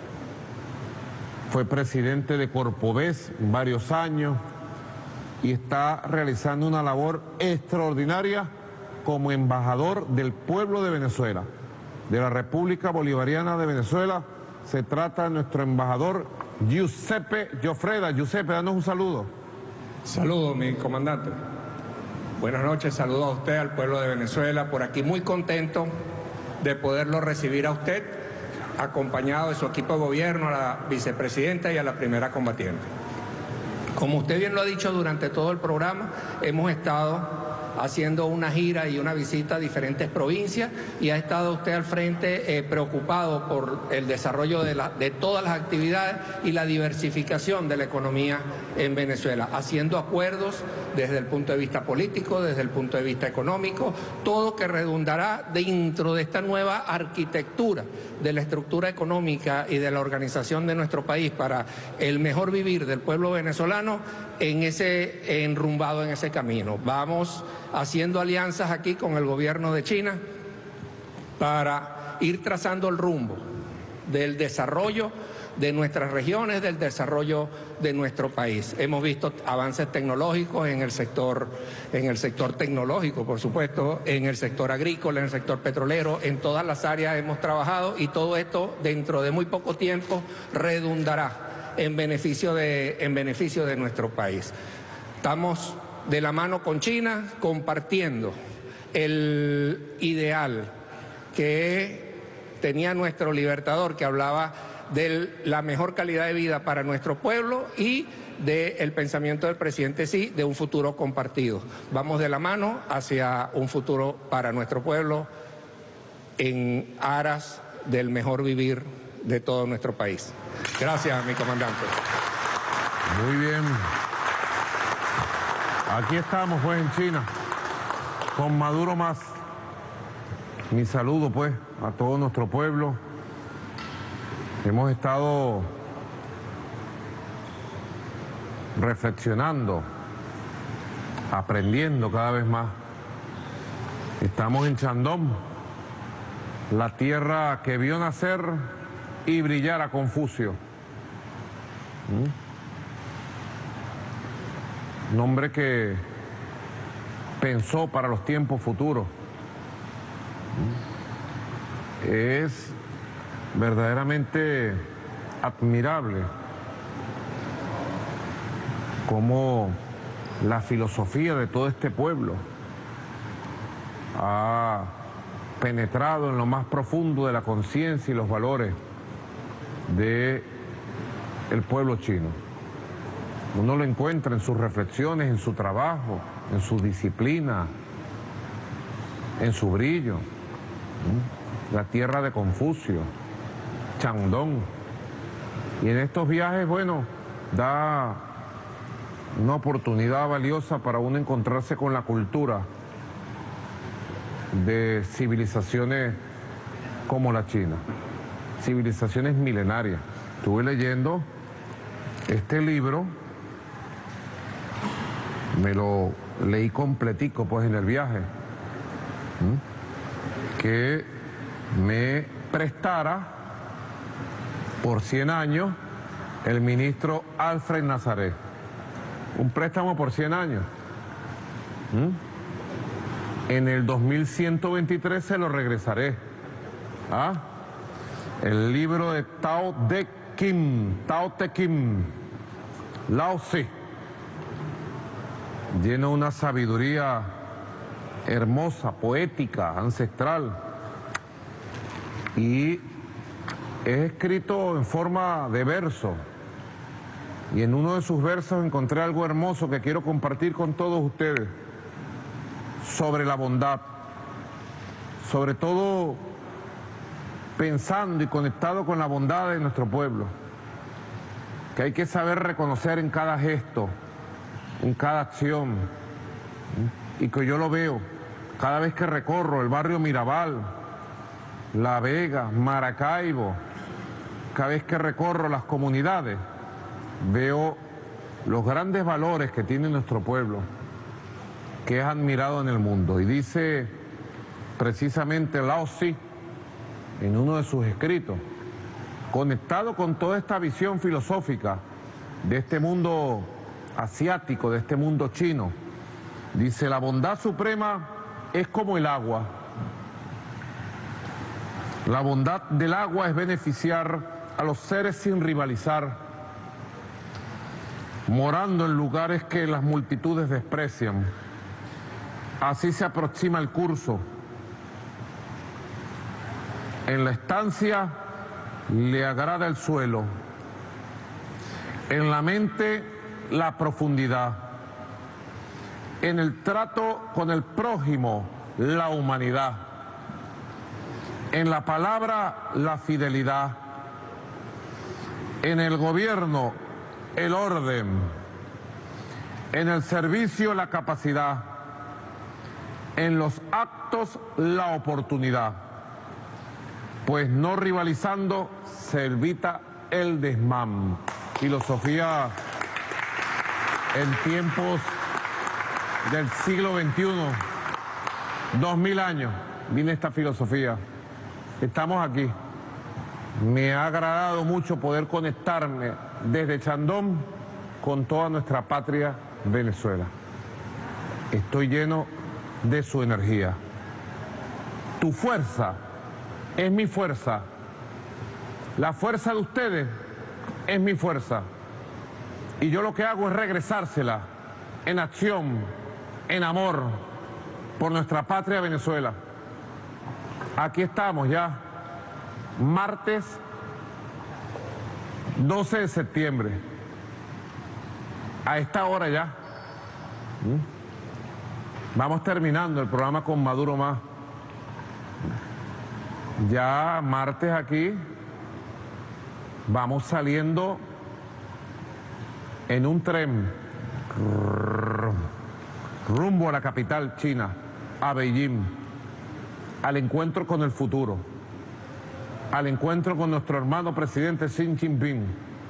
fue presidente de Corpoves varios años y está realizando una labor extraordinaria como embajador del pueblo de Venezuela, de la República Bolivariana de Venezuela. Se trata de nuestro embajador Giuseppe Giuffreda. Giuseppe, danos un saludo. Saludos, mi comandante. Buenas noches, saludos a usted, al pueblo de Venezuela. Por aquí muy contento de poderlo recibir a usted, acompañado de su equipo de gobierno, a la vicepresidenta y a la primera combatiente. Como usted bien lo ha dicho durante todo el programa, hemos estado haciendo una gira y una visita a diferentes provincias y ha estado usted al frente eh, preocupado por el desarrollo de, la, de todas las actividades y la diversificación de la economía en Venezuela, haciendo acuerdos desde el punto de vista político, desde el punto de vista económico, todo que redundará dentro de esta nueva arquitectura de la estructura económica y de la organización de nuestro país para el mejor vivir del pueblo venezolano en ese enrumbado en ese camino. Vamos haciendo alianzas aquí con el gobierno de China para ir trazando el rumbo del desarrollo de nuestras regiones, del desarrollo de nuestro país. Hemos visto avances tecnológicos en el sector, en el sector tecnológico, por supuesto, en el sector agrícola, en el sector petrolero, en todas las áreas hemos trabajado y todo esto dentro de muy poco tiempo redundará en beneficio de, en beneficio de nuestro país. Estamos de la mano con China, compartiendo el ideal que tenía nuestro libertador, que hablaba de la mejor calidad de vida para nuestro pueblo y del pensamiento del presidente sí, de un futuro compartido. Vamos de la mano hacia un futuro para nuestro pueblo en aras del mejor vivir de todo nuestro país. Gracias, mi comandante. Muy bien. Aquí estamos, pues, en China, con Maduro más. Mi saludo, pues, a todo nuestro pueblo. Hemos estado reflexionando, aprendiendo cada vez más. Estamos en Chandón, la tierra que vio nacer y brillar a Confucio. ¿Mm? Un hombre que pensó para los tiempos futuros. ¿Mm? Es verdaderamente admirable cómo la filosofía de todo este pueblo ha penetrado en lo más profundo de la conciencia y los valores del pueblo chino. Uno lo encuentra en sus reflexiones, en su trabajo, en su disciplina, en su brillo. La tierra de Confucio, Chandón. Y en estos viajes, bueno, da una oportunidad valiosa para uno encontrarse con la cultura de civilizaciones como la China, civilizaciones milenarias. Estuve leyendo este libro, me lo leí completico pues en el viaje, ¿m? que me prestara por cien años el ministro Alfred Nazaret. Un préstamo por cien años. ¿Mm? En el dos mil ciento veintitrés se lo regresaré. ¿Ah? El libro de Tao Te Ching, Tao Te Ching, Lao Tse, lleno de una sabiduría hermosa, poética, ancestral. Y es escrito en forma de verso. Y en uno de sus versos encontré algo hermoso que quiero compartir con todos ustedes sobre la bondad, sobre todo pensando y conectado con la bondad de nuestro pueblo, que hay que saber reconocer en cada gesto, en cada acción, y que yo lo veo cada vez que recorro el barrio Mirabal, La Vega, Maracaibo, cada vez que recorro las comunidades, veo los grandes valores que tiene nuestro pueblo, que es admirado en el mundo. Y dice precisamente Lao Tse, en uno de sus escritos, conectado con toda esta visión filosófica de este mundo asiático, de este mundo chino, dice: la bondad suprema es como el agua. La bondad del agua es beneficiar a los seres sin rivalizar, morando en lugares que las multitudes desprecian. Así se aproxima el curso. En la estancia le agrada el suelo, en la mente la profundidad, en el trato con el prójimo la humanidad, en la palabra la fidelidad, en el gobierno el orden, en el servicio la capacidad, en los actos la oportunidad, pues no rivalizando se evita el desmán. Filosofía en tiempos del siglo veintiuno, dos mil años viene esta filosofía. Estamos aquí. Me ha agradado mucho poder conectarme desde Chandón con toda nuestra patria Venezuela. Estoy lleno de su energía. Tu fuerza es mi fuerza. La fuerza de ustedes es mi fuerza. Y yo lo que hago es regresársela en acción, en amor, por nuestra patria Venezuela. Aquí estamos ya, martes doce de septiembre. A esta hora ya. ¿Mm? Vamos terminando el programa con Maduro Más. Ya martes aquí. Vamos saliendo en un tren rumbo a la capital china, a Beijing, al encuentro con el futuro, al encuentro con nuestro hermano presidente Xi Jinping,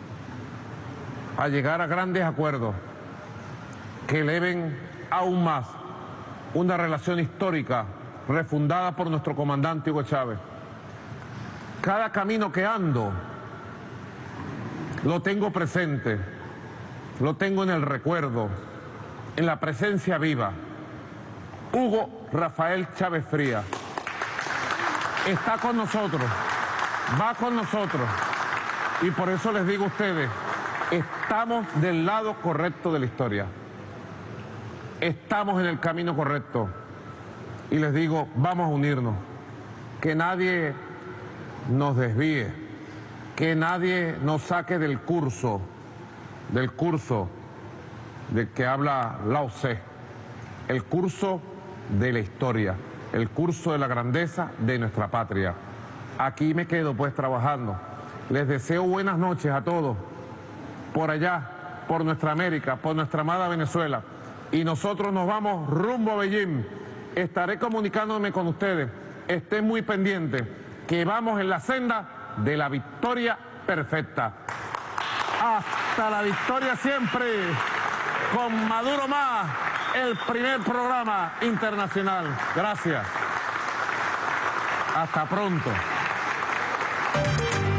a llegar a grandes acuerdos que eleven aún más una relación histórica refundada por nuestro comandante Hugo Chávez. Cada camino que ando lo tengo presente, lo tengo en el recuerdo, en la presencia viva. Hugo Rafael Chávez Frías está con nosotros, va con nosotros, y por eso les digo a ustedes, estamos del lado correcto de la historia, estamos en el camino correcto, y les digo, vamos a unirnos, que nadie nos desvíe, que nadie nos saque del curso, del curso del que habla Lao Tse, el curso de la historia, el curso de la grandeza de nuestra patria. Aquí me quedo pues trabajando. Les deseo buenas noches a todos, por allá, por nuestra América, por nuestra amada Venezuela. Y nosotros nos vamos rumbo a Beijing. Estaré comunicándome con ustedes. Estén muy pendientes, que vamos en la senda de la victoria perfecta. Hasta la victoria siempre, con Maduro Más, el primer programa internacional. Gracias. Hasta pronto.